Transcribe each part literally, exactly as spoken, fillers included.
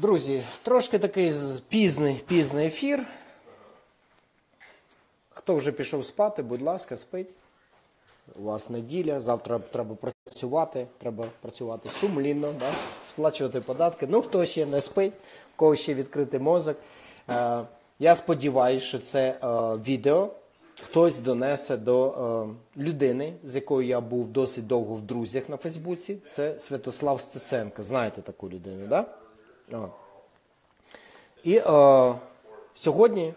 Друзі, трошки такий пізний, пізний ефір. Хто вже пішов спати, будь ласка, спить. У вас неділя, завтра треба працювати, треба працювати сумлінно, да? Сплачувати податки. Ну, хто ще не спить, у кого ще відкритий мозок. Е, я сподіваюся, що це е, відео хтось донесе до е, людини, з якою я був досить довго в друзях на Фейсбуці. Це Святослав Стеценко. Знаєте таку людину, так? Да? І е, сьогодні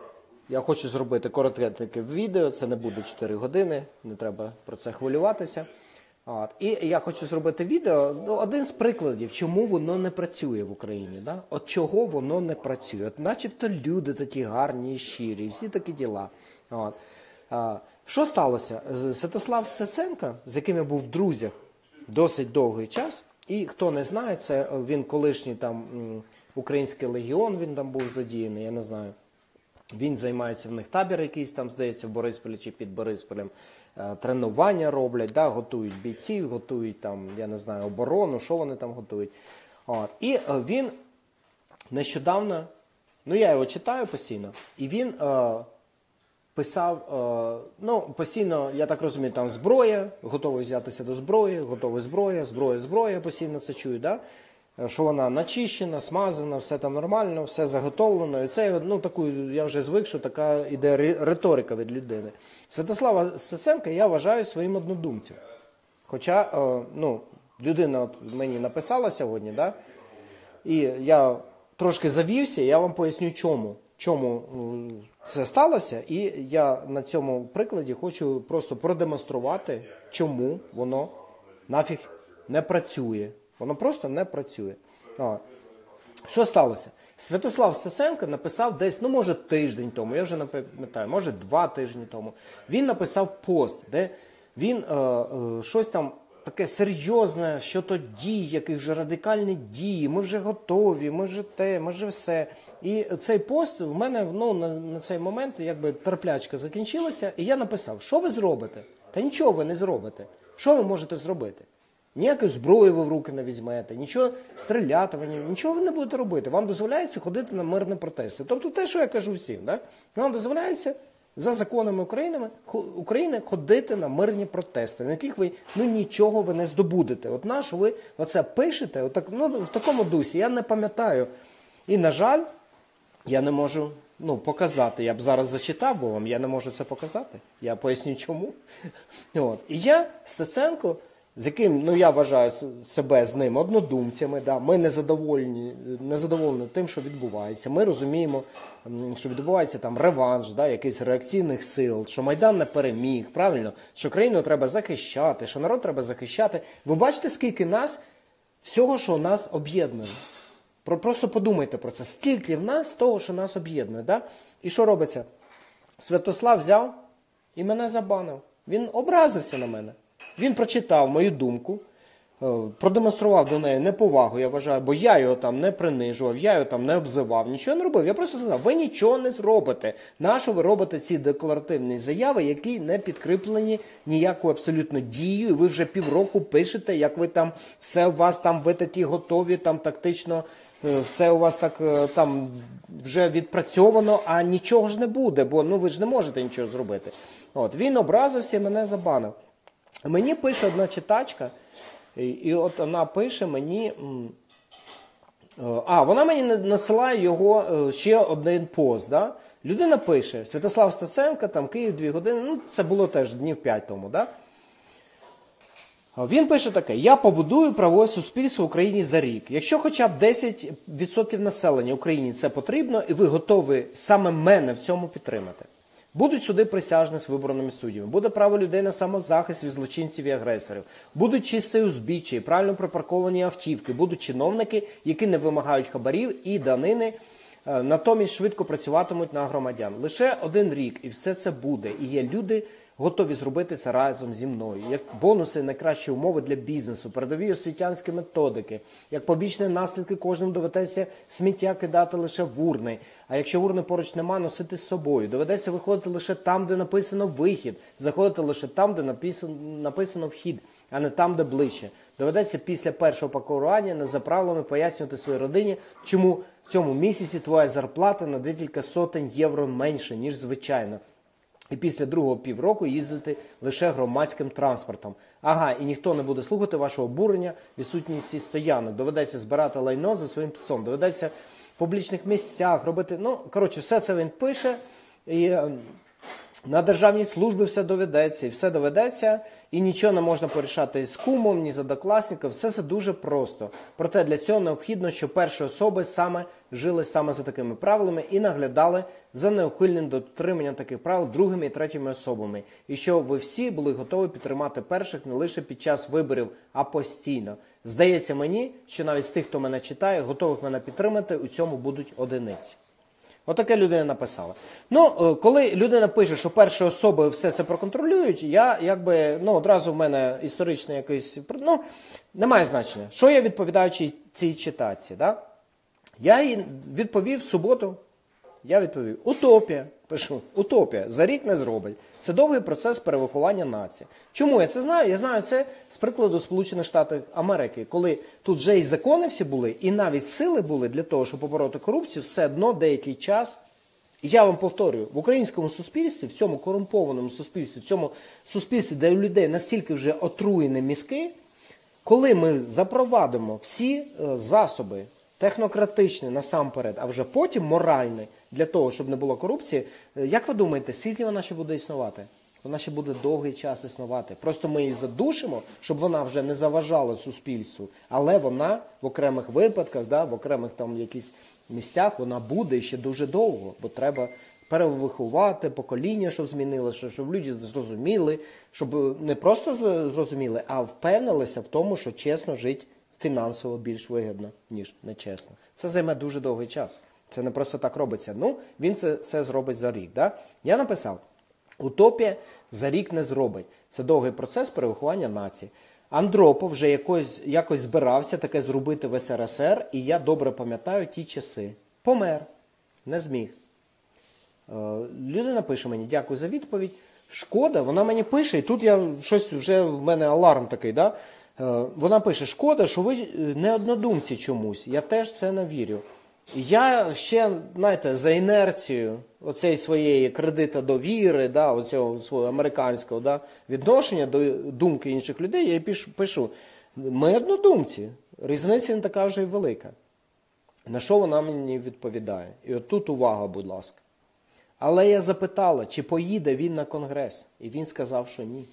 я хочу зробити коротке відео, це не буде чотири години, не треба про це хвилюватися. От. І я хочу зробити відео, ну, один з прикладів, чому воно не працює в Україні. Да? От чого воно не працює. От начебто люди такі гарні і щирі, всі такі діла. От. А, що сталося? Святослав Стеценко, з яким я був в друзях досить довгий час, і хто не знає, це він колишній там Український легіон, він там був задіяний, я не знаю. Він займається в них табір якийсь там, здається, в Борисполі чи під Борисполем. Тренування роблять, да, готують бійців, готують там, я не знаю, оборону, що вони там готують. От. І він нещодавно, ну я його читаю постійно, і він е, писав, е, ну постійно, я так розумію, там зброя, готовий взятися до зброї, готовий зброя, зброя, зброя, постійно це чую, да? Що вона начищена, смазана, все там нормально, все заготовлено. І це, ну, таку, я вже звик, що така іде риторика від людини. Святослава Стеценка я вважаю своїм однодумцем. Хоча, е, ну, людина от мені написала сьогодні, да? І я трошки завівся, я вам поясню, чому. Чому це сталося, і я на цьому прикладі хочу просто продемонструвати, чому воно нафіг не працює. Воно просто не працює. О. Що сталося? Святослав Стеценко написав десь, ну може тиждень тому, я вже не пам'ятаю, може два тижні тому. Він написав пост, де він е, е, щось там таке серйозне, що то дій, які вже радикальні дії, ми вже готові, ми вже те, ми вже все. І цей пост в мене, ну, на, на цей момент якби терплячка закінчилася, і я написав, що ви зробите? Та нічого ви не зробите. Що ви можете зробити? Ніякої зброї ви в руки не візьмете, нічого стріляти, ви нічого ви не будете робити. Вам дозволяється ходити на мирні протести. Тобто те, що я кажу всім, да? Вам дозволяється за законами України, України ходити на мирні протести, на яких ви, ну, нічого ви не здобудете. От на що ви оце пишете, отак, ну, в такому дусі, я не пам'ятаю. І, на жаль, я не можу, ну, показати. Я б зараз зачитав, бо вам я не можу це показати. Я поясню, чому. От. І я, Стеценко, з яким, ну, я вважаю себе з ним однодумцями, да, ми не задоволені, не задоволені тим, що відбувається. Ми розуміємо, що відбувається там реванш, да, якийсь реакційних сил, що Майдан не переміг, правильно, що країну треба захищати, що народ треба захищати. Ви бачите, скільки нас, всього, що нас об'єднує. Просто подумайте про це, скільки в нас того, що нас об'єднує. Да? І що робиться? Святослав взяв і мене забанив. Він образився на мене. Він прочитав мою думку, продемонстрував до неї неповагу, я вважаю, бо я його там не принижував, я його там не обзивав, нічого не робив. Я просто сказав, ви нічого не зробите. Нащо ви робите ці декларативні заяви, які не підкріплені ніякою абсолютно дією, і ви вже півроку пишете, як ви там, все у вас там, ви такі готові, там тактично, все у вас так там вже відпрацьовано, а нічого ж не буде, бо, ну, ви ж не можете нічого зробити. От, він образився і мене забанив. Мені пише одна читачка, і, і от вона пише мені, а, вона мені насилає його ще один пост, да? Людина пише, Святослав Стеценко, там, Київ, дві години, ну, це було теж днів п'ять тому, да? Він пише таке, я побудую правове суспільство в Україні за рік. Якщо хоча б десять відсотків населення Україні це потрібно, і ви готові саме мене в цьому підтримати. Будуть суди присяжні з вибраними суддями, буде право людей на самозахист від злочинців і агресорів, будуть чисті узбіччя і правильно припарковані автівки, будуть чиновники, які не вимагають хабарів і данини, натомість швидко працюватимуть на громадян. Лише один рік і все це буде. І є люди, готові зробити це разом зі мною. Як бонуси, найкращі умови для бізнесу, передові освітянські методики. Як побічні наслідки кожному доведеться сміття кидати лише в урни. А якщо урни поруч нема, носити з собою. Доведеться виходити лише там, де написано вихід. Заходити лише там, де написано, написано вхід, а не там, де ближче. Доведеться після першого пакування не за правилами пояснювати своїй родині, чому в цьому місяці твоя зарплата на декілька сотень євро менше, ніж звичайно. І після другого півроку їздити лише громадським транспортом. Ага, і ніхто не буде слухати вашого обурення, відсутності стоянок. Доведеться збирати лайно за своїм псом. Доведеться в публічних місцях робити... Ну, коротше, все це він пише. І на державній службі все доведеться. І все доведеться. І нічого не можна порішати з кумом, ні з однокласником. Все це дуже просто. Проте для цього необхідно, щоб перші особи саме жили саме за такими правилами і наглядали за неухильним дотриманням таких правил другими і третіми особами. І що ви всі були готові підтримати перших не лише під час виборів, а постійно. Здається мені, що навіть з тих, хто мене читає, готових мене підтримати, у цьому будуть одиниці. Отаке людина написала. Ну, коли людина пише, що перші особи все це проконтролюють, я якби, ну, одразу в мене історичний якийсь, ну, немає значення. Що я відповідаю цій читаці, да? Я їй відповів в суботу, я відповів, утопія, пишу, утопія, за рік не зробить. Це довгий процес перевиховання нації. Чому я це знаю? Я знаю це з прикладу Сполучених Штатів Америки, коли тут вже і закони всі були, і навіть сили були для того, щоб побороти корупцію, все одно деякий час. І я вам повторюю, в українському суспільстві, в цьому корумпованому суспільстві, в цьому суспільстві, де у людей настільки вже отруєні мізки, коли ми запровадимо всі засоби, технократичні насамперед, а вже потім моральні, для того, щоб не було корупції, як ви думаєте, скільки вона ще буде існувати? Вона ще буде довгий час існувати. Просто ми її задушимо, щоб вона вже не заважала суспільству. Але вона в окремих випадках, да, в окремих там якісь місцях, вона буде ще дуже довго. Бо треба перевиховати покоління, щоб змінилося, щоб люди зрозуміли, щоб не просто зрозуміли, а впевнилися в тому, що чесно жити фінансово більш вигідно, ніж нечесно. Це займе дуже довгий час. Це не просто так робиться. Ну, він це все зробить за рік. Да? Я написав, утопія за рік не зробить. Це довгий процес перевиховання нації. Андропов вже якось, якось збирався таке зробити в ес ер ес ер, і я добре пам'ятаю ті часи. Помер. Не зміг. Е, людина пише мені, дякую за відповідь. Шкода, вона мені пише, і тут я щось, вже в мене аларм такий, да? Е, вона пише, шкода, що ви не однодумці чомусь. Я теж це не вірю. І я ще, знаєте, за інерцією оцеї своєї кредита довіри, да, оцього свого американського, да, відношення до думки інших людей, я їй пишу, пишу, ми однодумці, різниця не така вже й велика. На що вона мені відповідає? І от тут увага, будь ласка. Але я запитала, чи поїде він на конгрес, і він сказав, що ні.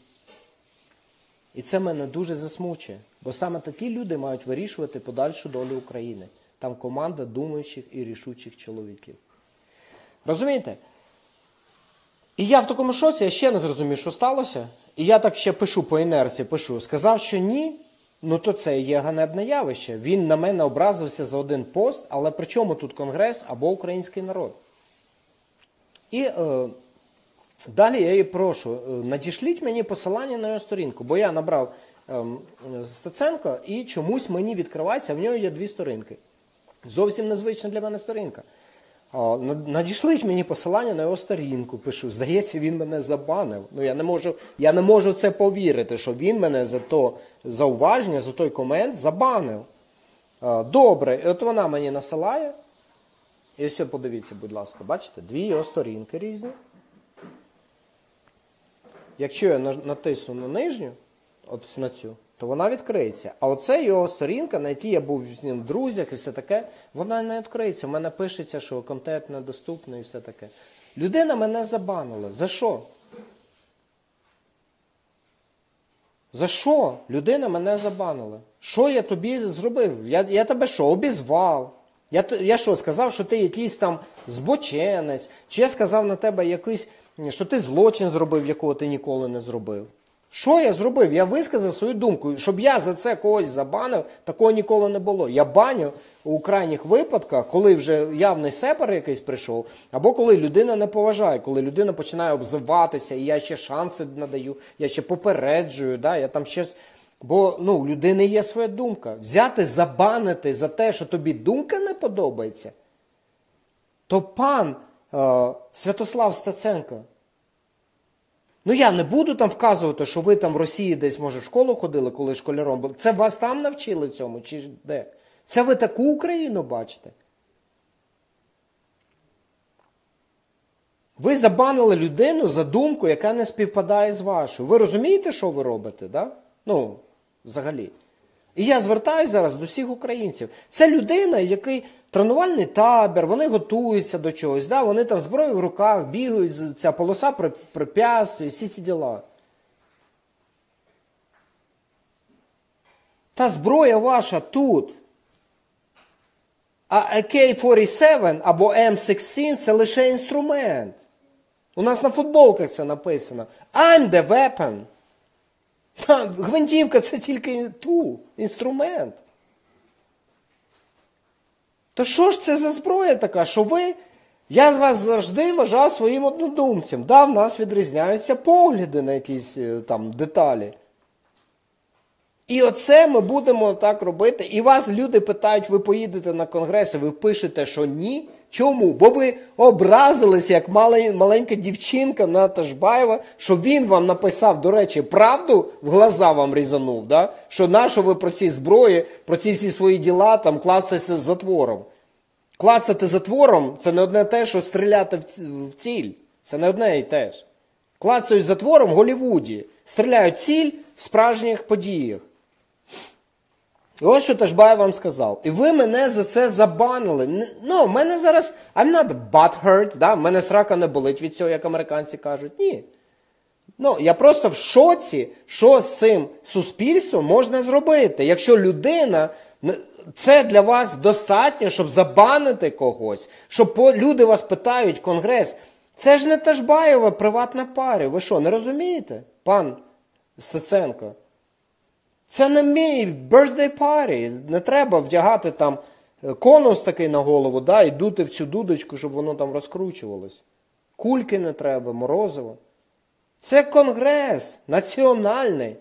І це мене дуже засмучує, бо саме такі люди мають вирішувати подальшу долю України. Там команда думаючих і рішучих чоловіків. Розумієте? І я в такому шоці, я ще не зрозумів, що сталося. І я так ще пишу по інерції, пишу. Сказав, що ні, ну то це є ганебне явище. Він на мене образився за один пост, але при чому тут Конгрес або український народ? І е, далі я її прошу, надішліть мені посилання на його сторінку, бо я набрав е, Стеценко і чомусь мені відкривається, в нього є дві сторінки. Зовсім незвична для мене сторінка. Надішліть мені посилання на його сторінку, пишу. Здається, він мене забанив. Ну, я не можу, я не можу це повірити, що він мене за то зауваження, за той комент забанив. Добре, і от вона мені насилає. І ось подивіться, будь ласка, бачите, дві його сторінки різні. Якщо я натисну на нижню, от на цю, то вона відкриється. А оце його сторінка, на якій я був з ним в друзях і все таке, вона не відкриється. У мене пишеться, що контент недоступний і все таке. Людина мене забанила. За що? За що? Людина мене забанила. Що я тобі зробив? Я, я тебе що, обізвав? Я, я що, сказав, що ти якийсь там збоченець? Чи я сказав на тебе якийсь, що ти злочин зробив, якого ти ніколи не зробив? Що я зробив? Я висказав свою думку. Щоб я за це когось забанив, такого ніколи не було. Я баню у крайніх випадках, коли вже явний сепар якийсь прийшов, або коли людина не поважає, коли людина починає обзиватися, і я ще шанси надаю, я ще попереджую, да, я там ще... Бо ну, у людини є своя думка. Взяти, забанити за те, що тобі думка не подобається, то пан е, Святослав Стеценко, ну я не буду там вказувати, що ви там в Росії десь, може, в школу ходили, коли школяром були. Це вас там навчили цьому, чи де? Це ви таку Україну бачите? Ви забанили людину за думку, яка не співпадає з вашою. Ви розумієте, що ви робите, да? Ну, взагалі. І я звертаюся зараз до всіх українців. Це людина, який тренувальний табір, вони готуються до чогось, да? Вони там зброю в руках, бігають, ця полоса препятствий, всі ці діла. Та зброя ваша тут. А ей кей сорок сім або ем шістнадцять – це лише інструмент. У нас на футболках це написано. I'm the weapon. Та, гвинтівка – це тільки тул, інструмент. То що ж це за зброя така, що ви... Я з вас завжди вважав своїм однодумцем. Да, в нас відрізняються погляди на якісь там деталі. І оце ми будемо так робити. І вас люди питають, ви поїдете на конгрес, і ви пишете, що ні. Чому? Бо ви образилися, як маленька дівчинка на Ташбаєва, що він вам написав, до речі, правду в глаза вам різанув, да? Що нащо ви про ці зброї, про ці всі свої діла там клацаєте з затвором. Клацати затвором – це не одне те, що стріляти в ціль. Це не одне і те ж. Клацають затвором в Голлівуді, стріляють ціль в справжніх подіях. І ось що Ташбаєв вам сказав. І ви мене за це забанили. Ну, в мене зараз, I'm not butthurt, да? В мене срака не болить від цього, як американці кажуть. Ні. Ну, я просто в шоці, що з цим суспільством можна зробити. Якщо людина, це для вас достатньо, щоб забанити когось, щоб люди вас питають, конгрес, це ж не Ташбаєва приватна парі. Ви що, не розумієте, пан Стеценко? Це не мій birthday party. Не треба вдягати там конус такий на голову, да, і дути в цю дудочку, щоб воно там розкручувалось. Кульки не треба, морозиво. Це конгрес національний.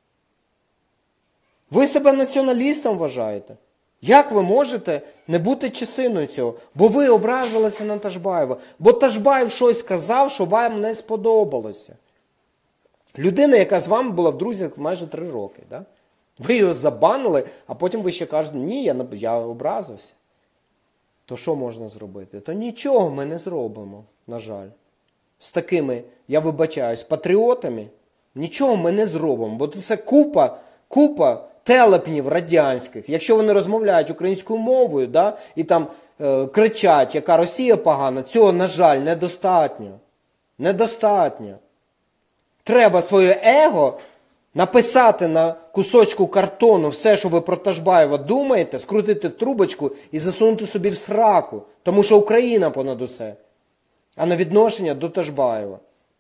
Ви себе націоналістом вважаєте? Як ви можете не бути частиною цього? Бо ви образилися на Ташбаєва. Бо Ташбаєв щось сказав, що вам не сподобалося. Людина, яка з вами була в друзях майже три роки. Да? Ви його забанили, а потім ви ще кажете, ні, я, я образився. То що можна зробити? То нічого ми не зробимо, на жаль. З такими, я вибачаюсь, патріотами нічого ми не зробимо. Бо це купа, купа телепнів радянських. Якщо вони розмовляють українською мовою, да, і там е, кричать, яка Росія погана, цього, на жаль, недостатньо. Недостатньо. Треба своє его написати на кусочку картону все, що ви про Ташбаєва думаєте, скрутити в трубочку і засунути собі в сраку. Тому що Україна понад усе, а не відношення до Ташбаєва.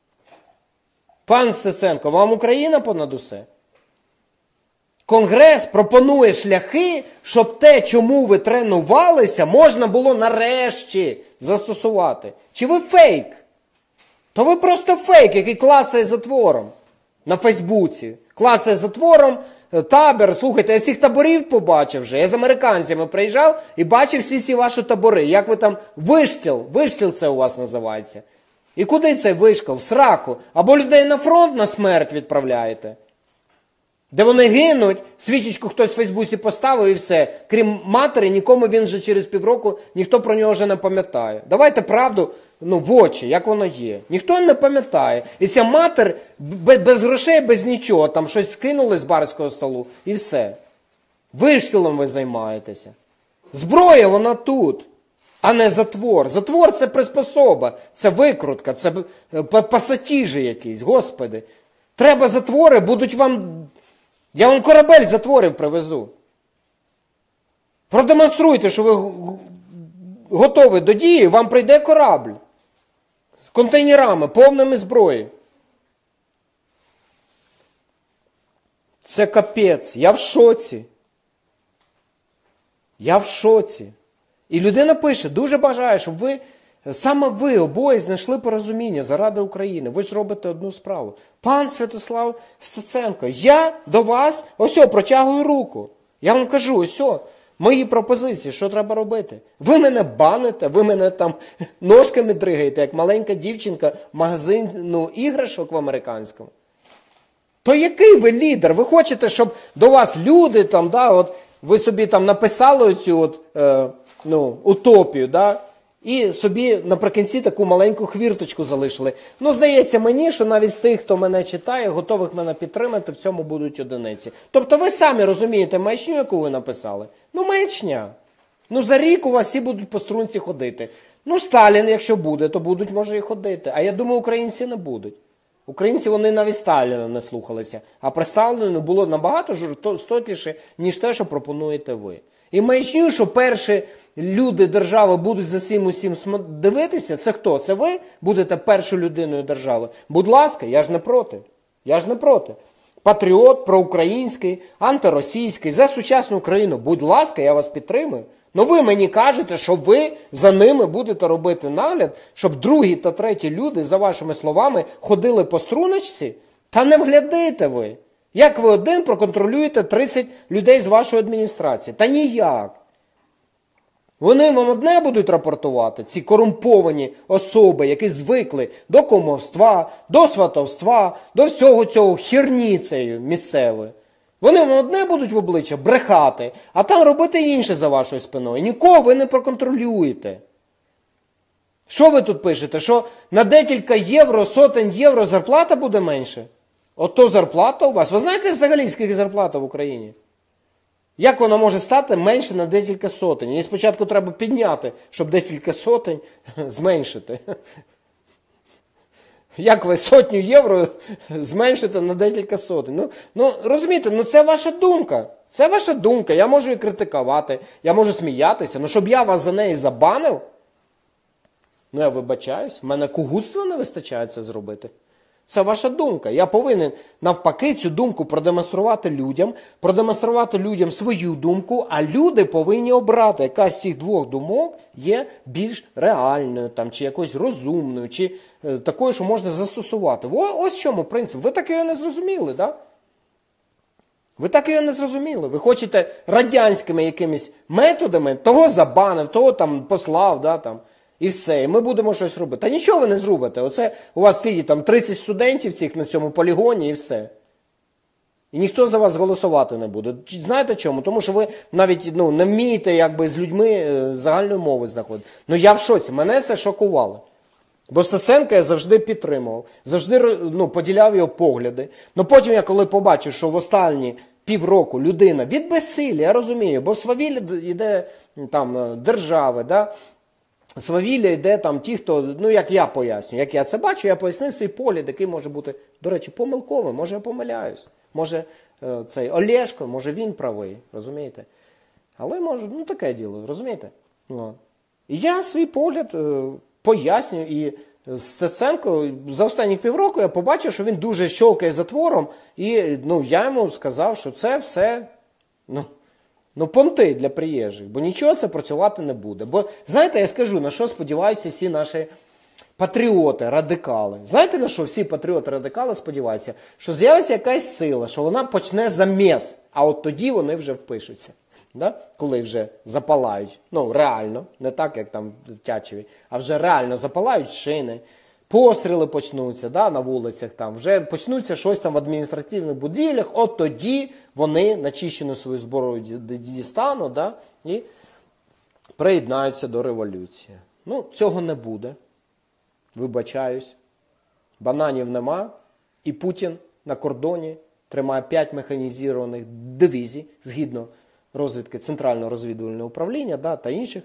Пан Стеценко, вам Україна понад усе? Конгрес пропонує шляхи, щоб те, чому ви тренувалися, можна було нарешті застосувати. Чи ви фейк? То ви просто фейк, який клацає затвором на Фейсбуці. Клацає затвором, табір. Слухайте, я цих таборів побачив вже. Я з американцями приїжджав і бачив всі ці ваші табори. Як ви там, вишкіл, вишкіл це у вас називається. І куди цей вишкіл? В сраку. Або людей на фронт на смерть відправляєте. Де вони гинуть, свічечку хтось в Фейсбуці поставив і все. Крім матері, нікому він вже через півроку, ніхто про нього вже не пам'ятає. Давайте правду, ну, в очі, як воно є. Ніхто не пам'ятає. І ця матер без грошей, без нічого, там щось скинули з барського столу і все. Вишкілом ви займаєтеся. Зброя, вона тут, а не затвор. Затвор – це приспособа, це викрутка, це пасатіжі якісь, господи. Треба затвори, будуть вам... Я вам корабель затворів привезу. Продемонструйте, що ви готові до дії, вам прийде корабль. З контейнерами, повними зброї. Це капець. Я в шоці. Я в шоці. І людина пише, дуже бажаю, щоб ви, саме ви обоє знайшли порозуміння заради України. Ви ж робите одну справу. Пан Святослав Стеценко, я до вас, ось о, протягую руку. Я вам кажу, ось о, мої пропозиції, що треба робити. Ви мене баните, ви мене там ножками дригаєте, як маленька дівчинка магазину іграшок в американському. То який ви лідер? Ви хочете, щоб до вас люди там, да, от, ви собі там написали оцю от, е, ну, утопію, да, і собі наприкінці таку маленьку хвірточку залишили. Ну, здається мені, що навіть з тих, хто мене читає, готових мене підтримати, в цьому будуть одиниці. Тобто ви самі розумієте маячню, яку ви написали? Ну, маячня. Ну, за рік у вас всі будуть по струнці ходити. Ну, Сталін, якщо буде, то будуть, може, і ходити. А я думаю, українці не будуть. Українці, вони навіть Сталіна не слухалися. А при Сталіну було набагато жорстокіше, ніж те, що пропонуєте ви. І маячню, що перші люди держави будуть за цим усім дивитися, це хто? Це ви будете першою людиною держави? Будь ласка, я ж не проти. Я ж не проти. Патріот, проукраїнський, антиросійський, за сучасну Україну. Будь ласка, я вас підтримую. Ну ви мені кажете, що ви за ними будете робити нагляд, щоб другі та треті люди, за вашими словами, ходили по струночці? Та не вглядите ви. Як ви один проконтролюєте тридцять людей з вашої адміністрації? Та ніяк. Вони вам одне будуть рапортувати, ці корумповані особи, які звикли до кумовства, до сватовства, до всього цього херні цієї місцевої. Вони вам одне будуть в обличчя брехати, а там робити інше за вашою спиною. Нікого ви не проконтролюєте. Що ви тут пишете? Що на декілька євро, сотень євро зарплата буде менше? Ото зарплата у вас. Ви знаєте взагалі, скільки зарплата в Україні? Як вона може стати менше на декілька сотень? Її спочатку треба підняти, щоб декілька сотень зменшити. Як ви сотню євро зменшите на декілька сотень? Ну, ну розумієте, ну це ваша думка. Це ваша думка. Я можу її критикувати, я можу сміятися. Ну щоб я вас за неї забанив, ну я вибачаюсь, в мене кугутства не вистачає це зробити. Це ваша думка. Я повинен навпаки цю думку продемонструвати людям, продемонструвати людям свою думку, а люди повинні обрати, яка з цих двох думок є більш реальною, там, чи якось розумною, чи е, такою, що можна застосувати. О, ось в чому принцип. Ви так його не зрозуміли, так? Да? Ви так його не зрозуміли. Ви хочете радянськими якимись методами, того забанив, того там послав, да, там. І все, і ми будемо щось робити. Та нічого ви не зробите. Оце у вас скільки там тридцять студентів цих на цьому полігоні і все. І ніхто за вас голосувати не буде. Знаєте чому? Тому що ви навіть ну, не вмієте якби, з людьми загальної мови знаходити. Ну я в шоці, мене це шокувало. Бо Стеценка я завжди підтримував, завжди ну, поділяв його погляди. Ну потім я коли побачив, що в останні півроку людина від безсилля, я розумію, бо свавілля йде там держави, да? Свавілля йде там ті, хто, ну як я поясню, як я це бачу, я пояснив свій погляд, який може бути, до речі, помилковим, може я помиляюсь. Може цей Олешко, може він правий, розумієте? Але може, ну таке діло, розумієте? О. І я свій погляд е, пояснюю, і Стеценко за останні півроку я побачив, що він дуже щолкає затвором, і ну, я йому сказав, що це все, ну, Ну, понти для приїжджих, бо нічого це працювати не буде. Бо, знаєте, я скажу, на що сподіваються всі наші патріоти, радикали. Знаєте, на що всі патріоти-радикали сподіваються? Що з'явиться якась сила, що вона почне заміс, а от тоді вони вже впишуться. Да? Коли вже запалають, ну, реально, не так, як там в Тячеві, а вже реально запалають шини, постріли почнуться, да, на вулицях, там, вже почнуться щось там в адміністративних будівлях, от тоді вони начищену свою зброю дістануть, да, і приєднаються до революції. Ну, цього не буде, вибачаюсь, бананів нема, і Путін на кордоні тримає п'ять механізованих дивізій, згідно розвідки Центрального розвідувального управління, да, та інших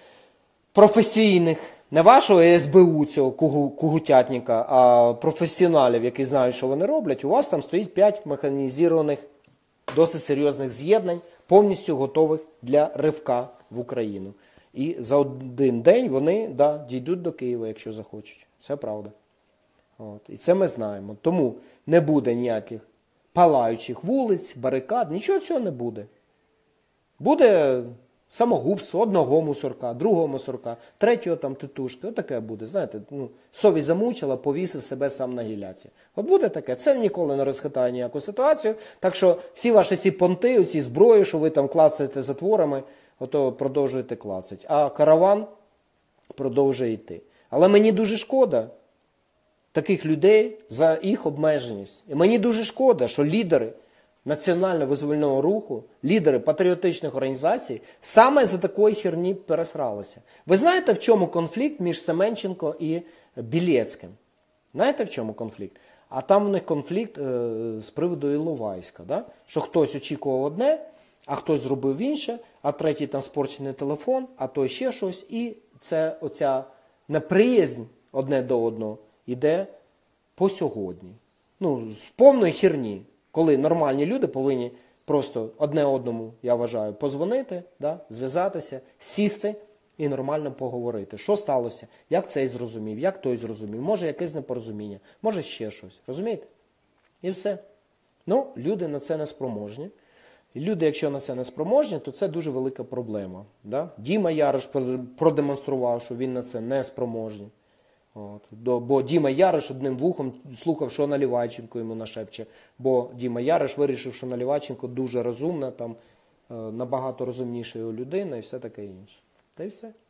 професійних, не вашого ес бе у цього кугутятника, а професіоналів, які знають, що вони роблять, у вас там стоїть п'ять механізованих, досить серйозних з'єднань, повністю готових для ривка в Україну. І за один день вони да, дійдуть до Києва, якщо захочуть. Це правда. От. І це ми знаємо. Тому не буде ніяких палаючих вулиць, барикад, нічого цього не буде. Буде Самогубство одного мусорка, другого мусорка, третього там титушки. Отаке буде, знаєте, ну, совість замучила, повісив себе сам на гілляці. От буде таке. Це ніколи не розхитає ніяку ситуацію. Так що всі ваші ці понти, ці зброї, що ви там клацаєте затворами, ото продовжуєте клацати. А караван продовжує йти. Але мені дуже шкода таких людей за їх обмеженість. І мені дуже шкода, що лідери національно-визвольного руху, лідери патріотичних організацій саме за такої херні пересралися. Ви знаєте, в чому конфлікт між Семенченко і Білецьким? Знаєте, в чому конфлікт? А там у них конфлікт е, з приводу Іловайська. Да? Що хтось очікував одне, а хтось зробив інше, а третій там спорчений телефон, а той ще щось. І це оця неприязнь одне до одного йде по сьогодні. Ну, з повної херні. Коли нормальні люди повинні просто одне одному, я вважаю, позвонити, да, зв'язатися, сісти і нормально поговорити. Що сталося? Як цей зрозумів? Як той зрозумів? Може якесь непорозуміння? Може ще щось? Розумієте? І все. Ну, люди на це не спроможні. І люди, якщо на це не спроможні, то це дуже велика проблема. Да? Діма Ярош продемонстрував, що він на це не спроможний. От. Бо Діма Ярош одним вухом слухав, що Наливайченко йому нашепче. Бо Діма Ярош вирішив, що Наливайченко дуже розумна, там, набагато розумніша його людина і все таке інше. Та й все.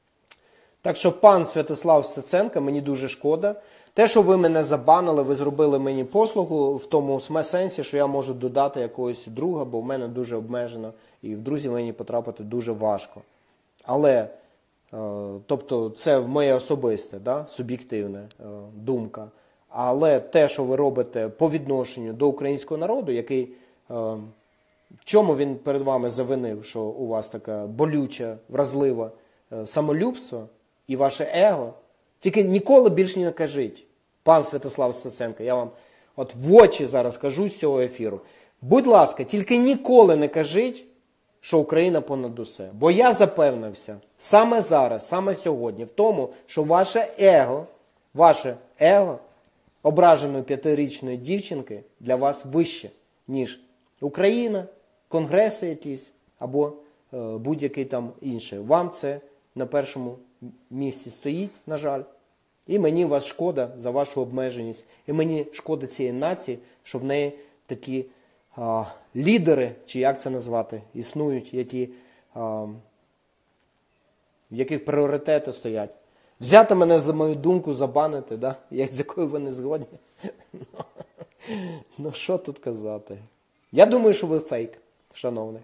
Так що, пан Святослав Стеценко, мені дуже шкода. Те, що ви мене забанили, ви зробили мені послугу в тому сенсі, що я можу додати якогось друга, бо в мене дуже обмежено і в друзі мені потрапити дуже важко. Але... Тобто це моє особисте, да, суб'єктивна думка. Але те, що ви робите по відношенню до українського народу, який, в чому він перед вами завинив, що у вас така болюча, вразлива самолюбство і ваше его, тільки ніколи більше не кажіть, пан Святослав Стеценко, я вам от в очі зараз кажу з цього ефіру. Будь ласка, тільки ніколи не кажіть, що Україна понад усе. Бо я запевнився саме зараз, саме сьогодні, в тому, що ваше его, ваше его ображеної п'ятирічної дівчинки для вас вище, ніж Україна, конгреси якісь або е, будь-який там інший. Вам це на першому місці стоїть, на жаль. І мені вас шкода за вашу обмеженість. І мені шкода цієї нації, що в неї такі а, лідери, чи як це назвати, існують, які, а, в яких пріоритети стоять. Взяти мене за мою думку, забанити, да? Як, з якою ви не згодні. Ну, що тут казати? Я думаю, що ви фейк, шановний.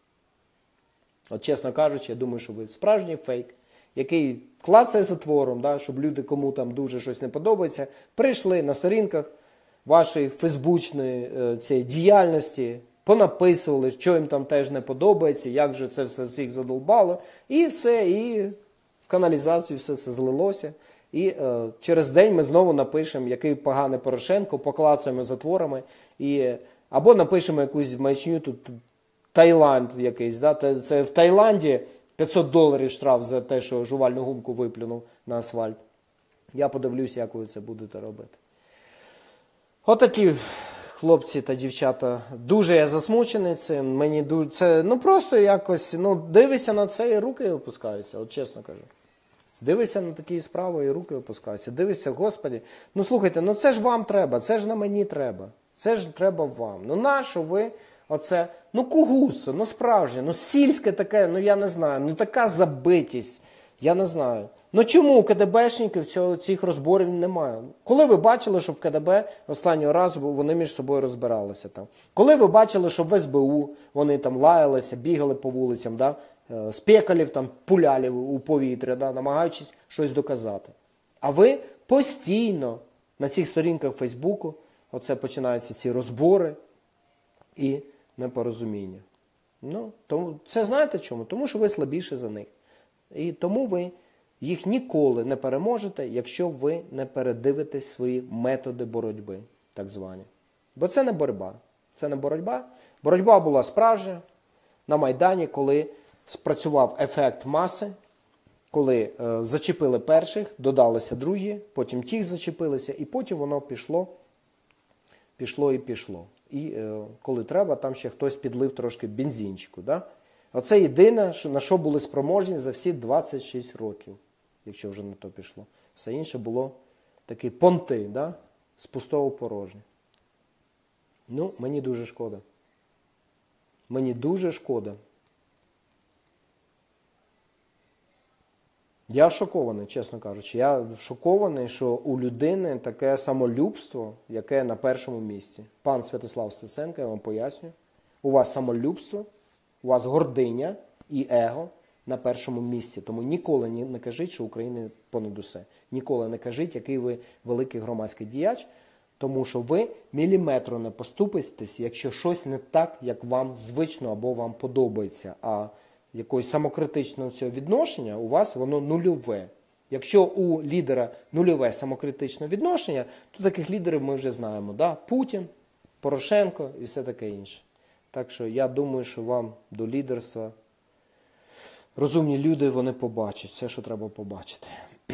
От чесно кажучи, я думаю, що ви справжній фейк, який клацає затвором, да, щоб люди, кому там дуже щось не подобається, прийшли на сторінках вашої фейсбучної е, цієї діяльності, понаписували, що їм там теж не подобається, як же це все всіх задолбало, і все, і в каналізацію все це злилося. І е, через день ми знову напишемо, який поганий Порошенко, поклацаємо затворами, і, або напишемо якусь маячню, тут Таїланд якийсь, да? Це в Таїланді п'ятсот доларів штраф за те, що жувальну гумку виплюнув на асфальт. Я подивлюся, як ви це будете робити. Отакі хлопці та дівчата. Дуже я засмучений цим. Мені дуже, це, ну просто якось, ну дивишся на це і руки опускаються, от чесно кажу. Дивишся на такі справи і руки опускаються. Дивишся, Господи, ну слухайте, ну це ж вам треба, це ж на мені треба. Це ж треба вам. Ну нащо ви оце, ну кугусто, ну справжнє, ну сільське таке, ну я не знаю, ну така забитість, я не знаю. Ну чому у КДБшників цього, цих розборів немає? Коли ви бачили, що в КДБ останнього разу вони між собою розбиралися там? Коли ви бачили, що в ес бе у вони там лаялися, бігали по вулицям, да? З пекалів там пуляли у повітря, да? Намагаючись щось доказати? А ви постійно на цих сторінках Фейсбуку, оце починаються ці розбори і непорозуміння. Ну, тому, це знаєте чому? Тому що ви слабіше за них. І тому ви їх ніколи не переможете, якщо ви не передивитесь свої методи боротьби, так звані. Бо це не боротьба. Це не боротьба. Боротьба була справжня на Майдані, коли спрацював ефект маси, коли е, зачепили перших, додалися другі, потім ті зачепилися, і потім воно пішло, пішло і пішло. І е, коли треба, там ще хтось підлив трошки бензинчику, да? Оце єдине, на що були спроможні за всі двадцять шість років, якщо вже на то пішло. Все інше було такі понти, да? З пустого порожня. Ну, мені дуже шкода. Мені дуже шкода. Я шокований, чесно кажучи. Я шокований, що у людини таке самолюбство, яке на першому місці. Пан Святослав Стеценко, я вам поясню. У вас самолюбство, у вас гординя і его на першому місці. Тому ніколи не кажіть, що Україна понад усе. Ніколи не кажіть, який ви великий громадський діяч, тому що ви міліметру не поступитесь, якщо щось не так, як вам звично або вам подобається. А якогось самокритичного цього відношення у вас воно нульове. Якщо у лідера нульове самокритичне відношення, то таких лідерів ми вже знаємо. Да? Путін, Порошенко і все таке інше. Так що я думаю, що вам до лідерства розумні люди, вони побачать все, що треба побачити.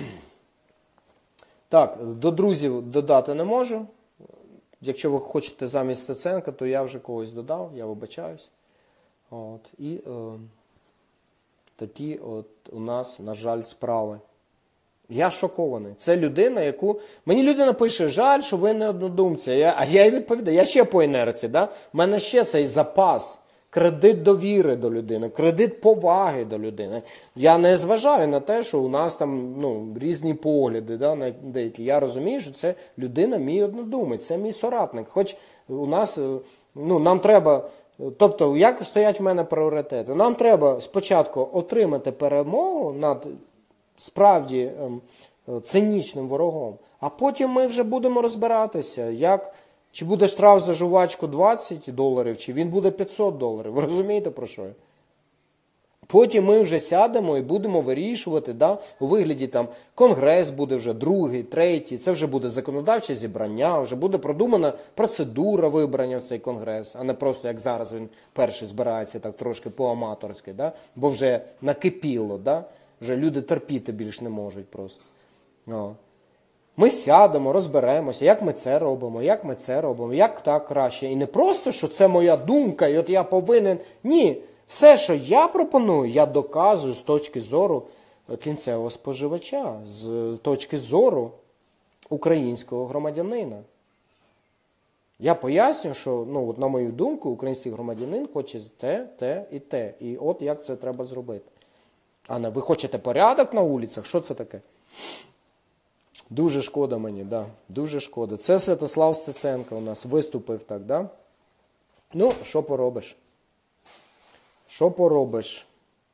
Так, до друзів додати не можу. Якщо ви хочете замість Стеценка, то я вже когось додав, я вибачаюсь. От, і е, такі от у нас, на жаль, справи. Я шокований. Це людина, яку... Мені людина пише, жаль, що ви не однодумці. Я... А я їй відповідаю, я ще по інерції. Да? У мене ще цей запас. Кредит довіри до людини, кредит поваги до людини. Я не зважаю на те, що у нас там ну, різні погляди, да, на деякі. Я розумію, що це людина мій однодумець, це мій соратник. Хоч у нас, ну, нам треба, тобто, як стоять в мене пріоритети? Нам треба спочатку отримати перемогу над справді ем, цинічним ворогом, а потім ми вже будемо розбиратися, як... Чи буде штраф за жувачку двадцять доларів, чи він буде п'ятсот доларів. Ви розумієте, про що я? Потім ми вже сядемо і будемо вирішувати, да, у вигляді там конгрес буде вже другий, третій, це вже буде законодавче зібрання, вже буде продумана процедура вибрання в цей конгрес, а не просто, як зараз він перший збирається так трошки по-аматорськи, да, бо вже накипіло, да, вже люди терпіти більш не можуть просто. О. Ми сядемо, розберемося, як ми це робимо, як ми це робимо, як так краще. І не просто, що це моя думка, і от я повинен. Ні, все, що я пропоную, я доказую з точки зору кінцевого споживача, з точки зору українського громадянина. Я поясню, що, ну, от на мою думку, український громадянин хоче те, те і те. І от як це треба зробити. А не ви хочете порядок на вулицях? Що це таке? Дуже шкода мені, да, дуже шкода. Це Святослав Стеценко у нас виступив так, да? Ну, що поробиш? Що поробиш?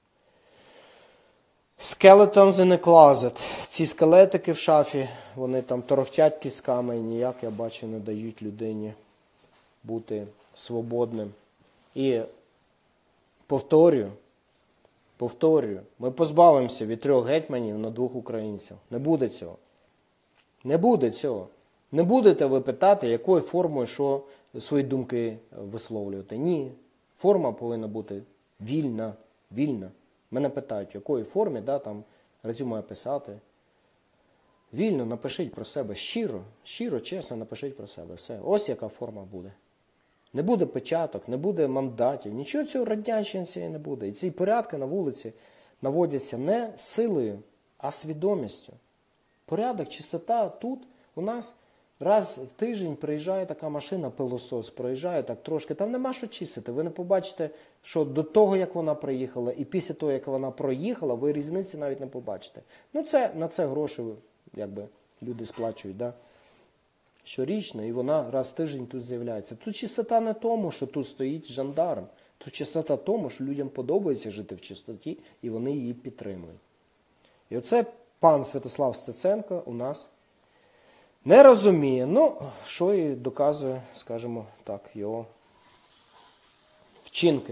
Skeletons in a closet. Ці скелетики в шафі, вони там торохтять кісками і ніяк, я бачу, не дають людині бути свободним. І повторюю, повторюю, ми позбавимося від трьох гетьманів на двох українців. Не буде цього. Не буде цього. Не будете ви питати, якою формою що свої думки висловлювати. Ні. Форма повинна бути вільна. Вільна. Мене питають, в якої формі, да, там, резюме писати. Вільно напишіть про себе. Щиро, щиро, чесно напишіть про себе. Все. Ось яка форма буде. Не буде печаток, не буде мандатів. Нічого цього радянщини не буде. І ці порядки на вулиці наводяться не силою, а свідомістю. Порядок, чистота тут у нас раз в тиждень приїжджає така машина, пилосос, проїжджає так трошки. Там нема що чистити. Ви не побачите, що до того, як вона приїхала, і після того, як вона проїхала, ви різниці навіть не побачите. Ну, це, на це гроші якби, люди сплачують, да? Щорічно, і вона раз в тиждень тут з'являється. Тут чистота не тому, що тут стоїть жандарм. Тут чистота тому, що людям подобається жити в чистоті, і вони її підтримують. І оце пан Святослав Стеценко у нас не розуміє. Ну, що і доказує, скажімо так, його вчинки.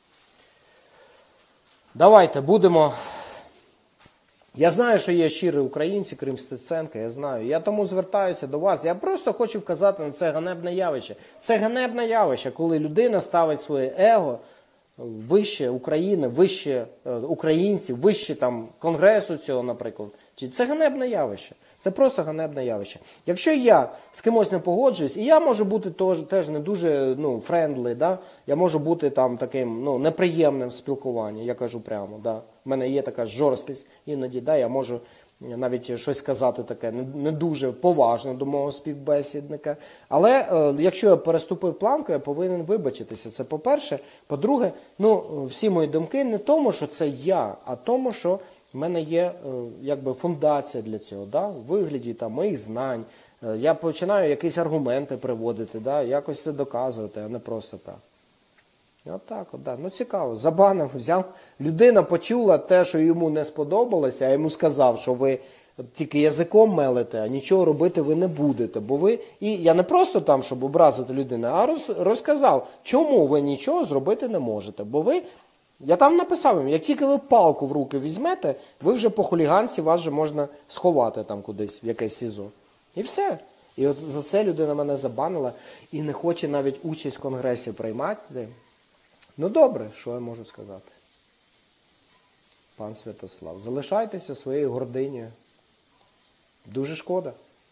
Давайте будемо... Я знаю, що є щирі українці, крім Стеценка, я знаю. Я тому звертаюся до вас. Я просто хочу вказати на це ганебне явище. Це ганебне явище, коли людина ставить своє его вище України, вище українців, вище там Конгресу цього, наприклад. Це ганебне явище. Це просто ганебне явище. Якщо я з кимось не погоджуюсь, і я можу бути теж, теж не дуже ну, френдли, да? Я можу бути там таким ну, неприємним в спілкуванні, я кажу прямо. Да? У мене є така жорсткість іноді, да? Я можу навіть щось сказати таке не, не дуже поважне до мого співбесідника. Але е, якщо я переступив планку, я повинен вибачитися. Це по-перше. По-друге, ну, всі мої думки не тому, що це я, а тому, що в мене є е, якби фундація для цього, да? В вигляді там, моїх знань. Е, я починаю якісь аргументи приводити, да? Якось це доказувати, а не просто так. І от так, от, да. Ну цікаво, забанив, взяв. Людина почула те, що йому не сподобалося, а йому сказав, що ви тільки язиком мелите, а нічого робити ви не будете. Бо ви, і я не просто там, щоб образити людину, а роз, розказав, чому ви нічого зробити не можете. Бо ви, я там написав їм, як тільки ви палку в руки візьмете, ви вже по хуліганці, вас вже можна сховати там кудись, в якесь СІЗО. І все. І от за це людина мене забанила і не хоче навіть участь в конгресі приймати. Ну добре, що я можу сказати? Пан Святослав, залишайтеся своєю гординею. Дуже шкода.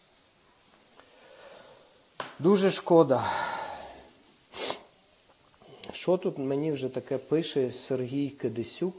Дуже шкода. Що тут мені вже таке пише Сергій Кедесюк?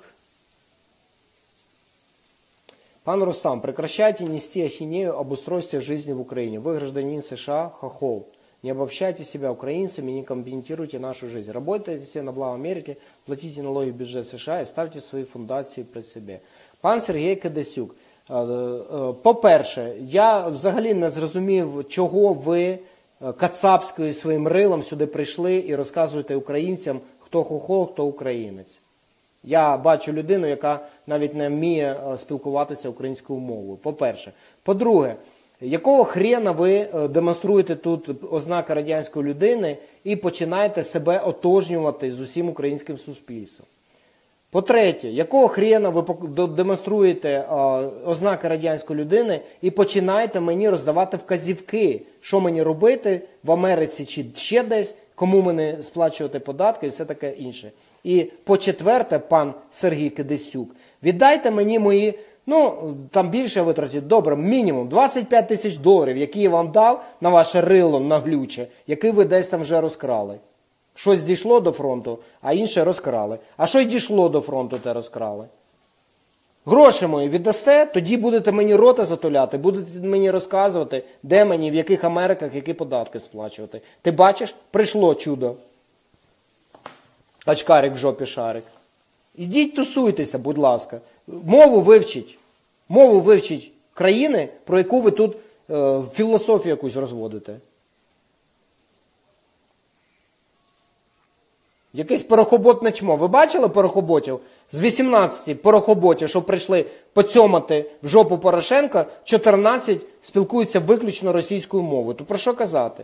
Пан Рустам, прекращайте нести ахинею об устройстве жизни в Украине. Вы гражданин США, хохол. Не обобщайте себя украинцами, не компрометируйте нашу жизнь. Работайте все на благо Америки, платите налоги в бюджет США и ставьте свои фундації при себе. Пан Сергій Кедесюк, по-перше, я взагалі не зрозумів, чого ви кацапською своїм рилом сюди прийшли і розказуєте українцям, хто хохол, хто українець. Я бачу людину, яка навіть не вміє спілкуватися українською мовою, по-перше. По-друге, якого хрена ви демонструєте тут ознаки радянської людини і починаєте себе отожнювати з усім українським суспільством? По-третє, якого хрена ви демонструєте ознаки радянської людини і починаєте мені роздавати вказівки, що мені робити в Америці чи ще десь, кому мені сплачувати податки і все таке інше. І по-четверте, пан Сергій Кедесюк, віддайте мені мої... Ну, там більше витратить, добре, мінімум двадцять п'ять тисяч доларів, які я вам дав на ваше рило наглюче, які ви десь там вже розкрали. Щось дійшло до фронту, а інше розкрали. А що й дійшло до фронту, те розкрали. Гроші мої віддасте, тоді будете мені рота затуляти, будете мені розказувати, де мені, в яких Америках, які податки сплачувати. Ти бачиш, прийшло чудо. Очкарик в жопі шарик. Ідіть тусуйтеся, будь ласка. Мову вивчіть. Мову вивчіть країни, про яку ви тут е, філософію якусь розводите. Якийсь порохоботне чмо. Ви бачили порохоботів? З вісімнадцяти порохоботів, що прийшли поцьомати в жопу Порошенка, чотирнадцять спілкуються виключно російською мовою. То про що казати?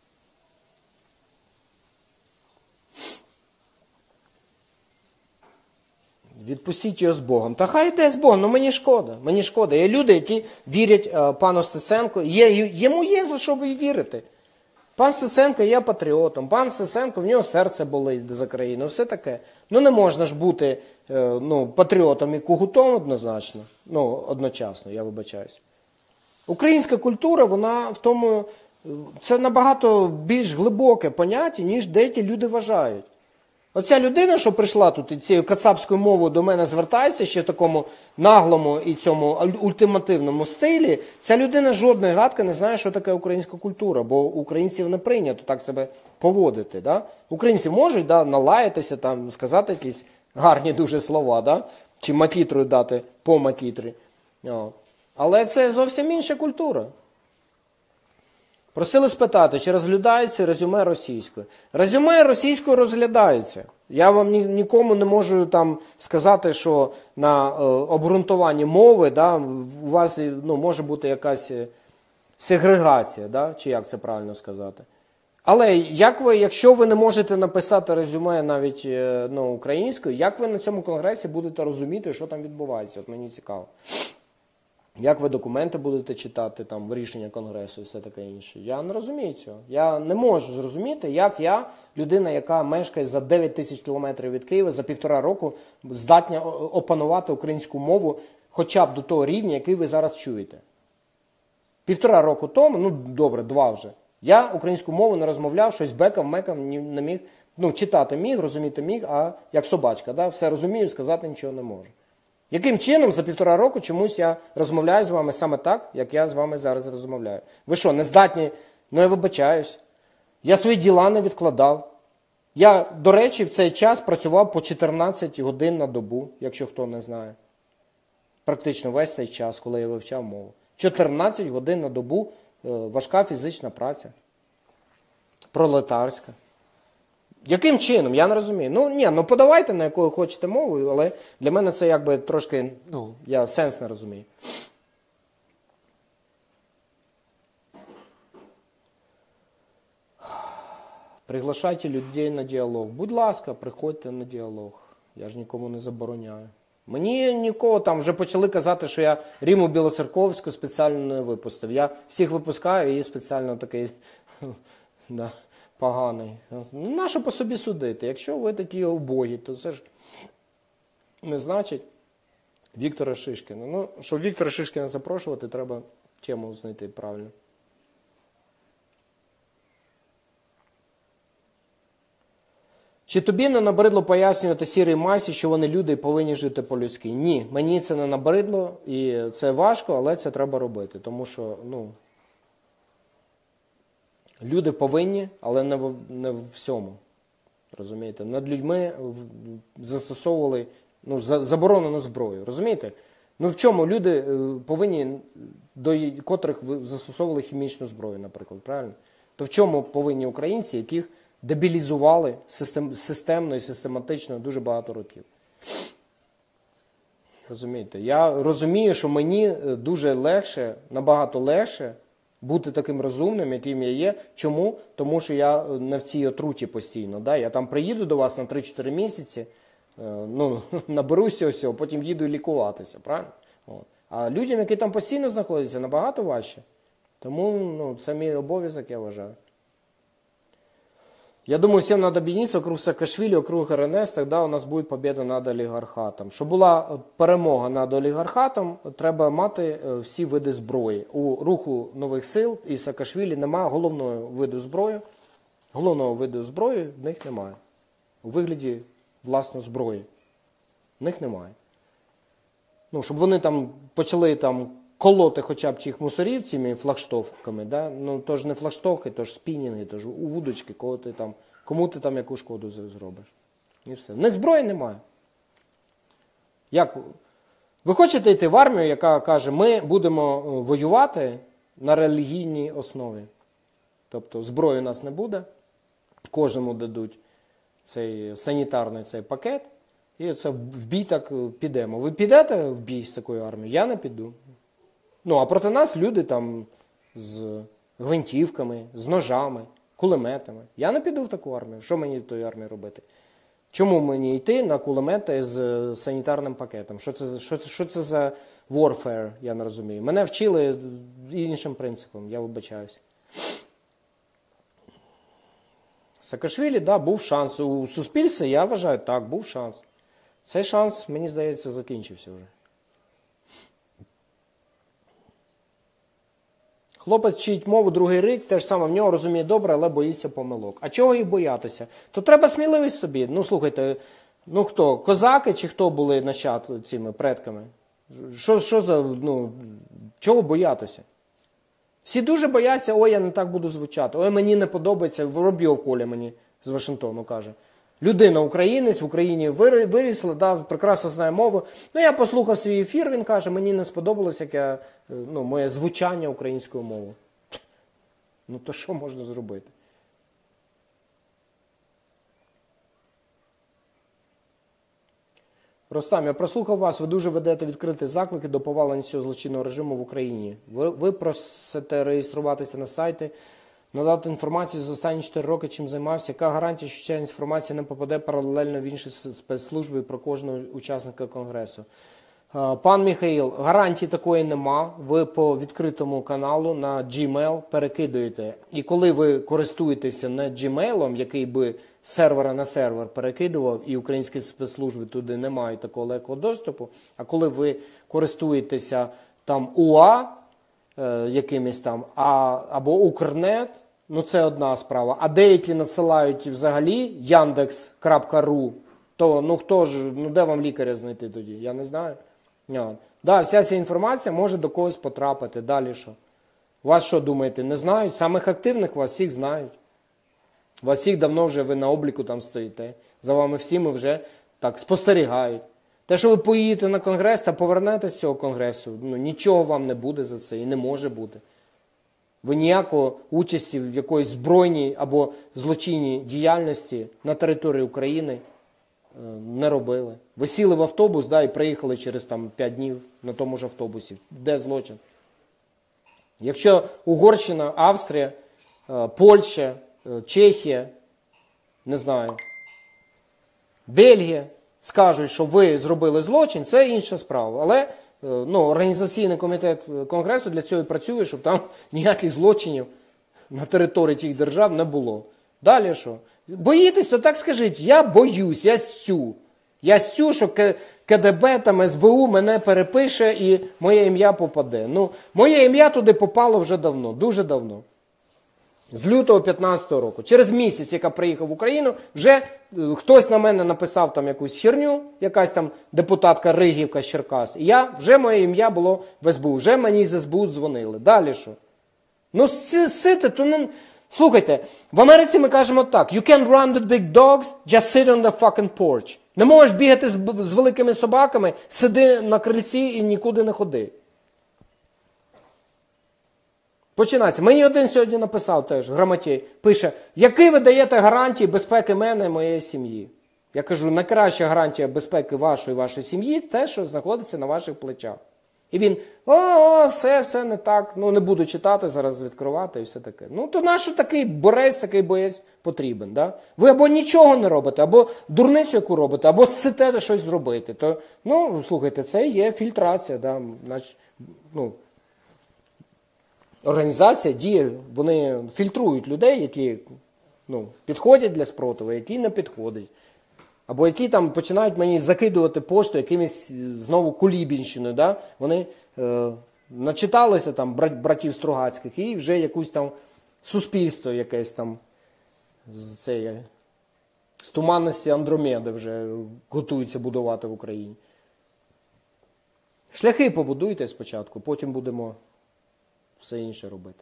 Відпустіть його з Богом. Та хай йде з Богом, ну мені шкода. Мені шкода. Є люди, які вірять е, пану Стеценку. Є, йому є за що ви вірите. Пан Стеценко є патріотом. Пан Стеценко, в нього серце болить за країну. Все таке. Ну не можна ж бути е, ну, патріотом і кугутом однозначно. Ну, одночасно, я вибачаюсь. Українська культура, вона в тому... Це набагато більш глибоке поняття, ніж деякі люди вважають. Оця людина, що прийшла тут і цією кацапською мовою до мене звертається, ще в такому наглому і цьому ультимативному стилі, ця людина жодної гадки не знає, що таке українська культура, бо українців не прийнято так себе поводити. Да? Українці можуть да, налаятися, там, сказати якісь гарні дуже слова, да? Чи матлітрою дати по матлітрі. Але це зовсім інша культура. Просили спитати, чи розглядається резюме російською. Резюме російською розглядається. Я вам ні, нікому не можу там сказати, що на е, обґрунтуванні мови да, у вас ну, може бути якась сегрегація, да, чи як це правильно сказати. Але як ви, якщо ви не можете написати резюме навіть е, ну, українською, як ви на цьому конгресі будете розуміти, що там відбувається? От мені цікаво. Як ви документи будете читати, там, рішення Конгресу і все таке інше? Я не розумію цього. Я не можу зрозуміти, як я, людина, яка мешкає за дев'ять тисяч кілометрів від Києва, за півтора року здатна опанувати українську мову хоча б до того рівня, який ви зараз чуєте. Півтора року тому, ну добре, два вже, я українську мову не розмовляв, щось бекав, мекав, не міг, ну читати міг, розуміти міг, а як собачка, да? Все розумію, сказати нічого не можу. Яким чином за півтора року чомусь я розмовляю з вами саме так, як я з вами зараз розмовляю? Ви що, не здатні? Ну я вибачаюсь. Я свої діла не відкладав. Я, до речі, в цей час працював по чотирнадцять годин на добу, якщо хто не знає. Практично весь цей час, коли я вивчав мову. чотирнадцять годин на добу важка фізична праця. Пролетарська. Яким чином? Я не розумію. Ну, ні, ну подавайте, на яку хочете мову, але для мене це якби трошки, ну, я сенс не розумію. Приглашайте людей на діалог. Будь ласка, приходьте на діалог. Я ж нікому не забороняю. Мені нікого там вже почали казати, що я Риму Білоцерковську спеціально не випустив. Я всіх випускаю і спеціально такий да, поганий. Нащо по собі судити? Якщо ви такі убогі, то це ж не значить Віктора Шишкіна. Ну, щоб Віктора Шишкіна запрошувати, треба тему знайти правильно. Чи тобі не набридло пояснювати сірій масі, що вони люди і повинні жити по-людськи? Ні, мені це не набридло, і це важко, але це треба робити. Тому що, ну, люди повинні, але не в, не в всьому. Розумієте? Над людьми застосовували, ну, заборонену зброю. Розумієте? Ну, в чому люди повинні, до котрих застосовували хімічну зброю, наприклад, правильно? То в чому повинні українці, яких дебілізували систем, системно і систематично дуже багато років. Розумієте? Я розумію, що мені дуже легше, набагато легше бути таким розумним, яким я є. Чому? Тому що я не в цій отруті постійно. Да? Я там приїду до вас на три-чотири місяці, ну, наберуся всього, потім їду лікуватися, правильно? От. А людям, які там постійно знаходяться, набагато важче. Тому, ну, це мій обов'язок, я вважаю. Я думаю, всем надо объединиться вокруг Саакашвили, вокруг эр эн эс, тогда у нас буде победа над олігархатом. Щоб була перемога над олігархатом, треба мати всі види зброї. У руху нових сил і Саакашвілі немає головного виду зброї. Головного виду зброї в них немає. У вигляді, власне, зброї. В них немає. Ну, щоб вони там почали там колоти хоча б тих мусорів цими флагштовками, да? Ну, то ж не флагштовки, то ж спінінги, то ж у вудочки, кого ти там, кому ти там яку шкоду зробиш. І все. В них зброї немає. Як? Ви хочете йти в армію, яка каже, ми будемо воювати на релігійній основі. Тобто зброї у нас не буде, кожному дадуть цей санітарний цей пакет, і це в бій так підемо. Ви підете в бій з такою армією? Я не піду. Ну, а проти нас люди там з гвинтівками, з ножами, кулеметами. Я не піду в таку армію. Що мені в тій армії робити? Чому мені йти на кулемети з санітарним пакетом? Що це, що це, що це за warfare, я не розумію. Мене вчили іншим принципом, я вибачаюсь. Саакашвілі, да, був шанс. У суспільстві, я вважаю, так, був шанс. Цей шанс, мені здається, закінчився вже. Хлопець вчить мову другий рік, те ж саме в нього розуміє добре, але боїться помилок. А чого їх боятися? То треба сміливість собі. Ну, слухайте, ну хто, козаки чи хто були нащад цими предками? Що, що за, ну, чого боятися? Всі дуже бояться, ой, я не так буду звучати, ой, мені не подобається, Воробйов Коля мені з Вашингтону каже. Людина українець, в Україні вирісла, да, прекрасно знає мову. Ну, я послухав свій ефір, він каже, мені не сподобалось, як я, ну, моє звучання українською мовою. Ну, то що можна зробити? Ростам, я прослухав вас, ви дуже ведете відкриті заклики до повалення цього злочинного режиму в Україні. Ви, ви просите реєструватися на сайті, надати інформацію за останні чотири роки, чим займався. Яка гарантія, що ця інформація не попаде паралельно в інші спецслужби про кожного учасника Конгресу? Пан Михаїл, гарантії такої нема. Ви по відкритому каналу на Gmail перекидуєте. І коли ви користуєтеся не Gmail, який би з сервера на сервер перекидував, і українські спецслужби туди не мають такого легкого доступу, а коли ви користуєтеся там УА, е, якимись там, а, або Укрнет, ну це одна справа, а деякі надсилають взагалі яндекс крапка ру, то ну хто ж, ну де вам лікаря знайти тоді, я не знаю. Так, да, вся ця інформація може до когось потрапити, далі що? Вас що думаєте, не знають? Самих активних вас всіх знають. Вас всіх давно вже ви на обліку там стоїте. За вами всіми вже так спостерігають. Те, що ви поїдете на конгрес та повернетесь з цього конгресу, ну нічого вам не буде за це і не може бути. Ви ніякого участі в якоїсь збройній або злочинній діяльності на території України не робили. Ви сіли в автобус, да, і приїхали через там п'ять днів на тому ж автобусі. Де злочин? Якщо Угорщина, Австрія, Польща, Чехія, не знаю, Бельгія скажуть, що ви зробили злочин, це інша справа. Але ну, організаційний комітет Конгресу для цього і працює, щоб там ніяких злочинів на території тих держав не було. Далі що? Боїтесь, то так скажіть, я боюсь, я сцю. Я сцю, що КДБ, там, ес бе у мене перепише і моє ім'я попаде. Ну, моє ім'я туди попало вже давно, дуже давно. З лютого п'ятнадцятого року. Через місяць, яка приїхав в Україну, вже хтось на мене написав там якусь херню, якась там депутатка Ригівка з Черкас. І я, вже моє ім'я було в ес бе у, вже мені з ес бе у дзвонили. Далі що? Ну, сите, то не... Слухайте, в Америці ми кажемо так, you can run with big dogs, just sit on the fucking porch. Не можеш бігати з, з великими собаками, сиди на крильці і нікуди не ходи. Починається. Мені один сьогодні написав теж, грамотєй, пише, які ви даєте гарантії безпеки мене і моєї сім'ї? Я кажу, найкраща гарантія безпеки вашої і вашої сім'ї – те, що знаходиться на ваших плечах. І він, о, о, все, все не так, ну не буду читати, зараз відкривати і все таке. Ну то нащо такий борець, такий боєць потрібен, да? Ви або нічого не робите, або дурницю яку робите, або сците щось зробити. То, ну, слухайте, це є фільтрація, да? Значить, ну, організація діє, вони фільтрують людей, які ну, підходять для спротиву, які не підходять. Або які там починають мені закидувати пошту якимись знову кулібінщиною, да? Вони е, начиталися там брат, братів Стругацьких і вже якусь там суспільство якесь там з, цієї, з туманності Андромеди вже готуються будувати в Україні. Шляхи побудуйте спочатку, потім будемо все інше робити.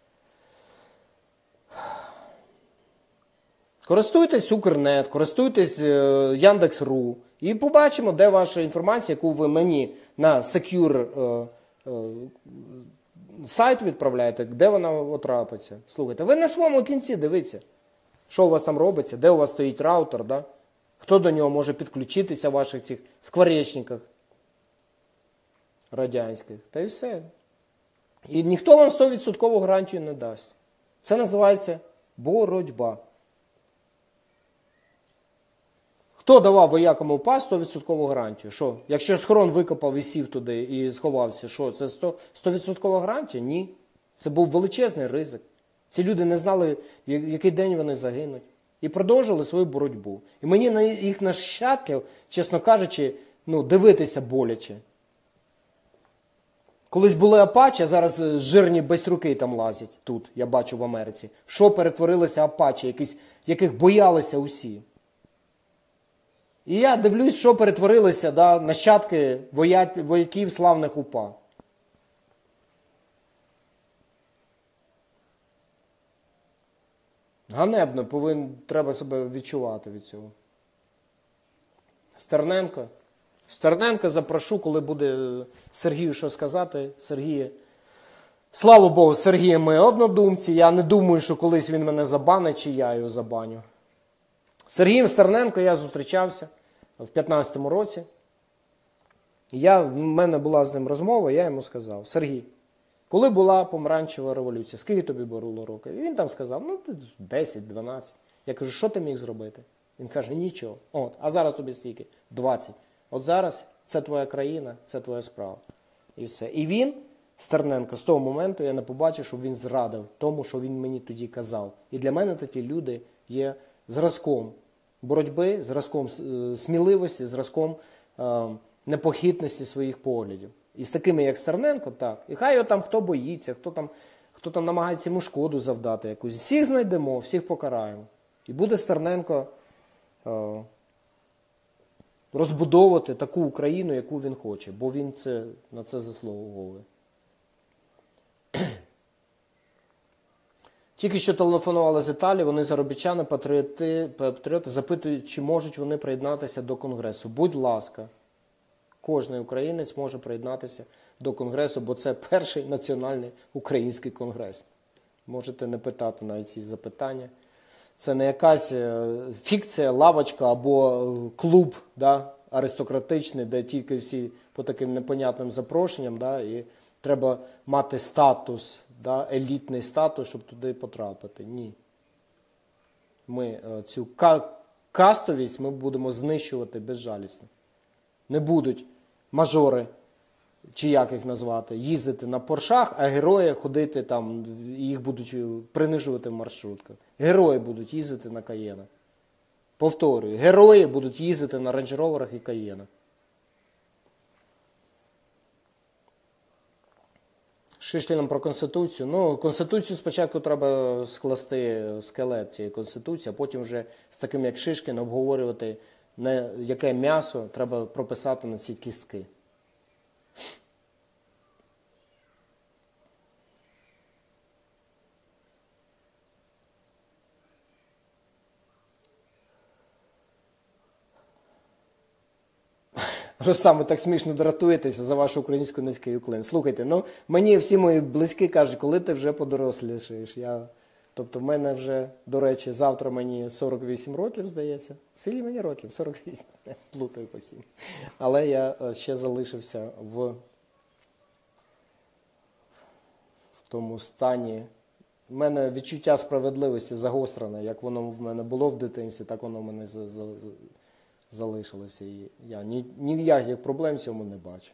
Користуйтесь Укрнет, користуйтесь яндекс точка ру і побачимо, де ваша інформація, яку ви мені на Secure е, е, сайт відправляєте, де вона отрапиться. Слухайте, ви на своєму кінці дивіться, що у вас там робиться, де у вас стоїть раутер, да? Хто до нього може підключитися в ваших цих скворечниках радянських, та й все. І ніхто вам сто відсотків гарантію не дасть. Це називається боротьба. Хто давав воякам УПА сто відсотків гарантію? Що? Якщо схорон викопав і сів туди і сховався, що? Це сто відсотків гарантія? Ні. Це був величезний ризик. Ці люди не знали, в який день вони загинуть. І продовжили свою боротьбу. І мені на їх нащадків, чесно кажучи, ну, дивитися боляче. Колись були Апачі, а зараз жирні байструки там лазять тут, я бачу в Америці. Що перетворилися Апачі, якісь, яких боялися усі. І я дивлюсь, що перетворилися да, нащадки воя... вояків славних УПА. Ганебно, повин... треба себе відчувати від цього. Стерненко. Стерненко запрошу, коли буде Сергію що сказати. Сергія. Слава Богу, з Сергієм ми однодумці. Я не думаю, що колись він мене забанить, чи я його забаню. З Сергієм Стерненко я зустрічався в п'ятнадцятому році. Я, в мене була з ним розмова, я йому сказав, Сергій, коли була помаранчева революція, скільки тобі було років? І він там сказав, ну, десять-дванадцять. Я кажу, що ти міг зробити? Він каже, нічого. От, а зараз тобі стільки? двадцять. От зараз це твоя країна, це твоя справа. І все. І він, Стерненко, з того моменту я не побачив, щоб він зрадив тому, що він мені тоді казав. І для мене такі люди є зразком боротьби, зразком сміливості, зразком е, непохитності своїх поглядів. І з такими, як Стерненко, так. І хай його там хто боїться, хто там, хто там намагається йому шкоду завдати якусь. Всіх знайдемо, всіх покараємо. І буде Стерненко е, розбудовувати таку Україну, яку він хоче, бо він це, на це заслуговує. Тільки що телефонували з Італії, вони заробітчани, патріоти, патріоти, запитують, чи можуть вони приєднатися до Конгресу. Будь ласка, кожен українець може приєднатися до Конгресу, бо це перший національний український конгрес. Можете не питати навіть ці запитання. Це не якась фікція, лавочка або клуб, да, аристократичний, де тільки всі по таким непонятним запрошенням, да, і треба мати статус, да, елітний статус, щоб туди потрапити. Ні. Ми цю кастовість ми будемо знищувати безжалісно. Не будуть мажори, чи як їх назвати, їздити на поршах, а герої ходити там, їх будуть принижувати в маршрутках. Герої будуть їздити на Каєнах. Повторюю, герої будуть їздити на рейндж-роверах і Каєнах. Шишлінам про Конституцію. Ну, Конституцію спочатку треба скласти скелет цієї Конституції, а потім вже з таким, як Шишкін, обговорювати, на яке м'ясо треба прописати на ці кістки. Рустам, ви так смішно дратуєтеся за вашу українську низький уклин. Слухайте, ну, мені всі мої близькі кажуть, коли ти вже подорослішаєш. Я... Тобто в мене вже, до речі, завтра мені сорок вісім років, здається. Скільки мені років? сорок вісім. Плутаю постійно. Але я ще залишився в, в тому стані. У мене відчуття справедливості загострене. Як воно в мене було в дитинстві, так воно в мене за, за, за, залишилося. І я ні, ніяких проблем в цьому не бачу.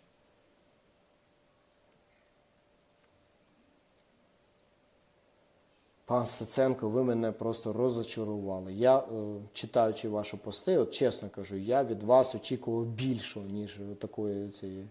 Пан Стеценко, ви мене просто розочарували. Я, читаючи ваші пости, от чесно кажу, я від вас очікував більшого, ніж такої цієї.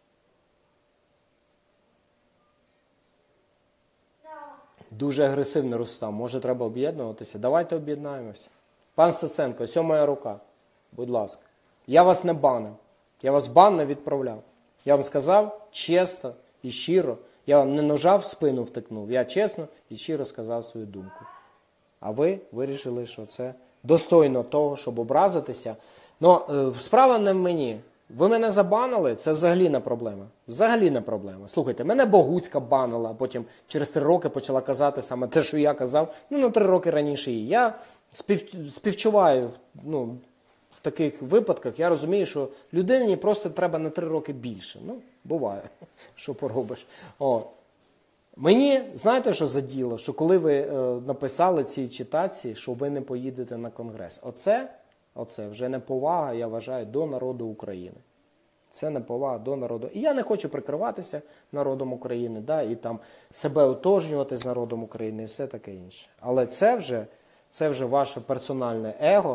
Дуже агресивний Рустам. Може, треба об'єднуватися? Давайте об'єднаємося. Пан Стеценко, ось моя рука. Будь ласка. Я вас не банив. Я вас бан не відправляв. Я вам сказав чесно і щиро. Я вам не ножа в спину втикнув. Я чесно і щиро сказав свою думку. А ви вирішили, що це достойно того, щоб образитися. Ну, справа не в мені. Ви мене забанили, це взагалі не проблема. Взагалі не проблема. Слухайте, мене Богуцька банила, а потім через три роки почала казати саме те, що я казав. Ну, на три роки раніше її. Я спів... співчуваю, ну, в таких випадках. Я розумію, що людині просто треба на три роки більше. Ну, буває, що поробиш. О. Мені, знаєте, що заділо? Що коли ви е, написали ці читації, що ви не поїдете на Конгрес. Оце, оце вже неповага, я вважаю, до народу України. Це неповага до народу. І я не хочу прикриватися народом України, да, і там себе отожнювати з народом України і все таке інше. Але це вже, це вже ваше персональне его,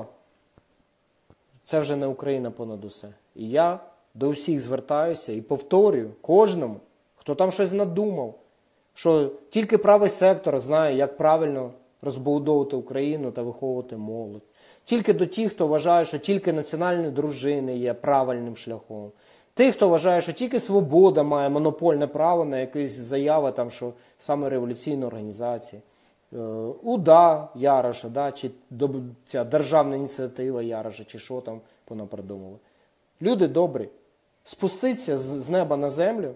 це вже не Україна понад усе. І я до всіх звертаюся і повторюю кожному, хто там щось надумав, що тільки правий сектор знає, як правильно розбудовувати Україну та виховувати молодь. Тільки до тих, хто вважає, що тільки національні дружини є правильним шляхом. Тих, хто вважає, що тільки свобода має монопольне право на якісь заяви, там, що саме революційні організації. УДА Яроша, да, чи ця державна ініціатива Яроша, чи що там понапридумали. Люди добрі, спустіться з неба на землю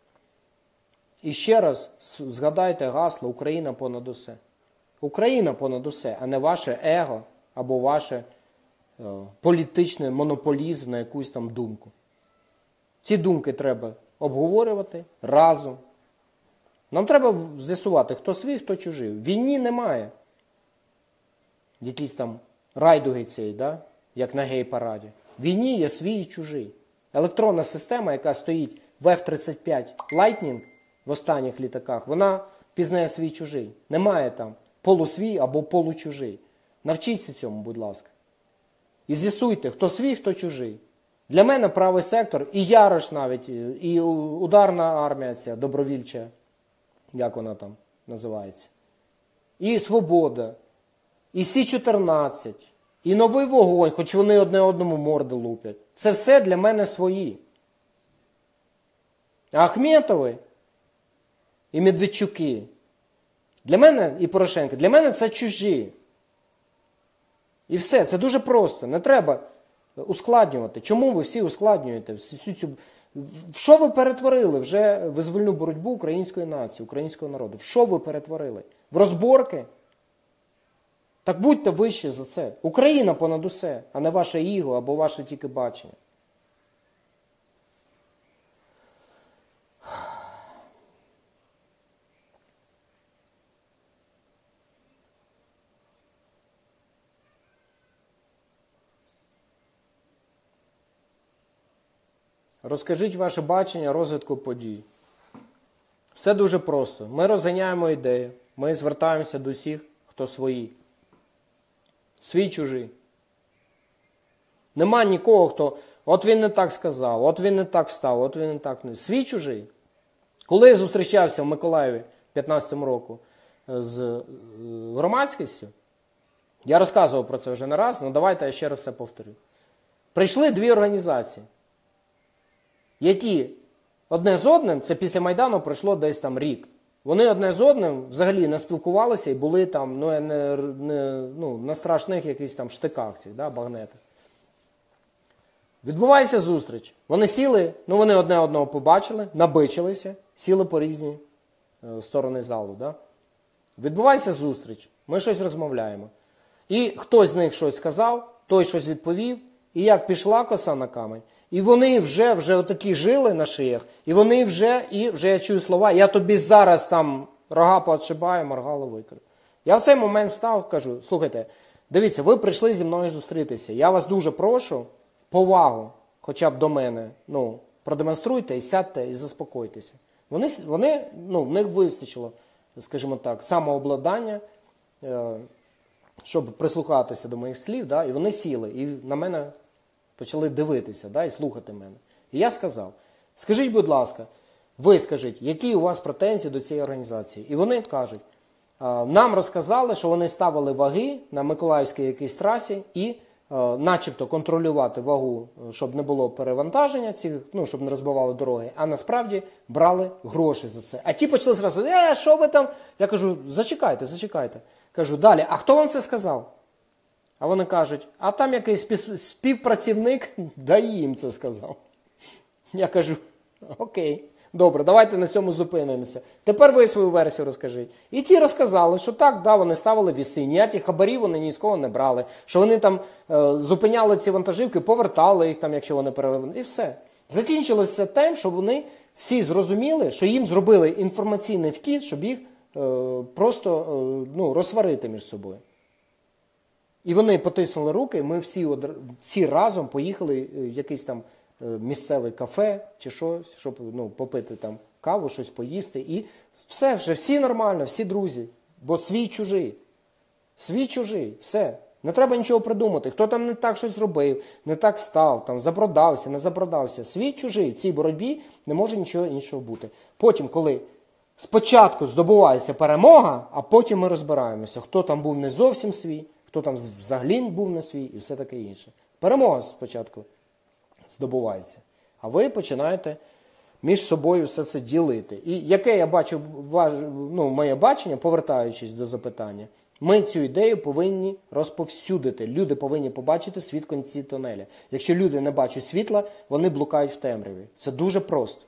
і ще раз згадайте гасло «Україна понад усе». Україна понад усе, а не ваше его або ваше е, політичний монополізм на якусь там думку. Ці думки треба обговорювати разом. Нам треба з'ясувати, хто свій, хто чужий. Війні немає. Якісь там райдуги цієї, да? Як на гей-параді. В війні є свій і чужий. Електронна система, яка стоїть в еф тридцять п'ять Lightning в останніх літаках, вона пізнає свій чужий. Немає там полусвій або получужий. Навчіться цьому, будь ласка. І з'ясуйте, хто свій, хто чужий. Для мене правий сектор, і Ярош навіть, і ударна армія ця, добровільча, як вона там називається, і Свобода, і Сі чотирнадцять, і Новий вогонь, хоч вони одне одному морди луплять. Це все для мене свої. А Ахметови і Медведчуки, для мене, і Порошенко, для мене це чужі. І все, це дуже просто, не треба ускладнювати. Чому ви всі ускладнюєте? Всю цю... В що ви перетворили вже визвольну боротьбу української нації, українського народу? В що ви перетворили? В розборки? Так будьте вищі за це. Україна понад усе, а не ваше іго або ваше тільки бачення. Розкажіть ваше бачення розвитку подій. Все дуже просто. Ми розганяємо ідею, ми звертаємося до всіх, хто свої. Свій чужий. Нема нікого, хто, от він не так сказав, от він не так встав, от він не так не. Свій чужий. Коли я зустрічався в Миколаєві п'ятнадцятому року з громадськістю, я розказував про це вже не раз, але давайте я ще раз це повторю. Прийшли дві організації, які одне з одним, це після Майдану пройшло десь там рік. Вони одне з одним взагалі не спілкувалися і були там ну, не, не, ну, на страшних якихось там штиках цих, да, багнетах. Відбувається зустріч. Вони сіли, ну вони одне одного побачили, набичилися, сіли по різні е, сторони залу. Да? Відбувається зустріч, ми щось розмовляємо. І хтось з них щось сказав, той щось відповів, і як пішла коса на камень, і вони вже, вже отакі жили на шиях, і вони вже, і вже я чую слова, я тобі зараз там рога поотшибаю, моргало викрию. Я в цей момент став, кажу, слухайте, дивіться, ви прийшли зі мною зустрітися, я вас дуже прошу, повагу, хоча б до мене, ну, продемонструйте і сядьте і заспокойтеся. Вони, вони ну, в них вистачило, скажімо так, самообладнання, е, щоб прислухатися до моїх слів, да, і вони сіли, і на мене почали дивитися, да, і слухати мене. І я сказав, скажіть, будь ласка, ви скажіть, які у вас претензії до цієї організації? І вони кажуть, нам розказали, що вони ставили ваги на Миколаївській якійсь трасі і начебто контролювати вагу, щоб не було перевантаження, цих, ну, щоб не розбивали дороги, а насправді брали гроші за це. А ті почали зразу, е, що ви там? Я кажу, зачекайте, зачекайте. Кажу, далі, а хто вам це сказав? А вони кажуть, а там якийсь співпрацівник, да їм це сказав. Я кажу, окей, добре, давайте на цьому зупинимося. Тепер ви свою версію розкажіть. І ті розказали, що так, да, вони ставили віси, ніякі хабарі вони ні з кого не брали, що вони там е, зупиняли ці вантажівки, повертали їх там, якщо вони переливали, і все. Закінчилося тим, що вони всі зрозуміли, що їм зробили інформаційний вкид, щоб їх е, просто е, ну, розсварити між собою. І вони потиснули руки, ми всі, всі разом поїхали в якийсь там місцевий кафе чи щось, щоб ну, попити там каву, щось поїсти. І все, вже всі нормально, всі друзі. Бо свій чужий. Свій чужий, все. Не треба нічого придумати. Хто там не так щось зробив, не так став, там запродався, не запродався. Свій чужий. В цій боротьбі не може нічого іншого бути. Потім, коли спочатку здобувається перемога, а потім ми розбираємося, хто там був не зовсім свій, хто там взагалі був не свій і все таке інше. Перемога спочатку здобувається. А ви починаєте між собою все це ділити. І яке я бачу, ну, моє бачення, повертаючись до запитання, ми цю ідею повинні розповсюдити. Люди повинні побачити світ в кінці тунеля. Якщо люди не бачать світла, вони блукають в темряві. Це дуже просто.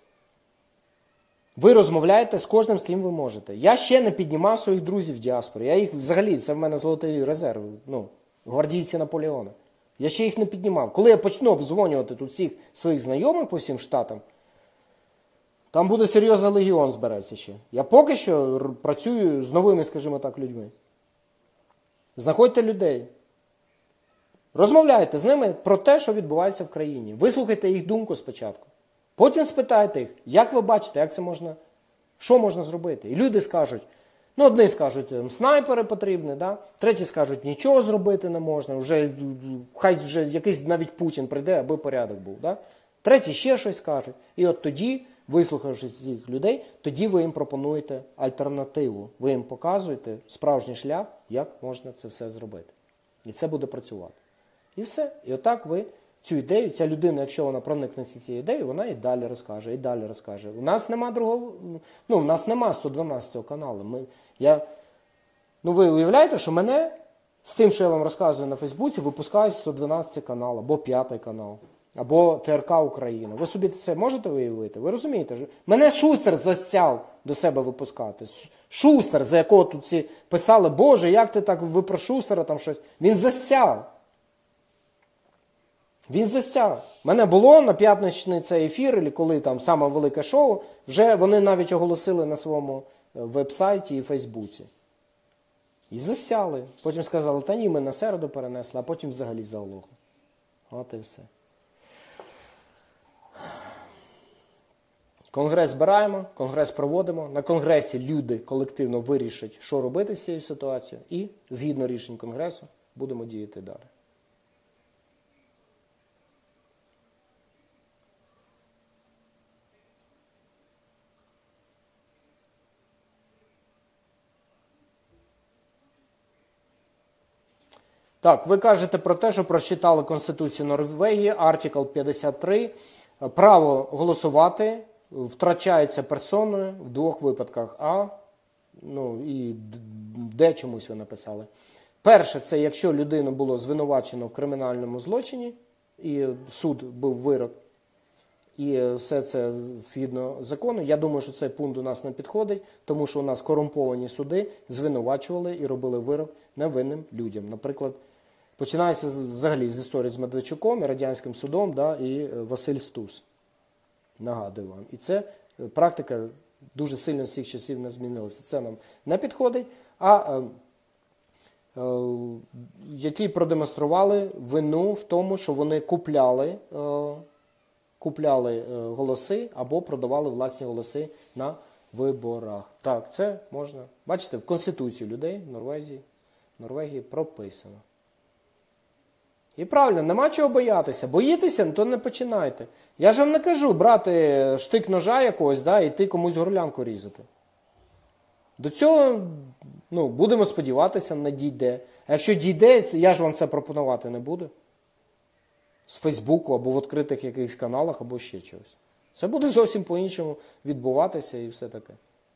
Ви розмовляєте з кожним, з ким ви можете. Я ще не піднімав своїх друзів в діаспорі. Я їх взагалі, це в мене золотий резерв, ну, гвардійці Наполеона. Я ще їх не піднімав. Коли я почну обдзвонювати тут всіх своїх знайомих по всім штатам, там буде серйозний легіон збереться ще. Я поки що працюю з новими, скажімо так, людьми. Знаходьте людей. Розмовляйте з ними про те, що відбувається в країні. Вислухайте їх думку спочатку. Потім спитайте їх, як ви бачите, як це можна, що можна зробити. І люди скажуть, Ну, одні скажуть, снайпери потрібні, да? Треті скажуть, нічого зробити не можна, вже, хай вже якийсь навіть Путін прийде, аби порядок був. Да? Треті ще щось скажуть. І от тоді, вислухавши цих людей, тоді ви їм пропонуєте альтернативу. Ви їм показуєте справжній шлях, як можна це все зробити. І це буде працювати. І все. І отак ви цю ідею, ця людина, якщо вона проникнеться цією ідеєю, вона і далі розкаже, і далі розкаже. У нас нема другого, ну, у нас нема сто дванадцятого каналу. Ми, я, ну, ви уявляєте, що мене з тим, що я вам розказую на Фейсбуці, випускають сто дванадцятий канал, або п'ятий канал, або ТРК Україна. Ви собі це можете уявити? Ви розумієте? Мене Шустер застяв до себе випускати. Шустер, за якого тут всі писали, Боже, як ти так, ви про Шустера там щось. Він застяв. Він застяг. Мене було на п'ятничний цей ефір, і коли там саме велике шоу, вже вони навіть оголосили на своєму веб-сайті і Фейсбуці. І застяли. Потім сказали, та ні, ми на середу перенесли, а потім взагалі заглохли. От і все. Конгрес збираємо, конгрес проводимо. На конгресі люди колективно вирішать, що робити з цією ситуацією. І, згідно рішень конгресу, будемо діяти далі. Так, ви кажете про те, що прочитали Конституцію Норвегії, артикл п'ятдесят три. Право голосувати втрачається персоною в двох випадках. А, ну і де чомусь ви написали. Перше, це якщо людину було звинувачено в кримінальному злочині, і суд був вирок, і все це згідно закону. Я думаю, що цей пункт у нас не підходить, тому що у нас корумповані суди звинувачували і робили вирок невинним людям. Наприклад, починається взагалі з історії з Медведчуком і Радянським судом, да, і Василь Стус. Нагадую вам. І це практика дуже сильно з цих часів не змінилася. Це нам не підходить, а е, е, які продемонстрували вину в тому, що вони купляли, е, купляли е, голоси або продавали власні голоси на виборах. Так, це можна. Бачите, в Конституції людей в Норвегії, Норвегії прописано. І правильно, нема чого боятися. Боїтеся, то не починайте. Я ж вам не кажу брати штик ножа якогось, да, і йти комусь горлянку різати. До цього, ну, будемо сподіватися, не дійде. А якщо дійде, я ж вам це пропонувати не буду. З Фейсбуку, або в відкритих якихось каналах, або ще чогось. Це буде зовсім по-іншому відбуватися і все таке.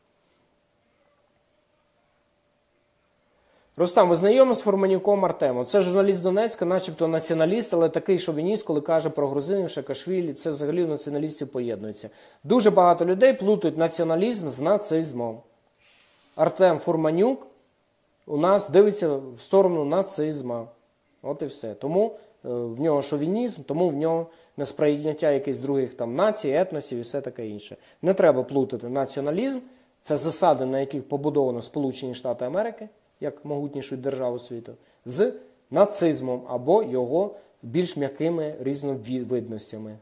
Рустам, ви знайомі з Фурманюком Артемом? Це журналіст Донецька, начебто націоналіст, але такий шовініст, коли каже про грузинів, Шаакашвілі, це взагалі в націоналістів поєднується. Дуже багато людей плутають націоналізм з нацизмом. Артем Фурманюк у нас дивиться в сторону нацизму. От і все. Тому е, в нього шовінізм, тому в нього несприйняття якихось других там націй, етносів і все таке інше. Не треба плутати націоналізм, це засади, на яких побудовано Сполучені Штати Америки, як могутнішу державу світу, з нацизмом або його більш м'якими різновидностями.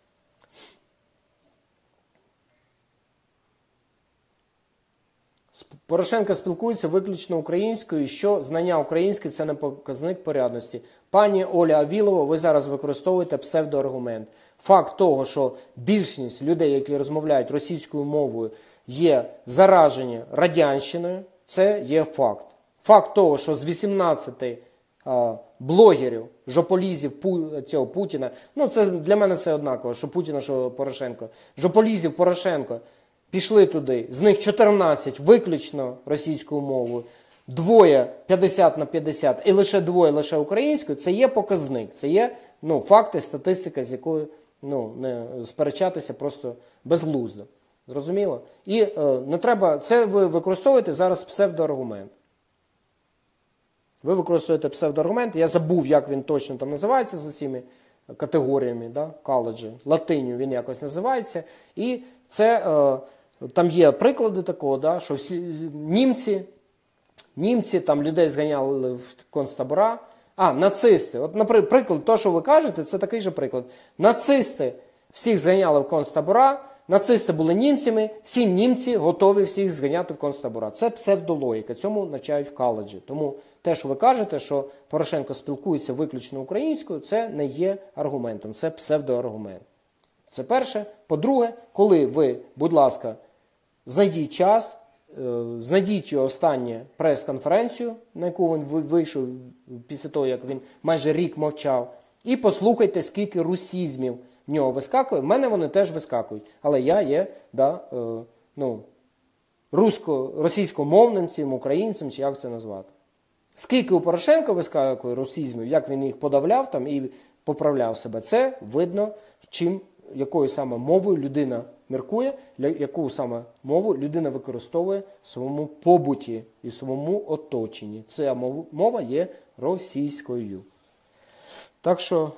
Порошенко спілкується виключно українською, що знання української – це не показник порядності. Пані Оля Авілова, ви зараз використовуєте псевдоаргумент. Факт того, що більшість людей, які розмовляють російською мовою, є заражені радянщиною, це є факт. Факт того, що з вісімнадцяти а, блогерів, жополізів Пу, цього Путіна, ну це для мене це однаково, що Путіна, що Порошенко, жополізів Порошенко пішли туди, з них чотирнадцять виключно російською мовою, двоє п'ятдесят на п'ятдесят і лише двоє лише українською, це є показник, це є ну, факти, статистика, з якою ну, не сперечатися просто безглуздо. Зрозуміло? І е, не треба, це ви використовуєте зараз псевдоаргумент. Ви використовуєте псевдоаргумент, я забув, як він точно там називається за цими категоріями, да, коледжі, латиню він якось називається. І це, е, там є приклади такого, да, що всі німці, німці там людей зганяли в концтабора, а, нацисти, от, наприклад, то, що ви кажете, це такий же приклад. Нацисти всіх зганяли в концтабора, нацисти були німцями, всі німці готові всіх зганяти в концтабора. Це псевдологіка, цьому навчають в коледжі. Тому те, що ви кажете, що Порошенко спілкується виключно українською, це не є аргументом, це псевдоаргумент. Це перше. По-друге, коли ви, будь ласка, знайдіть час, знайдіть його останню прес-конференцію, на яку він вийшов після того, як він майже рік мовчав, і послухайте, скільки русізмів в нього вискакує. В мене вони теж вискакують, але я є да, е, ну, русько-російськомовним, українцем, чи як це назвати. Скільки у Порошенка вискакує русізмів, як він їх подавляв там і поправляв себе, це видно, чим, якою саме мовою людина міркує, яку саме мову людина використовує в своєму побуті і в своєму оточенні. Ця мова є російською. Так що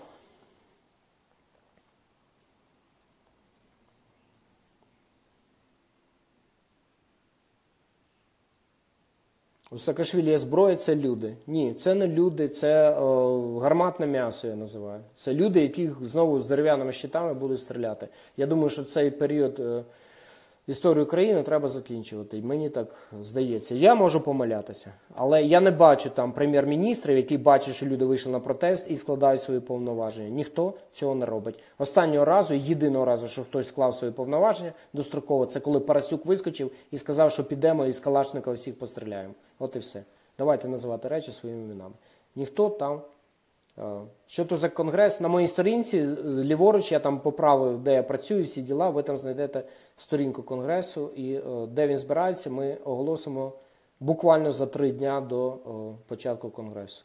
у Саакашвілі є зброя, це люди. Ні, це не люди, це о, гарматне м'ясо, я називаю. Це люди, яких знову з дерев'яними щитами будуть стріляти. Я думаю, що цей період е, історії України треба закінчувати. Мені так здається. Я можу помилятися. Але я не бачу там прем'єр-міністрів, які бачать, що люди вийшли на протест і складають свої повноваження. Ніхто цього не робить. Останнього разу, єдиного разу, що хтось склав свої повноваження достроково, це коли Парасюк вискочив і сказав, що підемо і з Калашникова всіх постріляємо. От і все. Давайте називати речі своїми іменами. Ніхто там... Що то за конгрес? На моїй сторінці, ліворуч, я там поправив, де я працюю, всі діла, ви там знайдете сторінку конгресу, і де він збирається, ми оголосимо буквально за три дня до початку конгресу.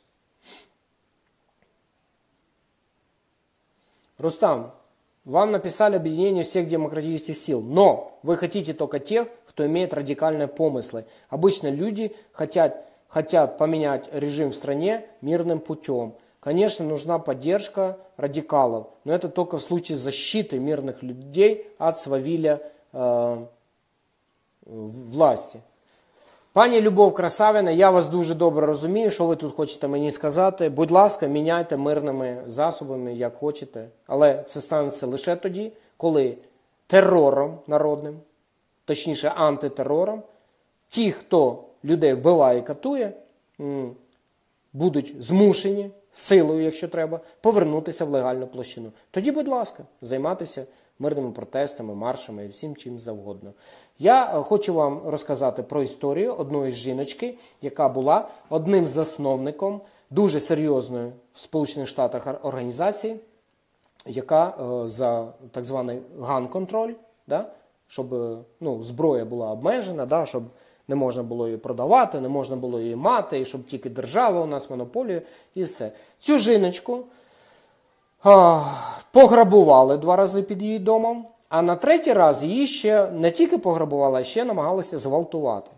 Рустам, вам написали объединение всех демократических сил, но вы хотите только тех, кто имеет радикальные помыслы. Обычно люди хотят, хотят поменять режим в стране мирным путем. Конечно, нужна поддержка радикалов, но это только в случае защиты мирных людей от свавілля э, власті. Пані Любов Красавіна, я вас дуже добре розумію, що ви тут хочете мені сказати. Будь ласка, міняйте мирними засобами, як хочете. Але це станеться лише тоді, коли терором народним, точніше антитерором, ті, хто людей вбиває і катує, будуть змушені силою, якщо треба, повернутися в легальну площину. Тоді, будь ласка, займатися мирними протестами, маршами і всім чим завгодно. Я хочу вам розказати про історію одної жіночки, яка була одним з засновником дуже серйозної в Сполучених Штатах організації, яка за так званий ган-контроль, да, щоб ну, зброя була обмежена, да, щоб не можна було її продавати, не можна було її мати, і щоб тільки держава у нас монополію, і все. Цю жіночку а, пограбували два рази під її домом, а на третій раз її ще не тільки пограбували, а ще намагалися зґвалтувати.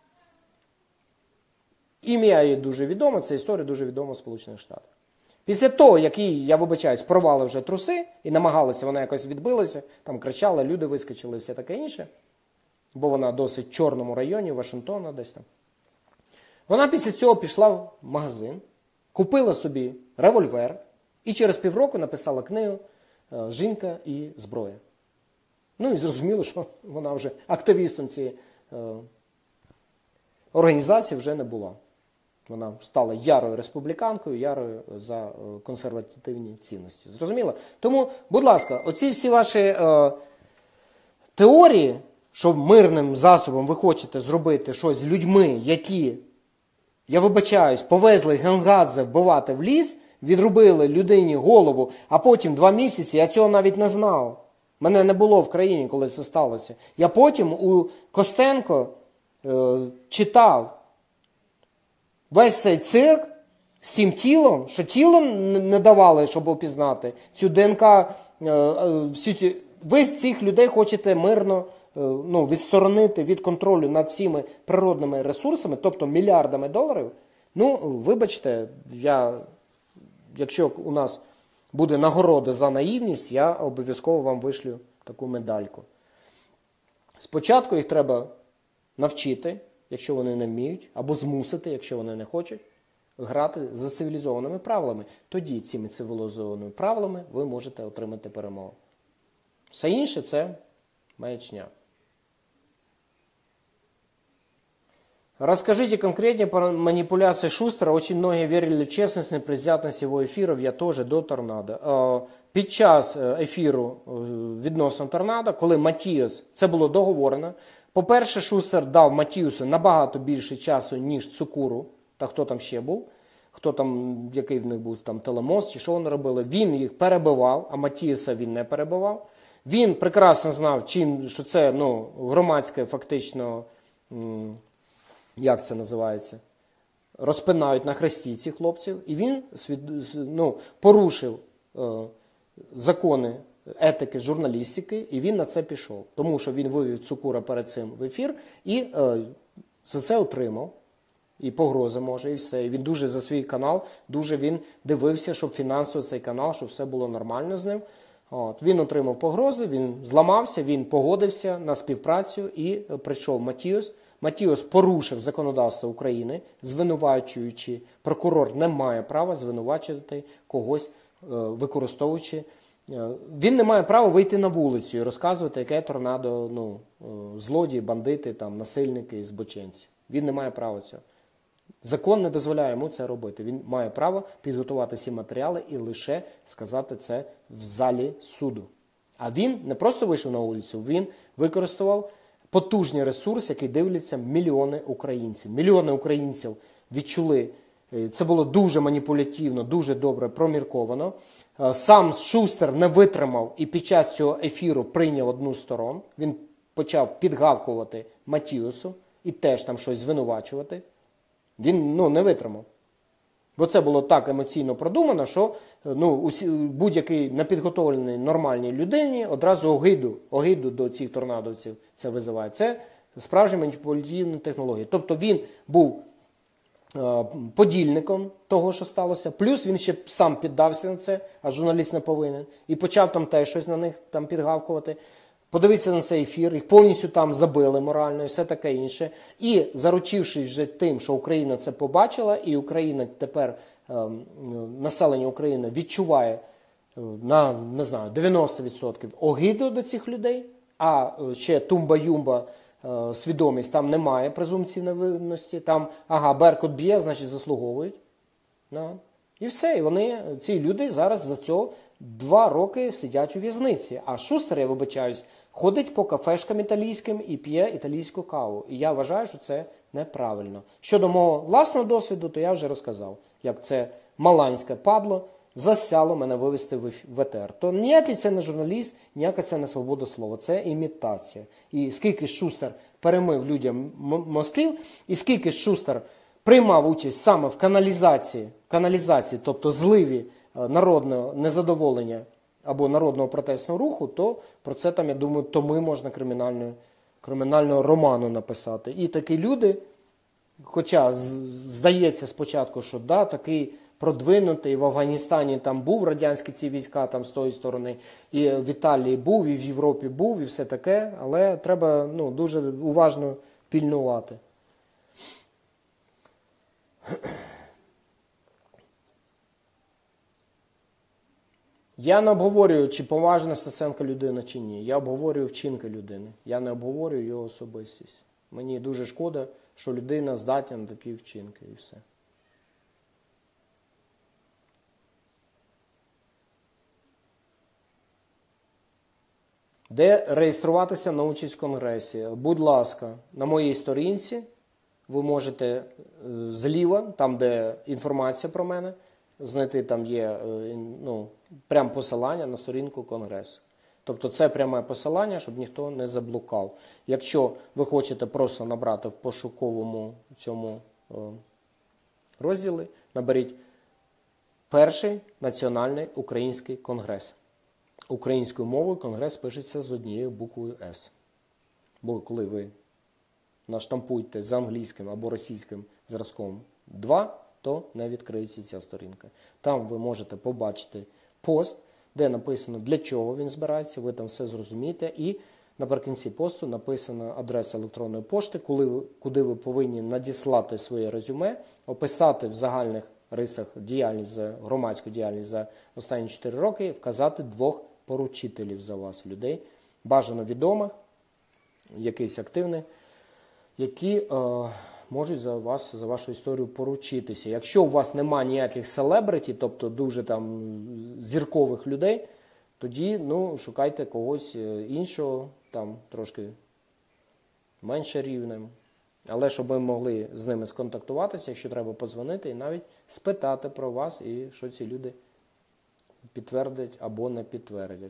Ім'я її дуже відоме, ця історія дуже відома в Сполучених Штатах. Після того, як їй, я вибачаюсь, порвали вже труси і намагалися, вона якось відбилася, там кричала, люди вискочили і все таке інше, бо вона досить в чорному районі, Вашингтона десь там. Вона після цього пішла в магазин, купила собі револьвер і через півроку написала книгу «Жінка і зброя». Ну і зрозуміло, що вона вже активістом цієї е, організації вже не була. Вона стала ярою республіканкою, ярою за консервативні цінності. Зрозуміло? Тому, будь ласка, оці всі ваші е, теорії, що мирним засобом ви хочете зробити щось з людьми, які, я вибачаюсь, повезли Генгадзе вбивати в ліс, відрубили людині голову, а потім два місяці, я цього навіть не знав. Мене не було в країні, коли це сталося. Я потім у Костенко е, читав весь цей цирк з цим тілом, що тіло не давали, щоб опізнати. Цю ДНК, е, всю цю, ви з цих людей хочете мирно е, ну, відсторонити від контролю над цими природними ресурсами, тобто мільярдами доларів. Ну, вибачте, я, якщо у нас буде нагорода за наївність, я обов'язково вам вишлю таку медальку. Спочатку їх треба навчити, якщо вони не вміють, або змусити, якщо вони не хочуть, грати за цивілізованими правилами. Тоді цими цивілізованими правилами ви можете отримати перемогу. Все інше – це Маячня. Расскажите конкретнее про манипуляции Шустера. Очень многие верили в честность, непредвзятность его ефірів. Я теж до торнадо. Під час ефіру відносно торнадо, коли Матіос, це було договорено. По-перше, Шустер дав Матіусу набагато більше часу, ніж Цукуру. Та хто там ще був? Хто там, який в них був там телемост, чи що вони робили. Він їх перебивав, а Матіоса він не перебивав. Він прекрасно знав, чим, що це ну, громадське фактично... як це називається, розпинають на хресті цих хлопців, і він ну, порушив е, закони етики журналістики, і він на це пішов. Тому що він вивів Цукура перед цим в ефір, і е, за це отримав, і погрози може, і все. І він дуже за свій канал, дуже він дивився, щоб фінансово цей канал, щоб все було нормально з ним. От, він отримав погрози, він зламався, він погодився на співпрацю, і е, прийшов Матіос. Матіос порушив законодавство України, звинувачуючи, прокурор не має права звинувачувати когось, використовуючи. Він не має права вийти на вулицю і розказувати, яке торнадо, ну, злодії, бандити, там, насильники, збочинці. Він не має права цього. Закон не дозволяє йому це робити. Він має право підготувати всі матеріали і лише сказати це в залі суду. А він не просто вийшов на вулицю, він використовував потужний ресурс, який дивляться мільйони українців. Мільйони українців відчули, це було дуже маніпулятивно, дуже добре промірковано. Сам Шустер не витримав і під час цього ефіру прийняв одну з сторон. Він почав підгавкувати Матіосу і теж там щось звинувачувати. Він ну, не витримав. Бо це було так емоційно продумано, що ну, будь-який непідготовлений нормальній людині одразу огиду, огиду до цих торнадовців це визиває. Це справжні маніпулятивні технології. Тобто він був е, подільником того, що сталося, плюс він ще сам піддався на це, а журналіст не повинен, і почав там теж щось на них там підгавкувати. Подивіться на цей ефір, їх повністю там забили морально і все таке інше. І заручившись вже тим, що Україна це побачила, і Україна тепер, е, населення України відчуває е, на, не знаю, дев'яносто відсотків огиду до цих людей, а ще тумба-юмба е, свідомість, там немає презумпції невинності, там, ага, Беркут б'є, значить заслуговують. Да. І все, і вони, ці люди зараз за цього два роки сидять у в'язниці. А Шустер, я вибачаюсь, ходить по кафешкам італійським і п'є італійську каву. І я вважаю, що це неправильно. Щодо мого власного досвіду, то я вже розказав, як це маланське падло засяло мене вивести в етер. То ніякий це не журналіст, ніяка це не свобода слова, це імітація. І скільки Шустер перемив людям мозків, і скільки Шустер приймав участь саме в каналізації, каналізації, тобто зливі народного незадоволення або народного протестного руху, то про це там, я думаю, томи можна кримінального, кримінального роману написати. І такі люди, хоча здається спочатку, що да, такий продвинутий, в Афганістані там був, радянські ці війська там з тої сторони, і в Італії був, і в Європі був, і все таке, але треба ну, дуже уважно пільнувати. Я не обговорюю, чи поважна Стеценко людина, чи ні. Я обговорюю вчинки людини. Я не обговорюю його особистість. Мені дуже шкода, що людина здатна на такі вчинки, і все. Де реєструватися на участь в Конгресі? Будь ласка, на моїй сторінці ви можете зліва, там де інформація про мене, знайти, там є ну, прям посилання на сторінку Конгресу. Тобто це пряме посилання, щоб ніхто не заблукав. Якщо ви хочете просто набрати в пошуковому цьому розділі, наберіть перший національний український конгрес. Українською мовою конгрес пишеться з однією буквою «С». Бо коли ви наштампуєте з англійським або російським зразком два, то не відкриється ця сторінка. Там ви можете побачити пост, де написано, для чого він збирається, ви там все зрозумієте. І наприкінці посту написана адреса електронної пошти, коли ви, куди ви повинні надіслати своє резюме, описати в загальних рисах діяльність, за, громадську діяльність за останні чотири роки, вказати двох поручителів за вас, людей, бажано відомих, якийсь активний, які е, можуть за вас, за вашу історію поручитися. Якщо у вас немає ніяких селебриті, тобто дуже там зіркових людей, тоді ну, шукайте когось іншого, там трошки менше рівнем. Але щоб ви могли з ними сконтактуватися, якщо треба подзвонити і навіть спитати про вас і що ці люди підтвердять або не підтвердять.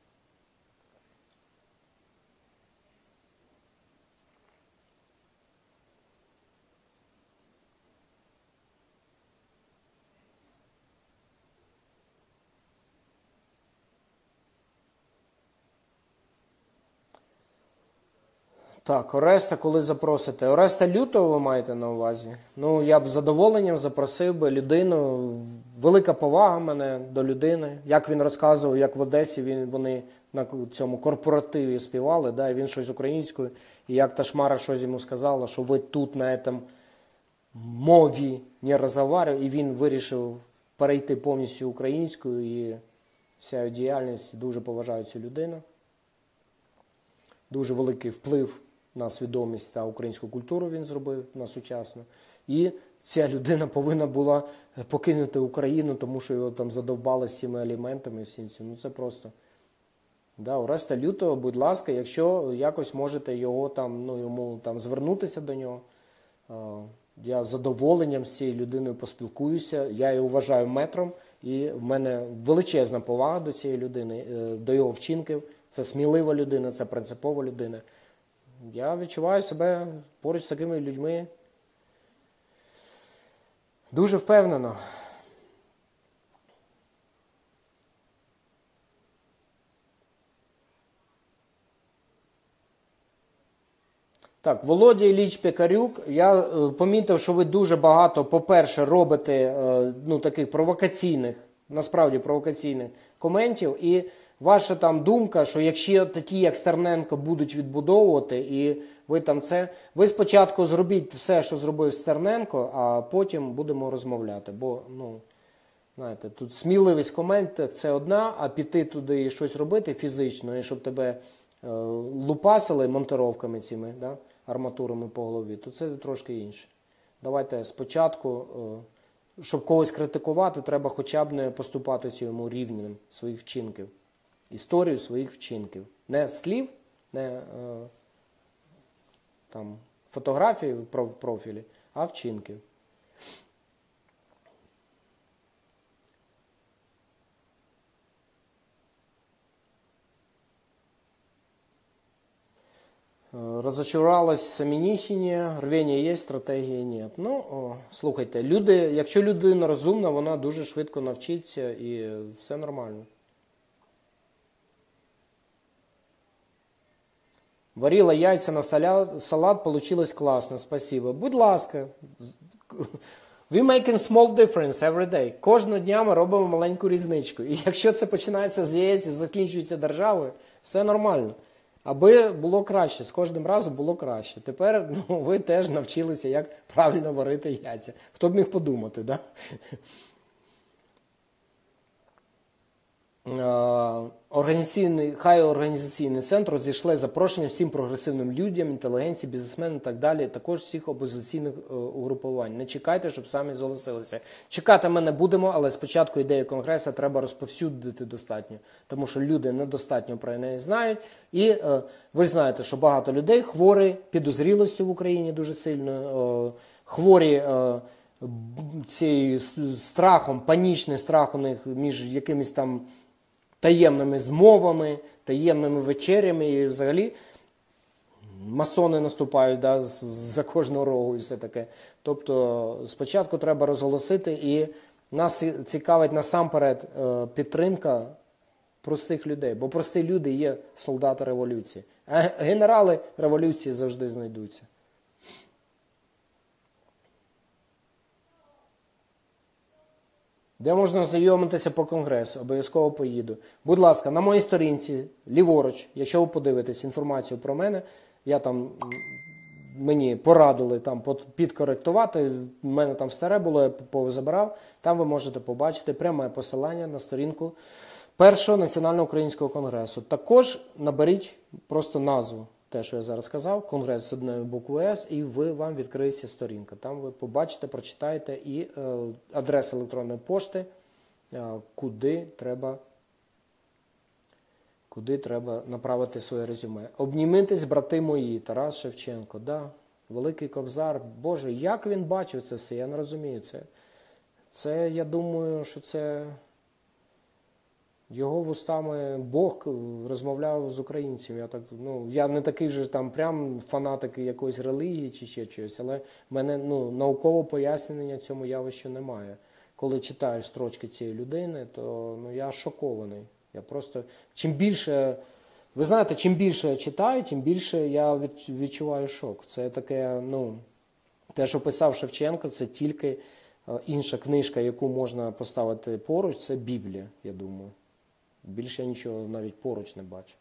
Так, Ореста, коли запросите? Ореста Лютого ви маєте на увазі? Ну, я б з задоволенням запросив би людину. Велика повага в мене до людини. Як він розказував, як в Одесі він, вони на цьому корпоративі співали, да, і він щось українською. І як та Шмара щось йому сказала, що ви тут на цьому мові не розмовляєте, і він вирішив перейти повністю українською, і вся його діяльність, дуже поважаю цю людину. Дуже великий вплив на свідомість та українську культуру він зробив на сучасну. І ця людина повинна була покинути Україну, тому що його там задовбали з цими аліментами. Всім цим. Ну це просто. Да, Ореста Лютого, будь ласка, якщо якось можете його там, ну, йому там звернутися до нього, я з задоволенням з цією людиною поспілкуюся, я її вважаю метром, і в мене величезна повага до цієї людини, до його вчинків. Це смілива людина, це принципова людина. Я відчуваю себе поруч з такими людьми дуже впевнено. Так, Володя Ілліч Пекарюк, я е, помітив, що ви дуже багато, по-перше, робите е, ну, таких провокаційних, насправді провокаційних коментів, і ваша там думка, що якщо такі, як Стерненко, будуть відбудовувати, і ви там це, ви спочатку зробіть все, що зробив Стерненко, а потім будемо розмовляти. Бо, ну, знаєте, тут сміливість в коментах – це одна, а піти туди і щось робити фізично, і щоб тебе е, лупасили монтировками цими, да, арматурами по голові, то це трошки інше. Давайте спочатку, е, щоб когось критикувати, треба хоча б не поступатися йому рівнем своїх вчинків. Історію своїх вчинків. Не слів, не е, там, фотографії в профілі, а вчинків. Розочарувалось самінісіння, рвіння є, стратегії ні. Ну, о, слухайте, люди, якщо людина розумна, вона дуже швидко навчиться і все нормально. Варила яйця на салат, салат, получилось класно, спасибо. Будь ласка, we making small difference every day. Кожного дня ми робимо маленьку різничку. І якщо це починається з яєць і закінчується державою, все нормально. Аби було краще, з кожним разом було краще. Тепер ну, ви теж навчилися, як правильно варити яйця. Хто б міг подумати, да? Організаційний, хай організаційний центр розійшли запрошення всім прогресивним людям, інтелігенції, бізнесменам і так далі, також всіх опозиційних е, угрупувань. Не чекайте, щоб самі зголосилися. Чекати ми не будемо, але спочатку ідею Конгресу треба розповсюдити достатньо, тому що люди недостатньо про неї знають. І е, ви знаєте, що багато людей хворі підозрілостю в Україні дуже сильно, е, хворі е, цією страхом, панічний страх у них між якимись там таємними змовами, таємними вечерями, і взагалі масони наступають, да, за кожного рогу і все таке. Тобто спочатку треба розголосити, і нас цікавить насамперед підтримка простих людей, бо прості люди є солдати революції, а генерали революції завжди знайдуться. Де можна ознайомитися по Конгресу? Обов'язково поїду. Будь ласка, на моїй сторінці, ліворуч, якщо ви подивитесь інформацію про мене, я там, мені порадили там підкоректувати, в мене там старе було, я позабирав, там ви можете побачити пряме посилання на сторінку Першого національного українського конгресу. Також наберіть просто назву те, що я зараз сказав, конгрес з одною буквою С, і ви, вам відкриється сторінка. Там ви побачите, прочитаєте і е, адреса електронної пошти, е, куди треба, куди треба направити своє резюме. Обнімитесь, брати мої, Тарас Шевченко, да, Великий Кобзар. Боже, як він бачив це все, я не розумію. Це, це я думаю, що це... Його вустами Бог розмовляв з українцями. Я так, ну, я не такий же там прям фанатик якоїсь релігії чи ще чогось, але в мене ну, наукового пояснення цьому явищу немає. Коли читаєш строчки цієї людини, то ну, я шокований. Я просто, чим більше, ви знаєте, чим більше я читаю, тим більше я відчуваю шок. Це таке, ну, те, що писав Шевченко, це тільки інша книжка, яку можна поставити поруч, це Біблія, я думаю. Більше я нічого навіть поруч не бачу.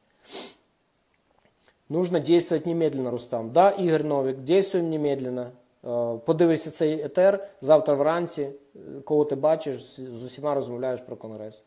Нужно действовать немедленно, Рустам. Да, Ігор Новик, действуємо немедленно. Подивися цей етер, завтра вранці, кого ти бачиш, з усіма розмовляєш про конгрес.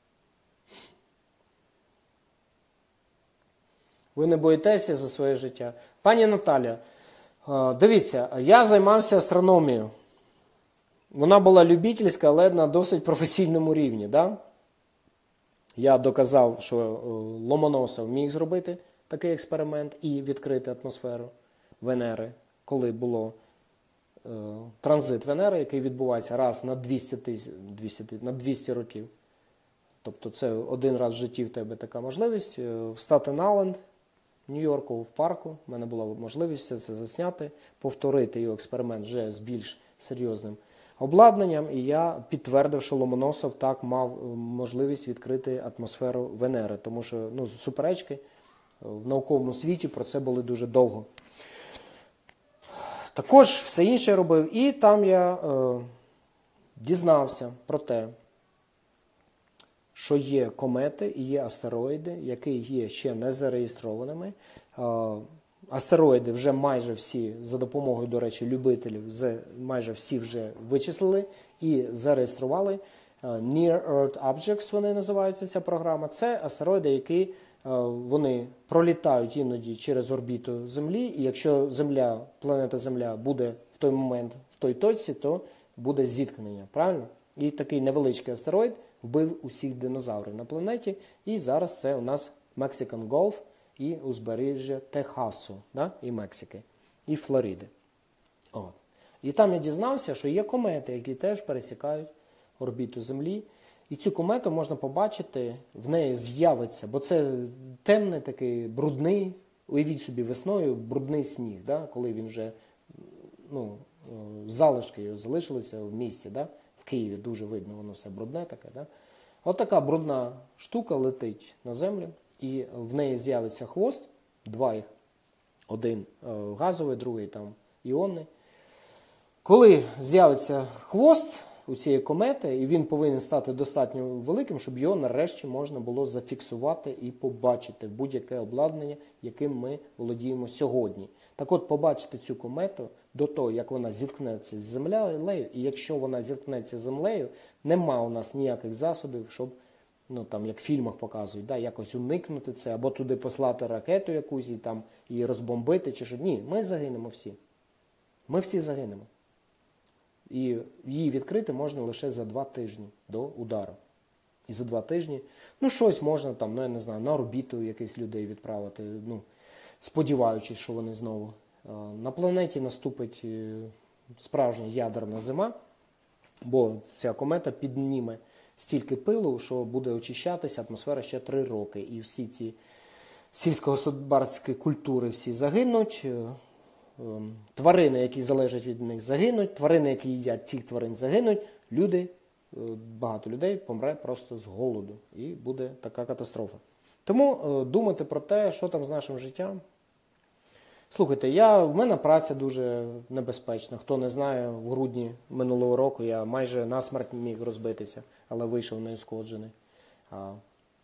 Ви не боїтеся за своє життя? Пані Наталя, дивіться, я займався астрономією. Вона була любительська, але на досить професійному рівні, да? Я доказав, що Ломоносов міг зробити такий експеримент і відкрити атмосферу Венери, коли було е, транзит Венери, який відбувається раз на двісті, двісті, на двісті років. Тобто це один раз в житті в тебе така можливість. В Статен-Айленд, Нью-Йорку, в парку, в мене була можливість це засняти, повторити його експеримент вже з більш серйозним обладнанням, і я підтвердив, що Ломоносов так мав можливість відкрити атмосферу Венери, тому що ну, суперечки в науковому світі про це були дуже довго. Також все інше я робив, і там я е, дізнався про те, що є комети і є астероїди, які є ще не зареєстрованими. Е, Астероїди вже майже всі, за допомогою, до речі, любителів, майже всі вже вичислили і зареєстрували. Near Earth Objects вони називаються, ця програма. Це астероїди, які вони пролітають іноді через орбіту Землі, і якщо Земля, планета Земля буде в той момент в той точці, то буде зіткнення, правильно? І такий невеличкий астероїд вбив усіх динозаврів на планеті, і зараз це у нас Mexican Gulf, і узбережжя Техасу, да? І Мексики, і Флориди. От. І там я дізнався, що є комети, які теж пересікають орбіту Землі. І цю комету можна побачити, в неї з'явиться, бо це темний такий, брудний, уявіть собі, весною брудний сніг, да? Коли він вже, ну, залишки його залишилися в місті, да? В Києві дуже видно, воно все брудне таке. Да? От така брудна штука летить на землю. І в неї з'явиться хвост, два їх, один газовий, другий там іонний. Коли з'явиться хвост у цієї комети, і він повинен стати достатньо великим, щоб його нарешті можна було зафіксувати і побачити будь-яке обладнання, яким ми володіємо сьогодні. Так от, побачити цю комету до того, як вона зіткнеться з землею, і якщо вона зіткнеться з землею, нема у нас ніяких засобів, щоб, ну там, як в фільмах показують, да, якось уникнути це, або туди послати ракету якусь і там її розбомбити, чи що. Ні, ми загинемо всі. Ми всі загинемо. І її відкрити можна лише за два тижні до удару. І за два тижні, ну, щось можна там, ну, я не знаю, на орбіту якихось людей відправити, ну, сподіваючись, що вони знову. На планеті наступить справжня ядерна зима, бо ця комета підніме стільки пилу, що буде очищатися атмосфера ще три роки. І всі ці сільськогосподарські культури всі загинуть, тварини, які залежать від них, загинуть, тварини, які їдять цих тварин, загинуть, люди, багато людей помре просто з голоду. І буде така катастрофа. Тому думати про те, що там з нашим життям. Слухайте, я, в мене праця дуже небезпечна. Хто не знає, в грудні минулого року я майже насмерть міг розбитися, але вийшов неушкоджений. А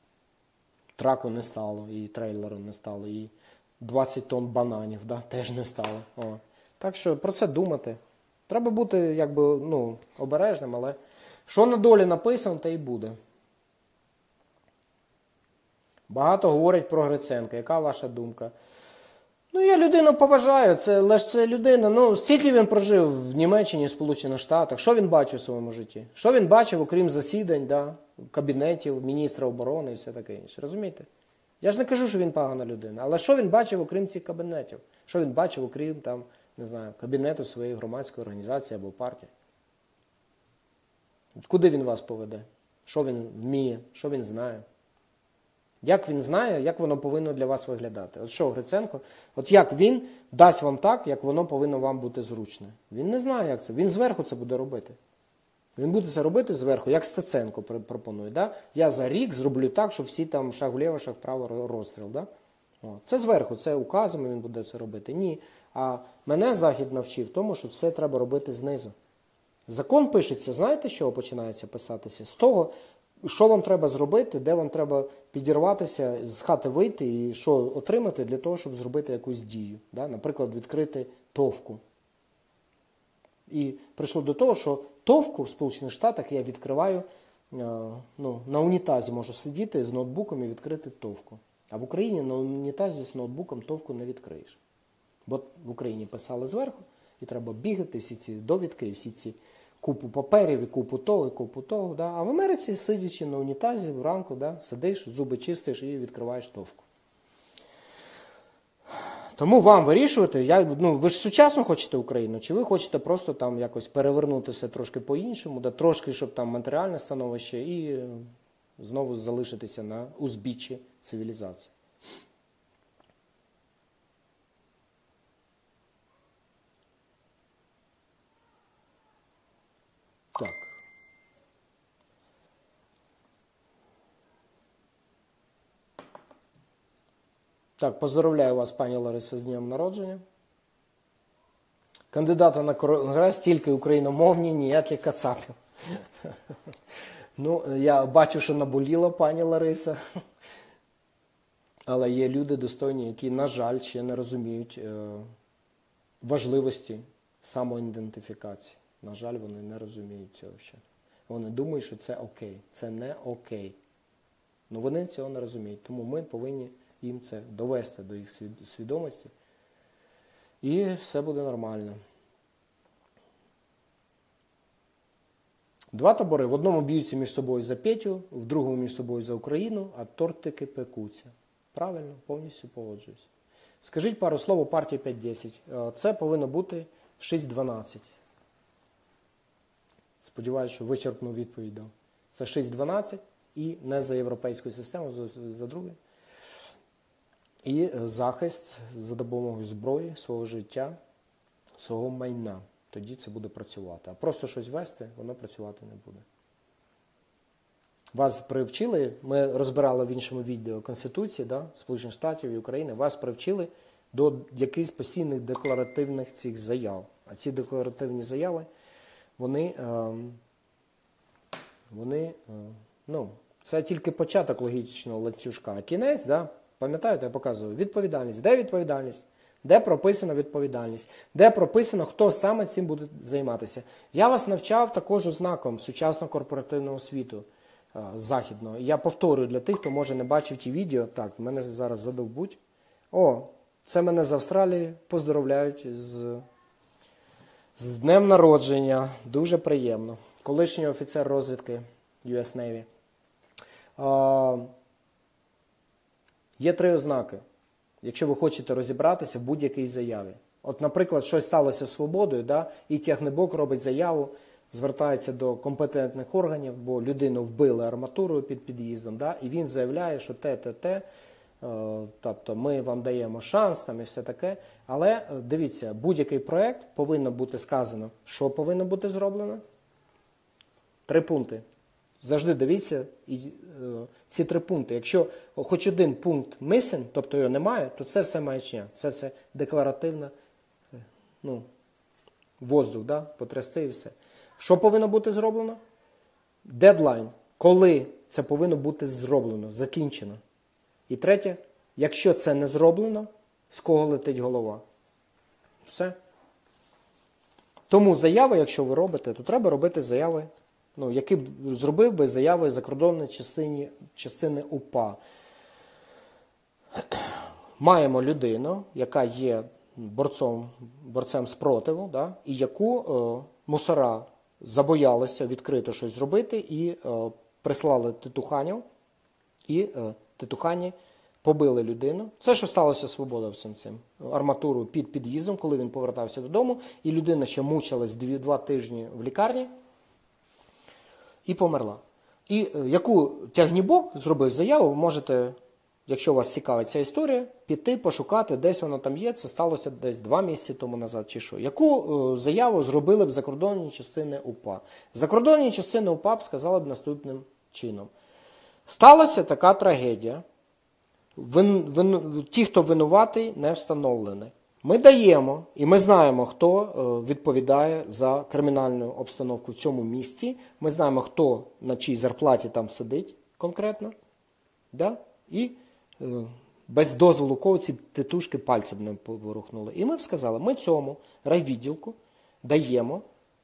траку не стало, і трейлеру не стало, і двадцять тонн бананів, да, теж не стало. О. Так що про це думати. Треба бути, якби, ну, обережним, але що на долі написано, те й буде. Багато говорять про Гриценка. Яка ваша думка? Ну, я людину поважаю, це, але ж це людина, ну, скільки він прожив в Німеччині, в Сполучених Штатах, що він бачив у своєму житті? Що він бачив, окрім засідань, да, кабінетів, міністра оборони і все таке інше, розумієте? Я ж не кажу, що він погана людина, але що він бачив, окрім цих кабінетів? Що він бачив, окрім, там, не знаю, кабінету своєї громадської організації або партії? Куди він вас поведе? Що він вміє? Що він знає? Як він знає, як воно повинно для вас виглядати? От що, Гриценко? От як він дасть вам так, як воно повинно вам бути зручне? Він не знає, як це. Він зверху це буде робити. Він буде це робити зверху, як Стеценко пропонує. Да? Я за рік зроблю так, щоб всі там шаг вліво, шаг вправо розстріл. Да? О, це зверху, це указами він буде це робити. Ні. А мене Захід навчив тому, що все треба робити знизу. Закон пишеться, знаєте, з чого починається писатися? З того, що вам треба зробити, де вам треба підірватися, з хати вийти і що отримати для того, щоб зробити якусь дію. Да? Наприклад, відкрити товку. І прийшло до того, що товку в Сполучених Штатах я відкриваю, ну, на унітазі можу сидіти з ноутбуком і відкрити товку. А в Україні на унітазі з ноутбуком товку не відкриєш. Бо в Україні писали зверху, і треба бігати, всі ці довідки, і всі ці купу паперів, і купу того, і купу того. Да? А в Америці, сидячи на унітазі, вранку, да, сидиш, зуби чистиш і відкриваєш товку. Тому вам вирішувати, я, ну, ви ж сучасно хочете Україну, чи ви хочете просто там якось перевернутися трошки по-іншому, да, трошки, щоб там матеріальне становище, і знову залишитися на узбіччі цивілізації. Так. Так, поздоровляю вас, пані Лариса, з днем народження. Кандидати на конгрес тільки україномовні, ніяких кацапів. Ну, я бачу, що наболіла пані Лариса. Але є люди достойні, які, на жаль, ще не розуміють е, важливості самоідентифікації. На жаль, вони не розуміють цього ще. Вони думають, що це окей. Це не окей. Ну вони цього не розуміють. Тому ми повинні їм це довести до їх свідомості. І все буде нормально. Два табори. В одному б'ються між собою за Петю, в другому між собою за Україну, а тортики пекуться. Правильно, повністю погоджуюсь. Скажіть пару слов у партії п'ять десять. Це повинно бути шість дванадцять. Сподіваюся, що вичерпну відповідь дав. Це шість дванадцять і не за європейську систему, за другу. І захист за допомогою зброї, свого життя, свого майна. Тоді це буде працювати. А просто щось вести, воно працювати не буде. Вас привчили, ми розбирали в іншому відео Конституції, да, Сполучених Штатів і України, вас привчили до якихось постійних декларативних цих заяв. А ці декларативні заяви, вони, вони ну, це тільки початок логічного ланцюжка. А кінець, да, пам'ятаєте, я показую, відповідальність. Де відповідальність? Де прописана відповідальність? Де прописано, хто саме цим буде займатися? Я вас навчав також ознаком сучасного корпоративного світу західного. Я повторюю для тих, хто може не бачив ті відео. Так, мене зараз задовбуть. О, це мене з Австралії поздоровляють з, з днем народження. Дуже приємно. Колишній офіцер розвідки ю ес Navy. А, є три ознаки, якщо ви хочете розібратися в будь-якій заяві. От, наприклад, щось сталося з свободою, да, і тягнебок робить заяву, звертається до компетентних органів, бо людину вбили арматурою під під'їздом, да, і він заявляє, що те, те, те, е, тобто ми вам даємо шанс там і все таке. Але дивіться, будь-який проєкт повинно бути сказано, що повинно бути зроблено. Три пункти. Завжди дивіться і, е, ці три пункти. Якщо хоч один пункт missing, тобто його немає, то це все маячня. Це все декларативна, ну, воздух, да, потрясти і все. Що повинно бути зроблено? Дедлайн. Коли це повинно бути зроблено, закінчено. І третє, якщо це не зроблено, з кого летить голова. Все. Тому заяви, якщо ви робите, то треба робити заяви, ну, які б зробив би заяви закордонної частини, частини УПА. маємо людину, яка є борцом, борцем спротиву, да, і яку е, мусора забоялися відкрито щось зробити і е, прислали титуханів, і е, титухані побили людину. Це, що сталося свобода всім цим. Арматуру під під'їздом, коли він повертався додому, і людина ще мучилась дві, два тижні в лікарні і померла. І е, яку Тягнібок зробив заяву, ви можете, якщо вас цікавить ця історія, піти, пошукати, десь вона там є, це сталося десь два місяці тому назад чи що. Яку е, заяву зробили б закордонні частини УПА? Закордонні частини УПА б сказали б наступним чином. Сталася така трагедія, вин, вин, ті, хто винуватий, не встановлений. Ми даємо, і ми знаємо, хто е, відповідає за кримінальну обстановку в цьому місті, ми знаємо, хто на чій зарплаті там сидить конкретно, да? І е, без дозволу кого ці титушки пальцем не поворухнули. І ми б сказали, ми цьому райвідділку даємо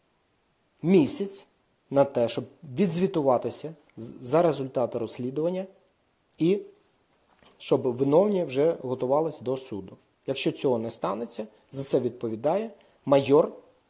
місяць на те, щоб відзвітуватися за результати розслідування і щоб виновні вже готувалися до суду. Якщо цього не станеться, за це відповідає майор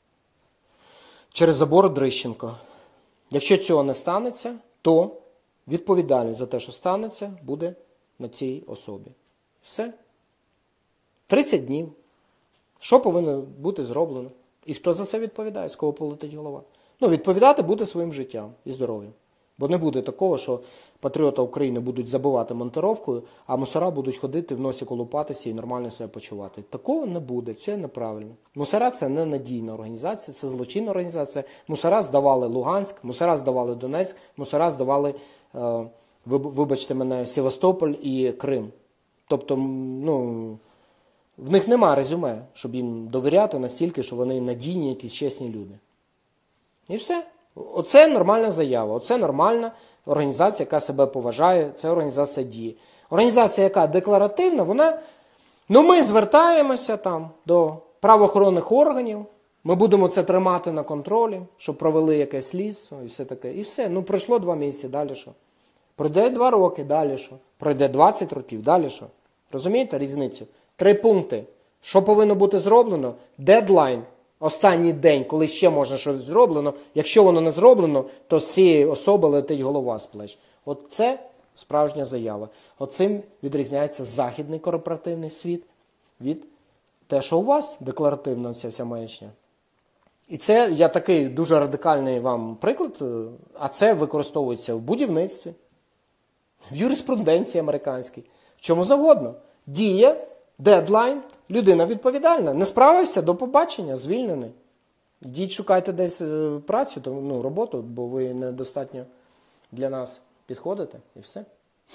через забор Дрищенко. Якщо цього не станеться, то відповідальність за те, що станеться, буде на цій особі. Все. тридцять днів. Що повинно бути зроблено? І хто за це відповідає? З кого полетить голова? Ну, відповідати буде своїм життям і здоров'ям. Бо не буде такого, що патріоти України будуть забивати монтировкою, а мусора будуть ходити в носі колупатися і нормально себе почувати. Такого не буде, це неправильно. Мусора – це не надійна організація, це злочинна організація. Мусора здавали Луганськ, мусора здавали Донецьк, мусора здавали, е, вибачте мене, Севастополь і Крим. Тобто, ну, в них нема резюме, щоб їм довіряти настільки, що вони надійні, якісь чесні люди. І все. Оце нормальна заява, оце нормальна організація, яка себе поважає, це організація дії. Організація, яка декларативна, вона, ну ми звертаємося там до правоохоронних органів, ми будемо це тримати на контролі, щоб провели якесь слідство і все таке. І все, ну пройшло два місяці, далі що? Пройде два роки, далі що? Пройде двадцять років, далі що? Розумієте різницю? Три пункти. Що повинно бути зроблено? Дедлайн. Останній день, коли ще можна щось зроблено, якщо воно не зроблено, то з цієї особи летить голова з плеч. От це справжня заява. Оцим відрізняється західний корпоративний світ від те, що у вас декларативна ця вся маячня. І це, я такий дуже радикальний вам приклад, а це використовується в будівництві, в юриспруденції американській, в чому завгодно. Діє, дедлайн, людина відповідальна. Не справився, до побачення, звільнений. Йдіть, шукайте десь працю, ну, роботу, бо ви недостатньо для нас підходите, і все.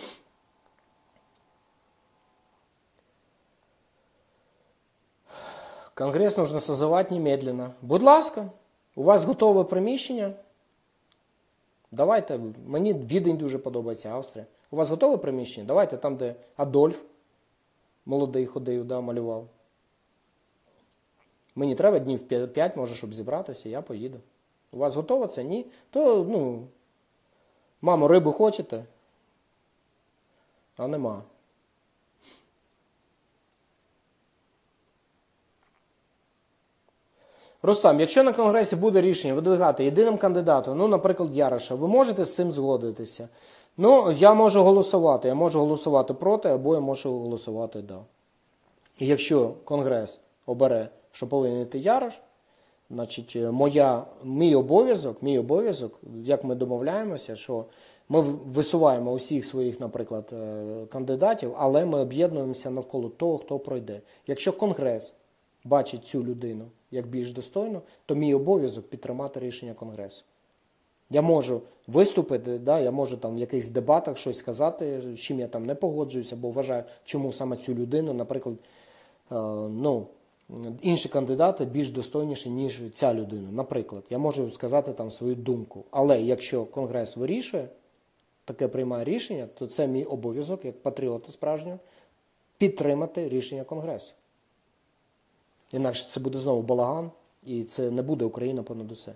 Конгрес нужно созывать немедленно. Будь ласка, у вас готове приміщення. Давайте, мені Відень дуже подобається, Австрія. У вас готове приміщення? Давайте там, де Адольф молодий ходив, да, малював. Мені треба днів п'ять, може, щоб зібратися, я поїду. У вас готово це? Ні? То, ну, мамо, рибу хочете? А нема. Рустам, якщо на Конгресі буде рішення видвигати єдиним кандидатом, ну, наприклад, Яроша, ви можете з цим згодитися? Ну, я можу голосувати. Я можу голосувати проти, або я можу голосувати «да». І якщо Конгрес обере, що повинен йти Ярош, значить, моя, мій обов'язок, мій обов'язок, як ми домовляємося, що ми висуваємо усіх своїх, наприклад, кандидатів, але ми об'єднуємося навколо того, хто пройде. Якщо Конгрес бачить цю людину як більш достойну, то мій обов'язок підтримати рішення Конгресу. Я можу виступити, да, я можу там в якихось дебатах щось сказати, з чим я там не погоджуюся, бо вважаю, чому саме цю людину, наприклад, е, ну, інші кандидати більш достойніші, ніж ця людина. Наприклад, я можу сказати там свою думку. Але якщо Конгрес вирішує, таке приймає рішення, то це мій обов'язок, як патріота справжнього, підтримати рішення Конгресу. Інакше це буде знову балаган, і це не буде Україна понад усе.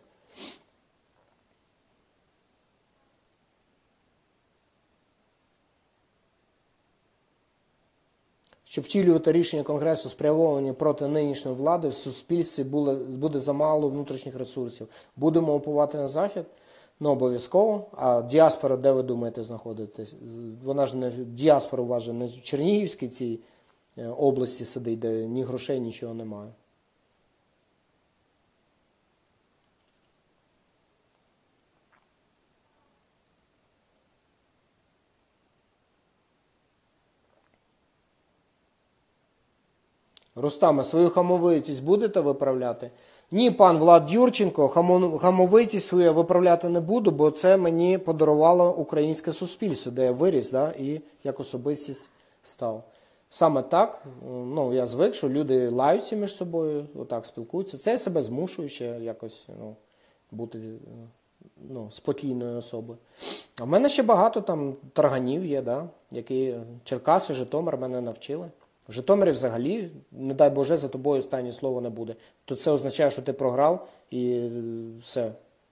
щоб втілювати рішення Конгресу, спрямовані проти нинішньої влади, в суспільстві буде, буде замало внутрішніх ресурсів. Будемо уповати на Захід? Ну, обов'язково. А діаспора, де ви думаєте знаходитесь? Вона ж не, діаспора у вас же не в Чернігівській цій області сидить, де ні грошей, нічого немає. Рустаме, свою хамовитість будете виправляти? Ні, пан Влад Юрченко, хамовитість свою виправляти не буду, бо це мені подарувало українське суспільство, де я виріс, да, і як особистість став. Саме так, ну, я звик, що люди лаються між собою, отак спілкуються. Це я себе змушую ще якось, ну, бути, ну, спокійною особою. А в мене ще багато там тарганів є, да, які Черкаси, Житомир мене навчили. В Житомирі взагалі, не дай Боже, за тобою останнє слово не буде. То це означає, що ти програв і все.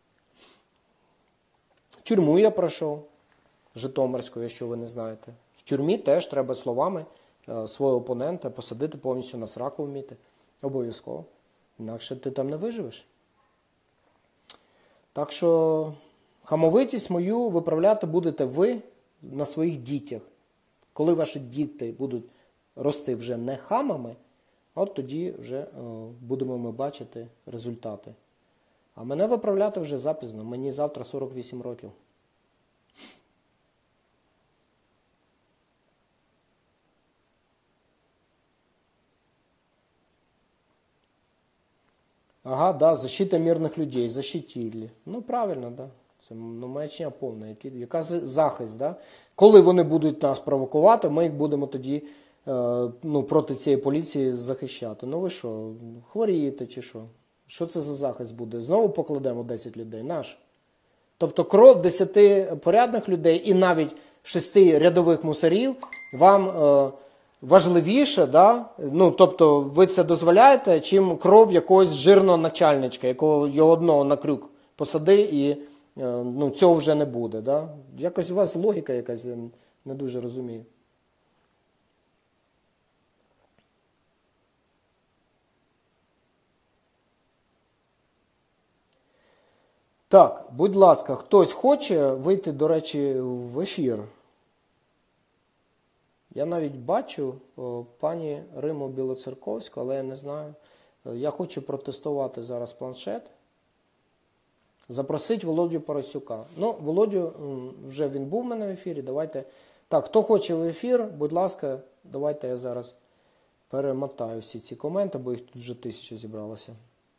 Тюрму я пройшов, Житомирську, якщо ви не знаєте. В тюрмі теж треба словами свого опонента посадити повністю на сраку вміти. Обов'язково. Інакше ти там не виживеш. Так що хамовитість мою виправляти будете ви на своїх дітях. Коли ваші діти будуть рости вже не хамами, от тоді вже о, будемо ми бачити результати. А мене виправляти вже запізно. Мені завтра сорок вісім років. Ага, да, защита мирних людей, защитили. Ну, правильно, да. Це, ну, маячня повна. Яка захист, да? Коли вони будуть нас провокувати, ми їх будемо тоді ну, проти цієї поліції захищати. Ну ви що, хворієте чи що? Що це за захист буде? Знову покладемо десять людей? Наш. Тобто кров десяти порядних людей і навіть шести рядових мусорів вам е, важливіше, да? Ну, тобто ви це дозволяєте, чим кров якогось жирного начальничка, якого його одного на крюк посади і е, ну, цього вже не буде. Да? Якось у вас логіка якась, я не дуже розумію. Так, будь ласка, хтось хоче вийти, до речі, в ефір? Я навіть бачу о, пані Риму Білоцерковську, але я не знаю. Я хочу протестувати зараз планшет. Запросить Володю Парасюка. Ну, Володю, вже він був в мене в ефірі, давайте. Так, хто хоче в ефір, будь ласка, давайте я зараз перемотаю всі ці коменти, бо їх тут вже тисяча зібралося.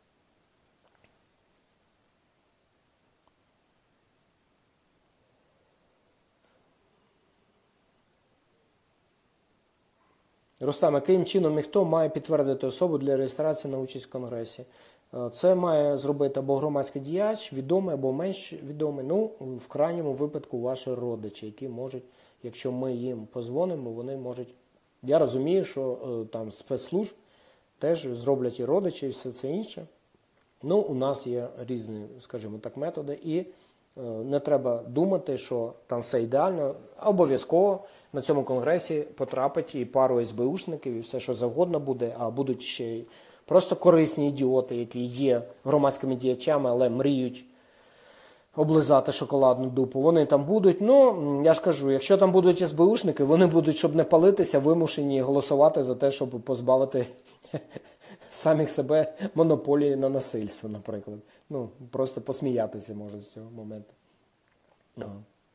Рустам, яким чином і хто має підтвердити особу для реєстрації на участь в Конгресі? Це має зробити або громадський діяч, відомий або менш відомий, ну, в крайньому випадку ваші родичі, які можуть, якщо ми їм позвонимо, вони можуть... Я розумію, що там спецслужб теж зроблять і родичі, і все це інше. Ну, у нас є різні, скажімо так, методи, і не треба думати, що там все ідеально. Обов'язково на цьому конгресі потрапить і пару ес бе ушників, і все, що завгодно буде, а будуть ще й просто корисні ідіоти, які є громадськими діячами, але мріють облизати шоколадну дупу. Вони там будуть, ну, я ж кажу, якщо там будуть ес бе ушники, вони будуть, щоб не палитися, вимушені голосувати за те, щоб позбавити самих себе монополії на насильство, наприклад. Ну, просто посміятися може з цього моменту. Ага.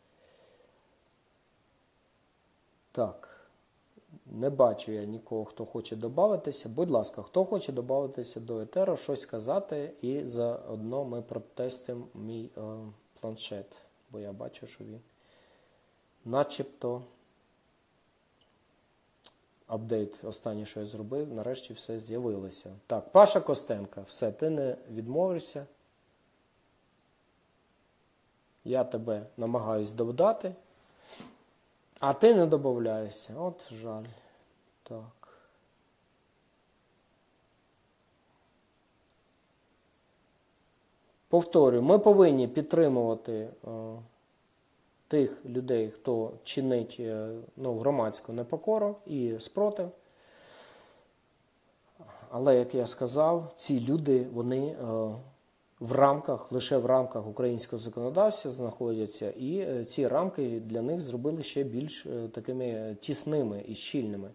Так. Не бачу я нікого, хто хоче додатися. Будь ласка, хто хоче додатися до етеру, щось сказати, і заодно ми протестимо мій е, планшет. Бо я бачу, що він начебто апдейт останній, що я зробив, нарешті все з'явилося. Так, Паша Костенка, все, ти не відмовишся. Я тебе намагаюсь додати, а ти не додаєшся. От жаль. Так. Повторюю, ми повинні підтримувати е, тих людей, хто чинить е, ну, громадську непокору і спротив. але, як я сказав, ці люди, вони е, в рамках, лише в рамках українського законодавства знаходяться, і е, ці рамки для них зробили ще більш е, такими тісними і щільними.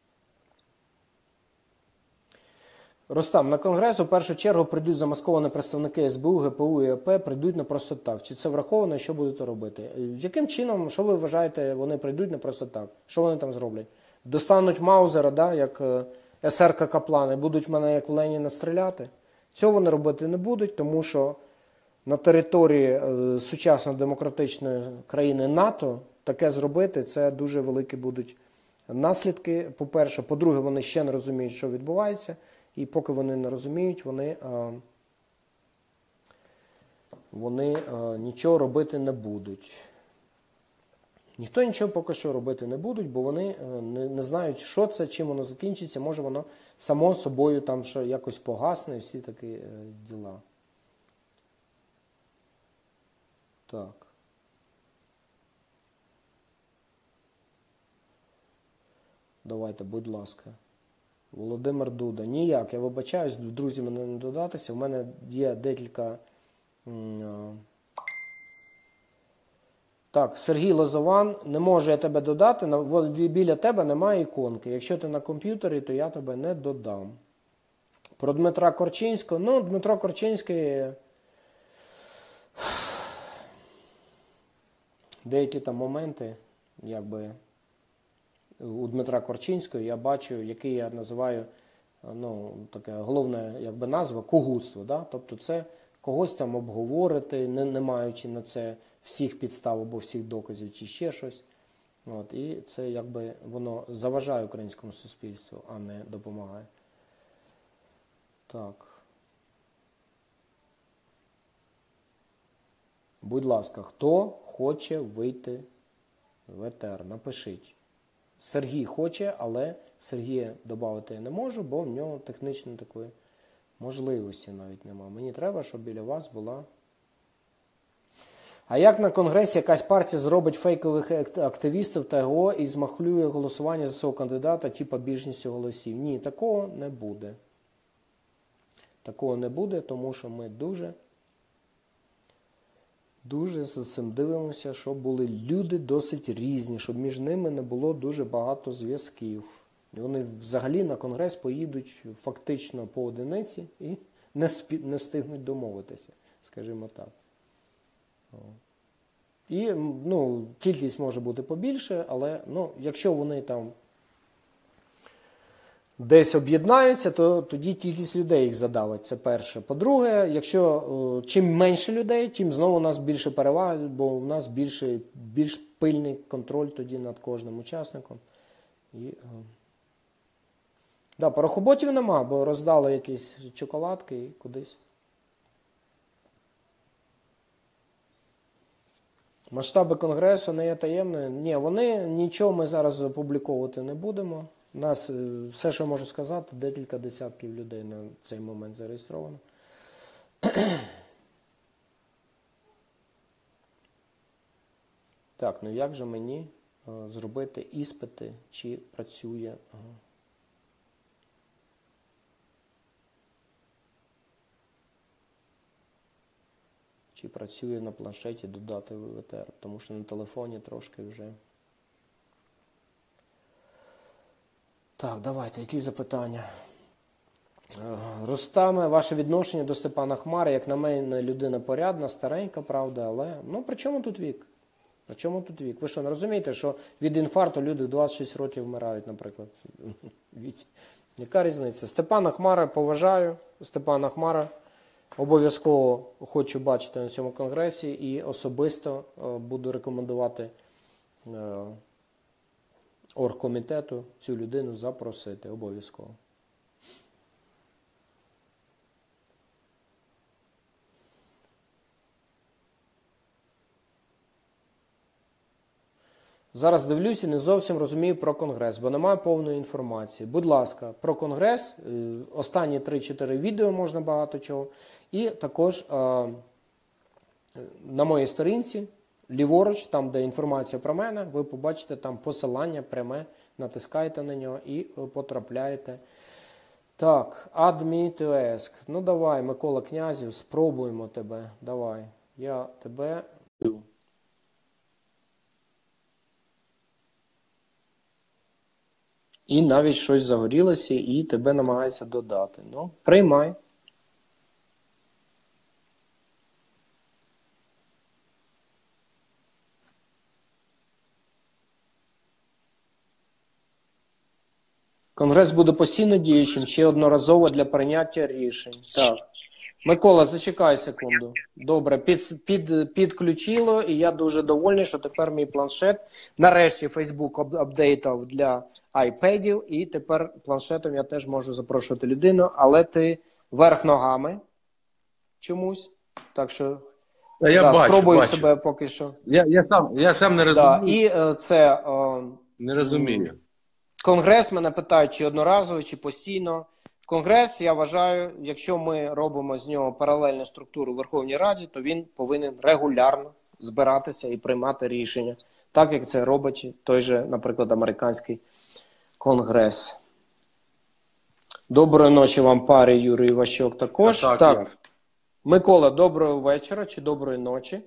Ростам, на Конгрес у першу чергу прийдуть замасковані представники ес бе у, ге пе у і е пе, прийдуть не просто так. Чи це враховано, що будете робити? Яким чином, що ви вважаєте, вони прийдуть не просто так? Що вони там зроблять? Достануть Маузера, да, як ес ер ка Каплан, і будуть мене як в Леніна стріляти? Цього вони робити не будуть, тому що на території е, сучасної демократичної країни НАТО таке зробити, це дуже великі будуть наслідки, по-перше. По-друге, вони ще не розуміють, що відбувається. І поки вони не розуміють, вони, вони нічого робити не будуть. Ніхто нічого поки що робити не будуть, бо вони не, не знають, що це, чим воно закінчиться. Може воно само собою там що якось погасне і всі такі діла. Так. Давайте, будь ласка. Володимир Дуда. Ніяк, я вибачаюсь, друзі, мене не додатися. У мене є декілька... Так, Сергій Лозован, не можу я тебе додати, біля тебе немає іконки. Якщо ти на комп'ютері, то я тебе не додам. Про Дмитра Корчинського. Ну, Дмитро Корчинський... Деякі там моменти, якби... У Дмитра Корчинського я бачу, який я називаю, ну, таке головне, якби назва, кугутство. Да? Тобто це когось там обговорити, не, не маючи на це всіх підстав або всіх доказів чи ще щось. От, і це якби воно заважає українському суспільству, а не допомагає. Так. Будь ласка, хто хоче вийти в етер, напишіть. Сергій хоче, але Сергія додати я не можу, бо в нього технічно такої можливості навіть немає. Мені треба, щоб біля вас була... А як на Конгресі якась партія зробить фейкових активістів та ГО і змахлює голосування за свого кандидата, типа більшістю голосів? Ні, такого не буде. Такого не буде, тому що ми дуже... Дуже за цим дивимося, щоб були люди досить різні, щоб між ними не було дуже багато зв'язків. І вони взагалі на Конгрес поїдуть фактично по одиниці і не, спі... не встигнуть домовитися, скажімо так. І ну, кількість може бути побільше, але ну, якщо вони там десь об'єднаються, то тоді кількість людей їх задавить, це перше. По-друге, якщо о, чим менше людей, тим знову у нас більше переваги, бо у нас більше, більш пильний контроль тоді над кожним учасником. І, о. Да, порохоботів нема, бо роздали якісь чоколадки і кудись. Масштаби Конгресу не є таємною. Ні, вони, нічого ми зараз опубліковувати не будемо. У нас, все, що можу сказати, декілька десятків людей на цей момент зареєстровано. Так, ну як же мені а, зробити іспити, чи працює... Ага. Чи працює на планшеті додати в етер, тому що на телефоні трошки вже... Так, давайте, які запитання? Рустаме, ваше відношення до Степана Хмари, як на мене, людина порядна, старенька, правда, але... Ну, при чому тут вік? При чому тут вік? Ви що, не розумієте, що від інфаркту люди в двадцять шість років вмирають, наприклад? Яка різниця? Степана Хмара поважаю, Степана Хмара обов'язково хочу бачити на цьому конгресі і особисто буду рекомендувати оргкомітету цю людину запросити обов'язково. Зараз дивлюся і не зовсім розумію про Конгрес, бо немає повної інформації. Будь ласка, про Конгрес, останні три-чотири відео можна багато чого. І також на моїй сторінці, ліворуч, там де інформація про мене, ви побачите там посилання пряме, натискаєте на нього і потрапляєте Так, add me to ask. Ну давай, Микола Князів, спробуємо тебе. Давай. Я тебе... І навіть щось загорілося, і тебе намагається додати. Ну, приймай. Конгрес буде постійно діючим чи одноразово для прийняття рішень. Так. Микола, зачекай секунду. Добре, під, під, підключило, і я дуже довольний, що тепер мій планшет. Нарешті Facebook апдейтав для айпедів, і тепер планшетом я теж можу запрошувати людину, але ти верх ногами чомусь. Так що Та я да, бачу, спробую бачу. себе поки що. Я, я, сам, я сам не Да, розумію. і е, це... Е, Не розумію. Конгрес мене питають, чи одноразово, чи постійно. Конгрес, я вважаю, якщо ми робимо з нього паралельну структуру в Верховній Раді, то він повинен регулярно збиратися і приймати рішення. Так, як це робить той же, наприклад, американський Конгрес. Доброї ночі вам, парі, Юрій Іващук також. Так, так. так. Микола, доброго вечора чи доброї ночі?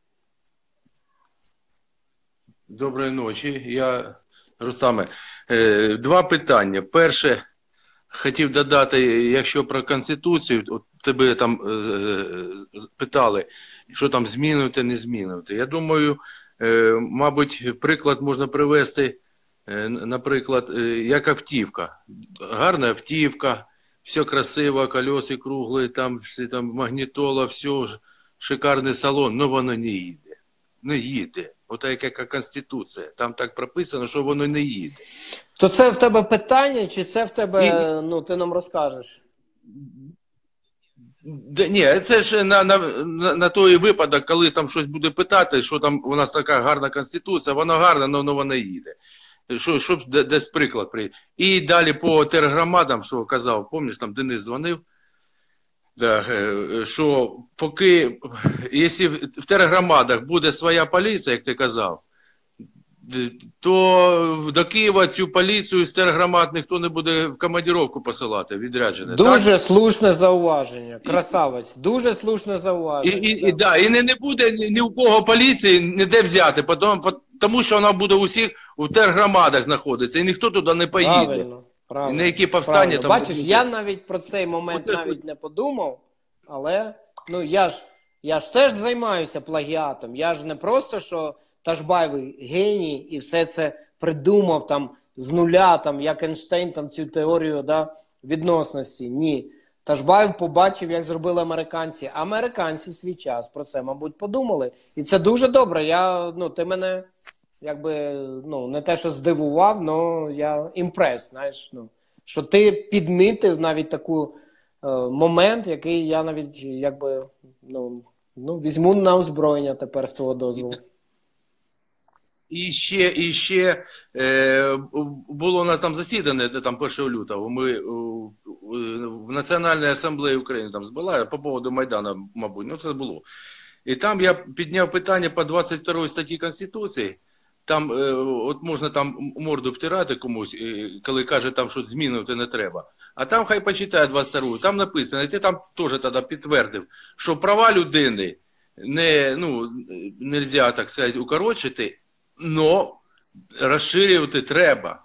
Доброї ночі. Я, Рустаме, е, два питання. Перше, хотів додати, якщо про Конституцію, от тебе там е, питали, що там змінювати, не змінювати. Я думаю, е, мабуть, приклад можна привести, е, наприклад, е, як автівка. Гарна автівка, все красиво, колеса круглі, там, все, там магнітола, все, шикарний салон, але воно не їде. Не їде. Ота яка Конституція. Там так прописано, що воно не їде. То це в тебе питання, чи це в тебе, І... ну, ти нам розкажеш? Да, ні, це ж на, на, на, на той випадок, коли там щось буде питати, що там у нас така гарна Конституція, вона гарна, але вона їде. Що, щоб десь приклад прийде. І далі по тергромадам, що казав, пам'ятаєш, там Денис дзвонив, да, що поки, якщо в тергромадах буде своя поліція, як ти казав, то до Києва цю поліцію з тергромад ніхто не буде в командировку посилати, відряджене. Дуже так? слушне зауваження, красавець, дуже слушне зауваження. І, і, і, да, і не, не буде ні, ні у кого поліції ніде взяти, тому, тому що вона буде усіх у тергромадах знаходитися, і ніхто туди не поїде. Правильно, правильно. І на які повстання там... Бачиш, я навіть про цей момент От, навіть не подумав, але ну я ж, я ж теж займаюся плагіатом, я ж не просто, що Ташбаєв геній і все це придумав там з нуля, там, як Ейнштейн, там, цю теорію, да, відносності. Ні. Ташбаєв побачив, як зробили американці. Американці свій час про це, мабуть, подумали. І це дуже добре. Я, ну, ти мене, якби, ну, не те, що здивував, але я імпрес, знаєш, ну, що ти підмітив навіть таку е, момент, який я навіть, якби, ну, ну, візьму на озброєння тепер з твого дозволу. І ще, і ще е, було у нас там засідання, де там першого лютого, ми у, в Національній асамблеї України там збирали по поводу Майдану, мабуть, ну це було. І там я підняв питання по двадцять другій статті Конституції, там е, от можна там морду втирати комусь, е, коли каже там, що змінити не треба. А там хай почитає двадцять другу, там написано, і ти там теж тоді підтвердив, що права людини не, ну, нельзя, так сказати, укорочити, но розширювати треба.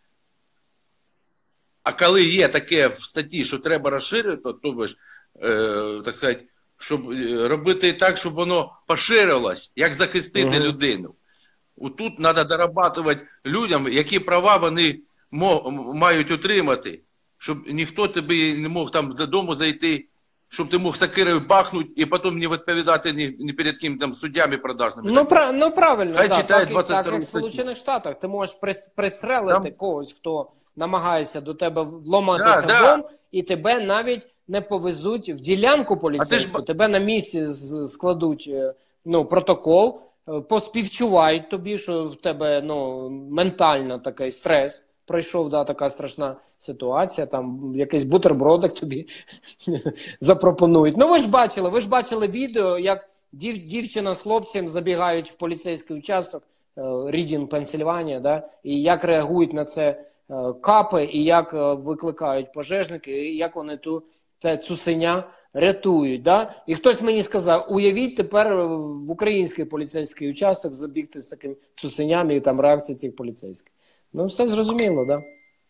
А коли є таке в статті, що треба розширювати, то, то ж, е, так сказати, щоб робити так, щоб воно поширилось, як захистити uh-huh. людину. Тут треба дорабатувати людям, які права вони мають отримати, щоб ніхто тобі не мог там додому зайти, щоб ти мог сокирою бахнути і потім не відповідати ні, ні перед ким там суддями продажними. Ну, пра- ну правильно, Хай да, читає так, так як в статтю. Сполучених Штатах. Ти можеш прис- пристрелити Там... когось, хто намагається до тебе вломатися да, в дом, да. і тебе навіть не повезуть в ділянку поліцейську, ж... тебе на місці складуть, ну, протокол, поспівчувають тобі, що в тебе, ну, ментально такий стрес пройшов, да, така страшна ситуація, там якийсь бутербродик тобі запропонують. Ну ви ж бачили, ви ж бачили відео, як дів, дівчина з хлопцем забігають в поліцейський участок, Рідінг, Пенсильванія, да, і як реагують на це капи і як викликають пожежники, і як вони ту те цуценя рятують. Да? І хтось мені сказав, уявіть тепер в український поліцейський участок забігти з таким цуценям і там реакція цих поліцейських. Ну, все зрозуміло, так?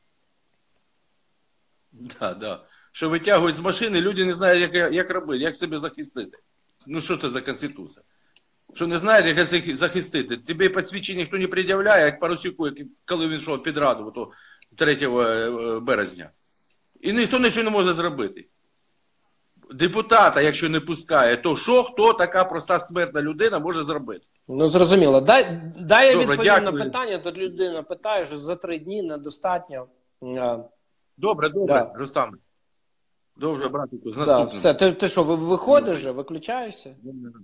Да? Да, да. Що витягують з машини, люди не знають, як, як робити, як себе захистити. Ну, що це за Конституція? Що не знають, як себе захистити. Тобі посвідчення ніхто не пред'являє, як Парусюку, коли він йшов під Раду то третього березня. І ніхто нічого не може зробити. Депутата, якщо не пускає, то що, хто така проста смертна людина може зробити? Ну, зрозуміло. Дай, дай я Добре, відповім дякую. на питання, тут людина питає, що за три дні недостатньо. Добре, добре, Да. Рустам. Добре, братику, з Да, наступним. все, ти, ти що, ви виходиш вже, виключаєшся?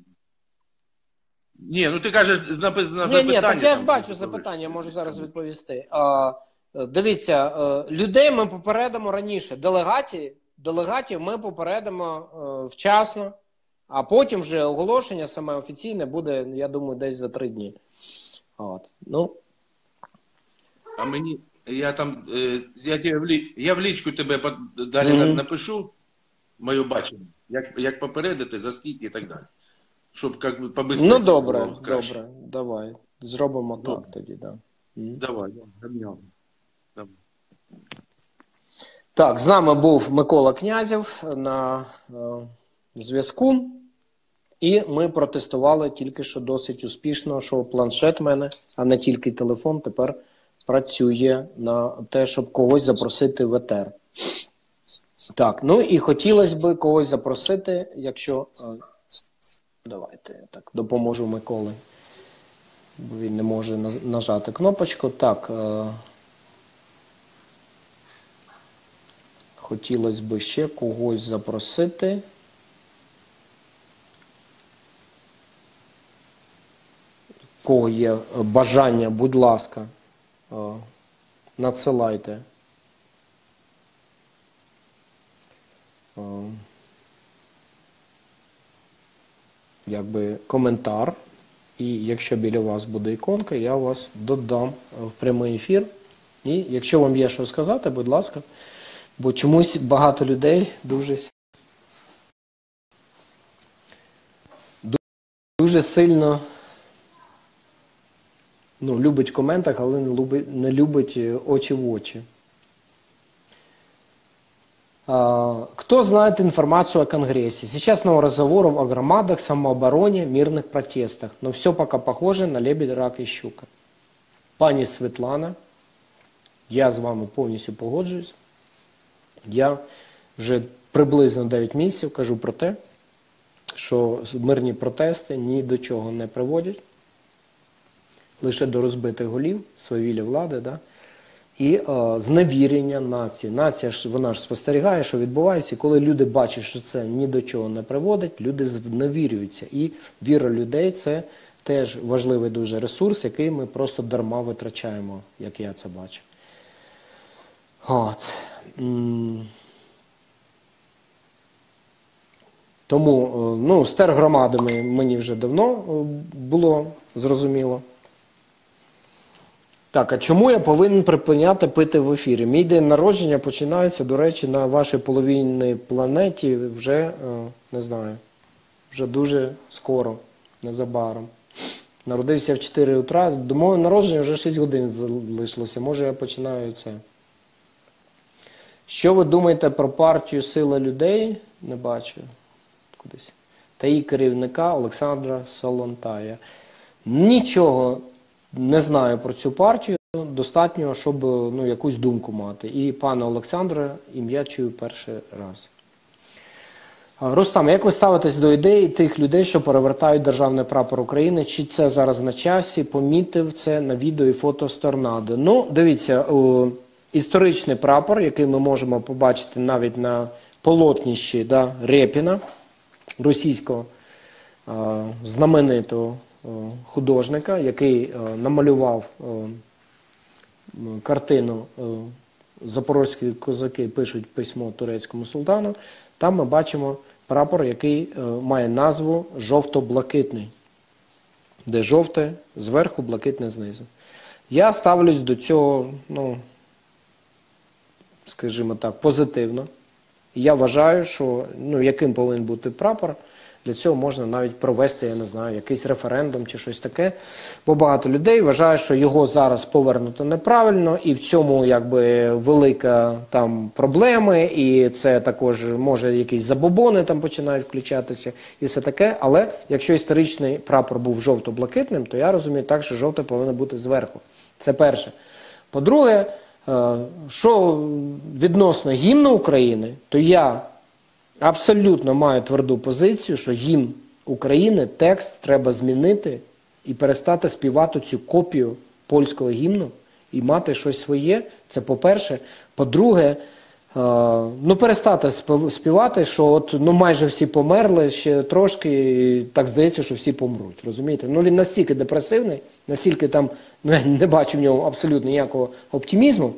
Ні, ну ти кажеш на, на Ні, запитання. ні, так я ж там, бачу що запитання, ви- можу зараз відповісти. А, дивіться, е, людей ми попередимо раніше. Делегатів, делегатів ми попередимо е, вчасно, а потім вже оголошення саме офіційне буде, я думаю, десь за три дні. От. Ну, А мені, я там, е, я, тебе в, лі, я в лічку тебе под- далі Мгм. напишу, моє бачення, як, як попередити, за скільки і так далі. Щоб як, би, по безпеці ну добре, було краще. добре, давай. Зробимо Добре. так тоді, да. Мгм. Давай, давай. Давай. Так, з нами був Микола Князєв на е, зв'язку. І ми протестували тільки що досить успішно, що планшет в мене, а не тільки телефон, тепер працює на те, щоб когось запросити в етер. Так, ну і хотілося б когось запросити, якщо... е, Давайте я так допоможу Миколі, бо він не може на- нажати кнопочку. Так, е, хотілося б ще когось запросити. У кого є бажання, будь ласка, е, надсилайте. Е, якби коментар. І якщо біля вас буде іконка, я вас додам в прямий ефір. І якщо вам є що сказати, будь ласка, бо чомусь багато людей дуже, дуже сильно ну, любить в коментах, але не любить, не любить очі в очі. А, кто знает информацию о Конгрессе? Сейчас много разговоров о громадах, самообороне, мирных протестах. Но все пока похоже на лебедь, рак і щука. Пані Світлана, я з вами повністю погоджуюсь. Я вже приблизно дев'ять місяців кажу про те, що мирні протести ні до чого не приводять. Лише до розбитих голів, свавілля влади, да? І е, зневірення нації. Нація ж, вона ж спостерігає, що відбувається, і коли люди бачать, що це ні до чого не приводить, люди зневірюються. І віра людей – це теж важливий дуже ресурс, який ми просто дарма витрачаємо, як я це бачу. От. Тому, ну, з тергромадами мені вже давно було зрозуміло. Так, а чому я повинен припиняти пити в ефірі? Мій день народження починається, до речі, на вашій половинній планеті вже, не знаю, вже дуже скоро, незабаром. Народився в чотири утра, до мого народження вже шість годин залишилося, може я починаю це. Що ви думаєте про партію «Сила людей»? Не бачу. Кудись. Та її керівника Олександра Солонтая. Нічого не знаю про цю партію, достатньо, щоб ну, якусь думку мати. І пане Олександре, ім'я чую перший раз. Рустам, як ви ставитесь до ідеї тих людей, що перевертають державний прапор України? Чи це зараз на часі? Помітив це на відео і фото з торнадо. Ну, дивіться, о, історичний прапор, який ми можемо побачити навіть на полотнищі да, Рєпіна, російського о, знаменитого художника, який е, намалював е, картину е, «Запорозькі козаки пишуть письмо турецькому султану», там ми бачимо прапор, який е, має назву «Жовто-блакитний», де жовте зверху, блакитне знизу. Я ставлюсь до цього, ну, скажімо так, позитивно. Я вважаю, що ну, яким повинен бути прапор, для цього можна навіть провести, я не знаю, якийсь референдум чи щось таке. Бо багато людей вважає, що його зараз повернуто неправильно, і в цьому якби велика там проблеми, і це також може якісь забобони там починають включатися і все таке. Але якщо історичний прапор був жовто-блакитним, то я розумію так, що жовте повинно бути зверху. Це перше. По-друге, що відносно гімну України, то я абсолютно маю тверду позицію, що гімн України, текст треба змінити і перестати співати цю копію польського гімну і мати щось своє. Це по-перше. По-друге, ну перестати співати, що от ну майже всі померли, ще трошки, і так здається, що всі помруть. Розумієте? Ну він настільки депресивний, настільки там, ну я не бачу в ньому абсолютно ніякого оптимізму.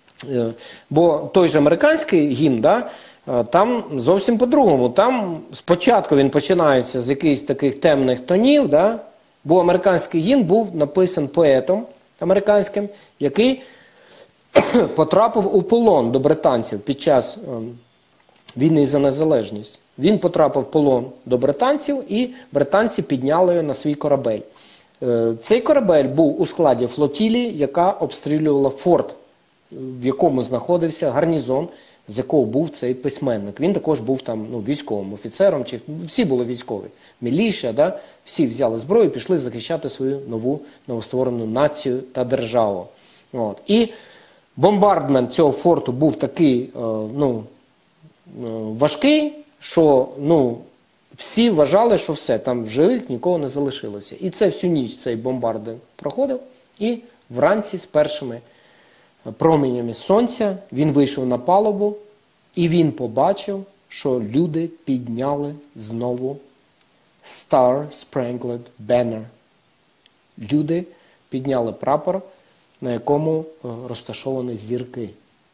Бо той же американський гімн, да, там зовсім по-другому. Там спочатку він починається з якихось таких темних тонів, да, бо американський гімн був написан поетом американським, який потрапив у полон до британців під час війни за незалежність. Він потрапив в полон до британців, і британці підняли його на свій корабель. Цей корабель був у складі флотилії, яка обстрілювала форт, в якому знаходився гарнізон, з якого був цей письменник. Він також був там ну, військовим офіцером, чи всі були військові. Міліша, да? Всі взяли зброю і пішли захищати свою нову новостворену націю та державу. От. І бомбардмент цього форту був такий е, ну, е, важкий, що ну, всі вважали, що все, там живих нікого не залишилося. І це всю ніч цей бомбардмент проходив, і вранці з першими променями сонця він вийшов на палубу, і він побачив, що люди підняли знову Star Spangled Banner. Люди підняли прапор, на якому розташовані зірки.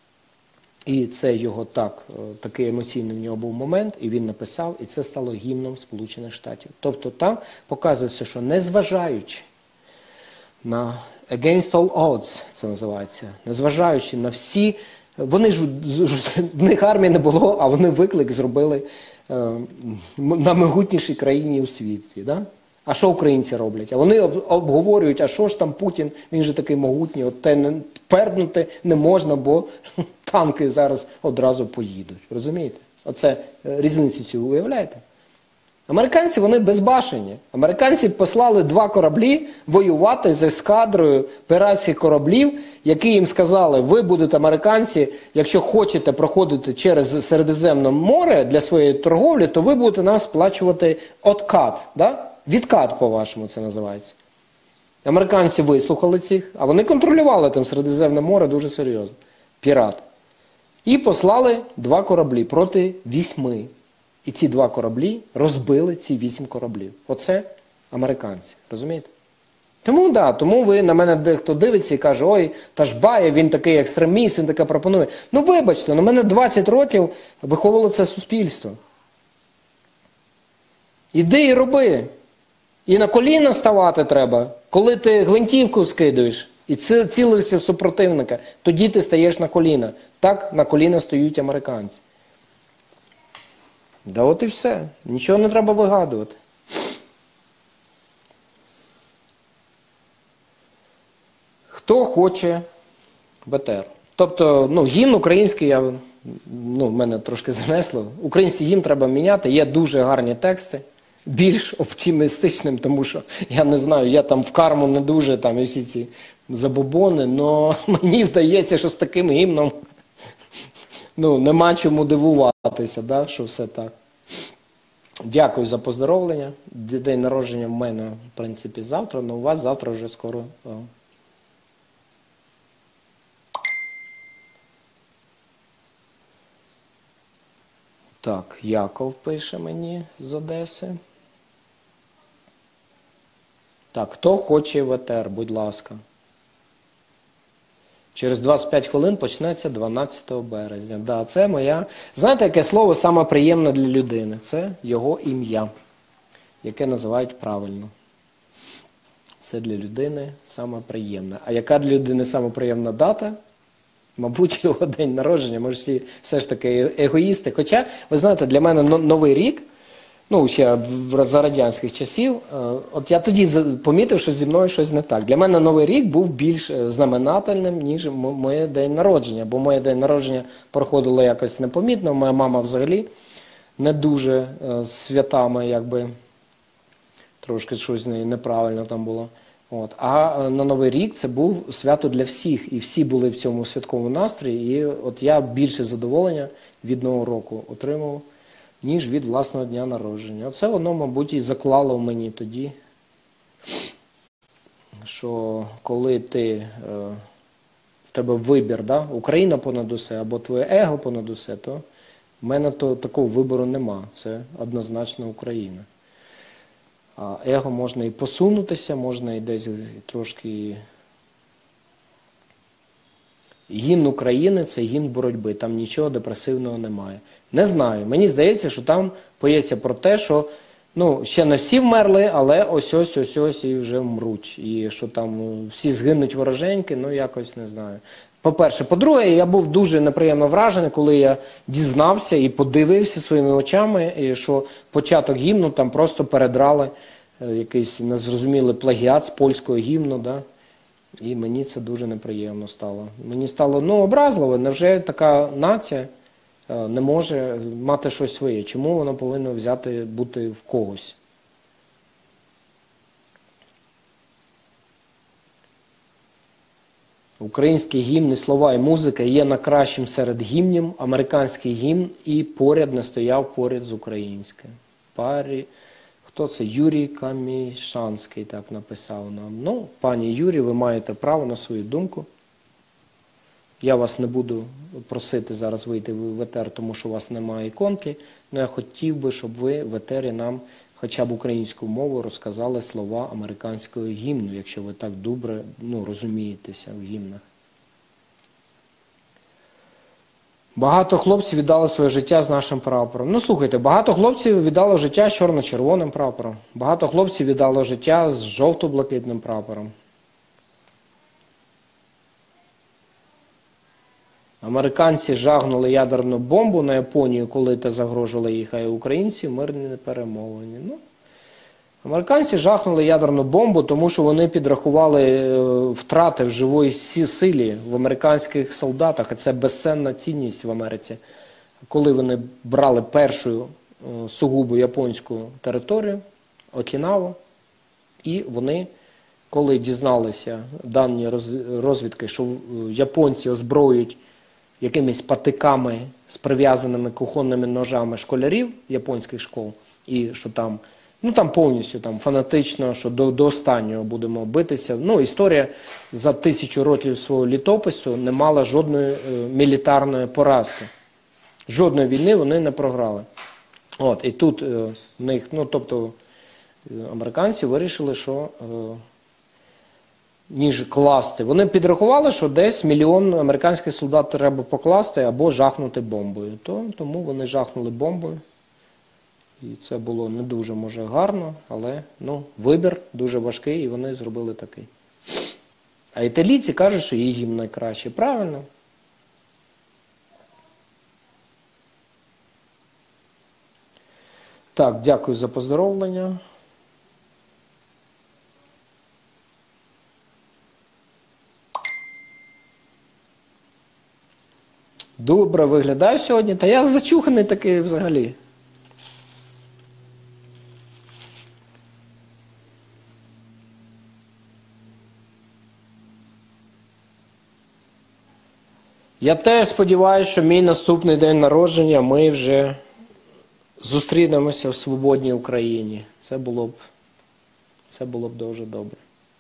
І це його так, такий емоційний в нього був момент, і він написав, і це стало гімном Сполучених Штатів. Тобто там показується, що незважаючи на against all odds, це називається, незважаючи на всі, вони ж, в них армії не було, а вони виклик зробили е, на могутнішій країні у світі. Да? А що українці роблять? А вони обговорюють, а що ж там Путін, він же такий могутній, от те не, пернути не можна, бо танки зараз одразу поїдуть. Розумієте? Оце різницю цю уявляєте? Американці, вони безбашені. Американці послали два кораблі воювати з ескадрою піратських кораблів, які їм сказали, ви будете американці, якщо хочете проходити через Середземне море для своєї торговлі, то ви будете нам сплачувати откат, да? Відкат, по-вашому, це називається. Американці вислухали цих, а вони контролювали там Середземне море дуже серйозно. Пірат. І послали два кораблі проти вісьми. І ці два кораблі розбили ці вісім кораблів. Оце американці. Розумієте? Тому, да, тому ви на мене дехто дивиться і каже, ой, та ж Баєв, він такий екстреміст, він таке пропонує. Ну, вибачте, на мене двадцять років виховувало це суспільство. Іди і роби. І на коліна ставати треба, коли ти гвинтівку скидуєш і цілишся в супротивника, тоді ти стаєш на коліна. Так на коліна стоять американці. Да от і все. Нічого не треба вигадувати. Хто хоче БТР? Тобто, ну, гімн український, я, ну, мене трошки занесло. Український гімн треба міняти, є дуже гарні тексти. Більш оптимістичним, тому що, я не знаю, я там в карму не дуже, там і всі ці забобони, але мені здається, що з таким гімном ну, нема чому дивуватися, да, що все так. Дякую за поздоровлення. День народження в мене, в принципі, завтра, але у вас завтра вже скоро. О. Так, Яков пише мені з Одеси. Так, хто хоче ВТР, будь ласка. Через двадцять п'ять хвилин почнеться дванадцятого березня. Да, це моя... Знаєте, яке слово саме приємне для людини? Це його ім'я, яке називають правильно. Це для людини саме приємне. А яка для людини саме приємна дата? Мабуть, його день народження, може всі все ж таки егоїсти. Хоча, ви знаєте, для мене Новий рік, ну, ще за радянських часів, от я тоді помітив, що зі мною щось не так. Для мене Новий рік був більш знаменательним, ніж моє день народження. Бо моє день народження проходило якось непомітно. Моя мама взагалі не дуже з святами, якби, трошки щось з нею неправильно там було. От. А на Новий рік це був свято для всіх, і всі були в цьому святковому настрої, і от я більше задоволення від Нового року отримав, ніж від власного дня народження. Оце воно, мабуть, і заклало в мені тоді, що коли ти, е, в тебе вибір, да? Україна понад усе, або твоє его понад усе, то в мене то, такого вибору нема, це однозначно Україна. А его можна і посунутися, можна і десь трошки... Гімн України – це гімн боротьби, там нічого депресивного немає. Не знаю, мені здається, що там поється про те, що ну, ще не всі вмерли, але ось-ось-ось і вже вмруть. І що там всі згинуть вороженьки, ну якось не знаю. По-перше. По-друге, я був дуже неприємно вражений, коли я дізнався і подивився своїми очами, і що початок гімну там просто передрали якийсь незрозумілий плагіат з польського гімну, да? І мені це дуже неприємно стало. Мені стало, ну, образливо, невже така нація не може мати щось своє? Чому вона повинна взяти, бути в когось? Українські гімни, слова і музика є найкращим серед гімнів, американський гімн і поряд не стояв поряд з українським. Парі... Хто це? Юрій Камішанський так написав нам. Ну, пані Юрій, ви маєте право на свою думку. Я вас не буду просити зараз вийти в етер, тому що у вас немає іконки. Але я хотів би, щоб ви в етері нам хоча б українською мовою розказали слова американського гімну, якщо ви так добре, ну, розумієтеся в гімнах. Багато хлопців віддали своє життя з нашим прапором. Ну, слухайте, багато хлопців віддало життя з чорно-червоним прапором. Багато хлопців віддало життя з жовто-блакитним прапором. Американці жагнули ядерну бомбу на Японію, коли те загрожувало їх, а українці мирні не перемовлені. Ну, американці жахнули ядерну бомбу, тому що вони підрахували втрати в живої силі в американських солдатах, а це безцінна цінність в Америці. Коли вони брали першу сугубо японську територію, Окінаву, і вони, коли дізналися дані розвідки, що японці озброюють якимись патиками з прив'язаними кухонними ножами школярів японських школ, і що там, ну там повністю там фанатично, що до, до останнього будемо битися. Ну, історія за тисячу років свого літопису не мала жодної е, мілітарної поразки. Жодної війни вони не програли. От, і тут е, в них, ну, тобто, е, американці вирішили, що е, ніж класти. Вони підрахували, що десь мільйон американських солдат треба покласти або жахнути бомбою. То, тому вони жахнули бомбою. І це було не дуже, може, гарно, але, ну, вибір дуже важкий, і вони зробили такий. А італійці кажуть, що їх гімн найкраще. Правильно. Так, дякую за поздоровлення. Добре виглядаю сьогодні, та я зачуханий такий взагалі. Я теж сподіваюся, що мій наступний день народження ми вже зустрінемося в свободній Україні. Це було б, це було б дуже добре.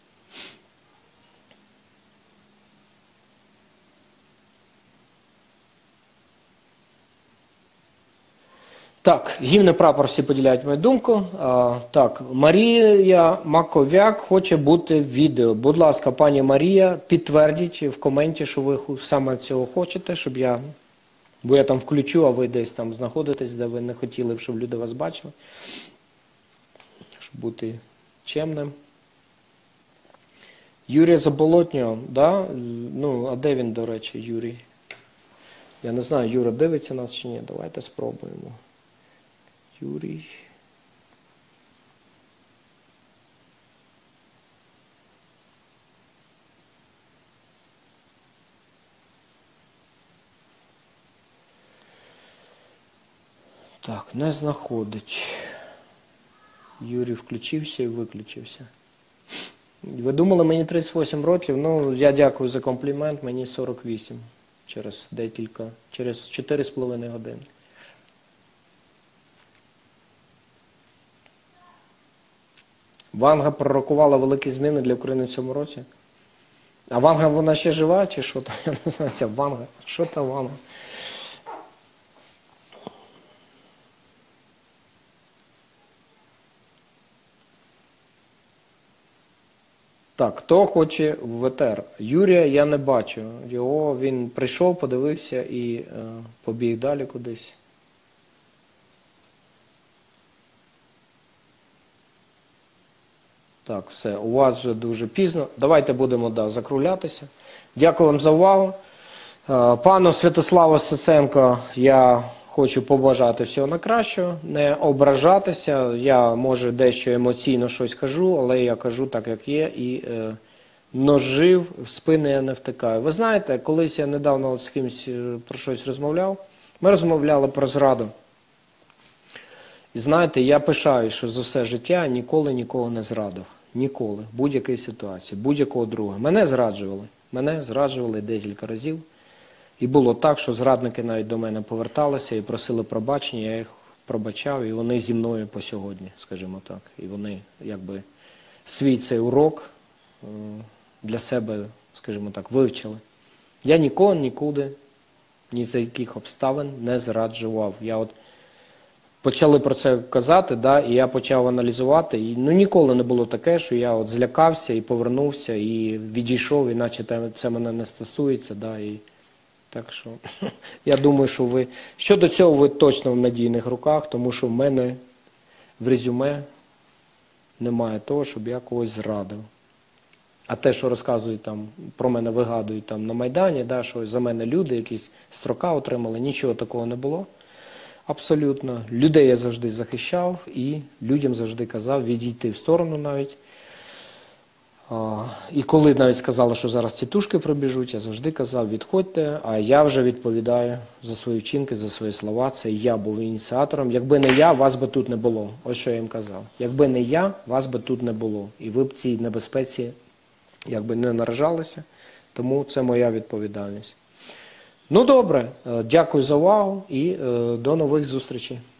Так, гімн і прапор всі поділяють мою думку. А, так, Марія Маковяк хоче бути в відео. Будь ласка, пані Марія, підтвердіть в коменті, що ви саме цього хочете, щоб я, бо я там включу, а ви десь там знаходитесь, де ви не хотіли, щоб люди вас бачили. Щоб бути чемним. Юрій Заболотнього, да? Ну, а де він, до речі, Юрій? Я не знаю, Юра дивиться нас чи ні. Давайте спробуємо. Юрій. Так, не знаходить. Юрій включився і виключився. Ви думали, мені тридцять вісім років? Ну, я дякую за комплімент, мені сорок вісім. Через декілька, через чотири з половиною години. Ванга пророкувала великі зміни для України в цьому році. А Ванга, вона ще жива, чи що там? Я не знаю, ця Ванга. Що та Ванга? Так, хто хоче в ВТР? Юрія я не бачу. Його, він прийшов, подивився і е, побіг далі кудись. Так, все, у вас вже дуже пізно. Давайте будемо, да, закруглятися. Дякую вам за увагу. Е, пану Святославу Стеценко я хочу побажати всього найкращого, не ображатися. Я, може, дещо емоційно щось кажу, але я кажу так, як є, і е, ножів в спини я не втикаю. Ви знаєте, колись я недавно от з кимось про щось розмовляв, ми розмовляли про зраду. І знаєте, я пишаю, що за все життя ніколи нікого не зрадив. Ніколи. В будь-якій ситуації, будь-якого друга. Мене зраджували. Мене зраджували декілька разів. І було так, що зрадники навіть до мене поверталися і просили пробачення, я їх пробачав, і вони зі мною по сьогодні, скажімо так. І вони, якби, свій цей урок для себе, скажімо так, вивчили. Я нікого нікуди, ні за яких обставин не зраджував. Я от почали про це казати, да, і я почав аналізувати, і ну, ніколи не було таке, що я от злякався і повернувся, і відійшов, іначе це мене не стосується, да, і так що, я думаю, що ви, щодо цього ви точно в надійних руках, тому що в мене в резюме немає того, щоб я когось зрадив. А те, що розказують там, про мене вигадують там на Майдані, да, що за мене люди якісь строка отримали, нічого такого не було. Абсолютно. Людей я завжди захищав і людям завжди казав відійти в сторону навіть. І коли навіть сказали, що зараз тітушки пробіжуть, я завжди казав, відходьте, а я вже відповідаю за свої вчинки, за свої слова. Це я був ініціатором. Якби не я, вас би тут не було. Ось що я їм казав. Якби не я, вас би тут не було. І ви б цій небезпеці якби не наражалися. Тому це моя відповідальність. Ну добре, дякую за увагу і до нових зустрічей.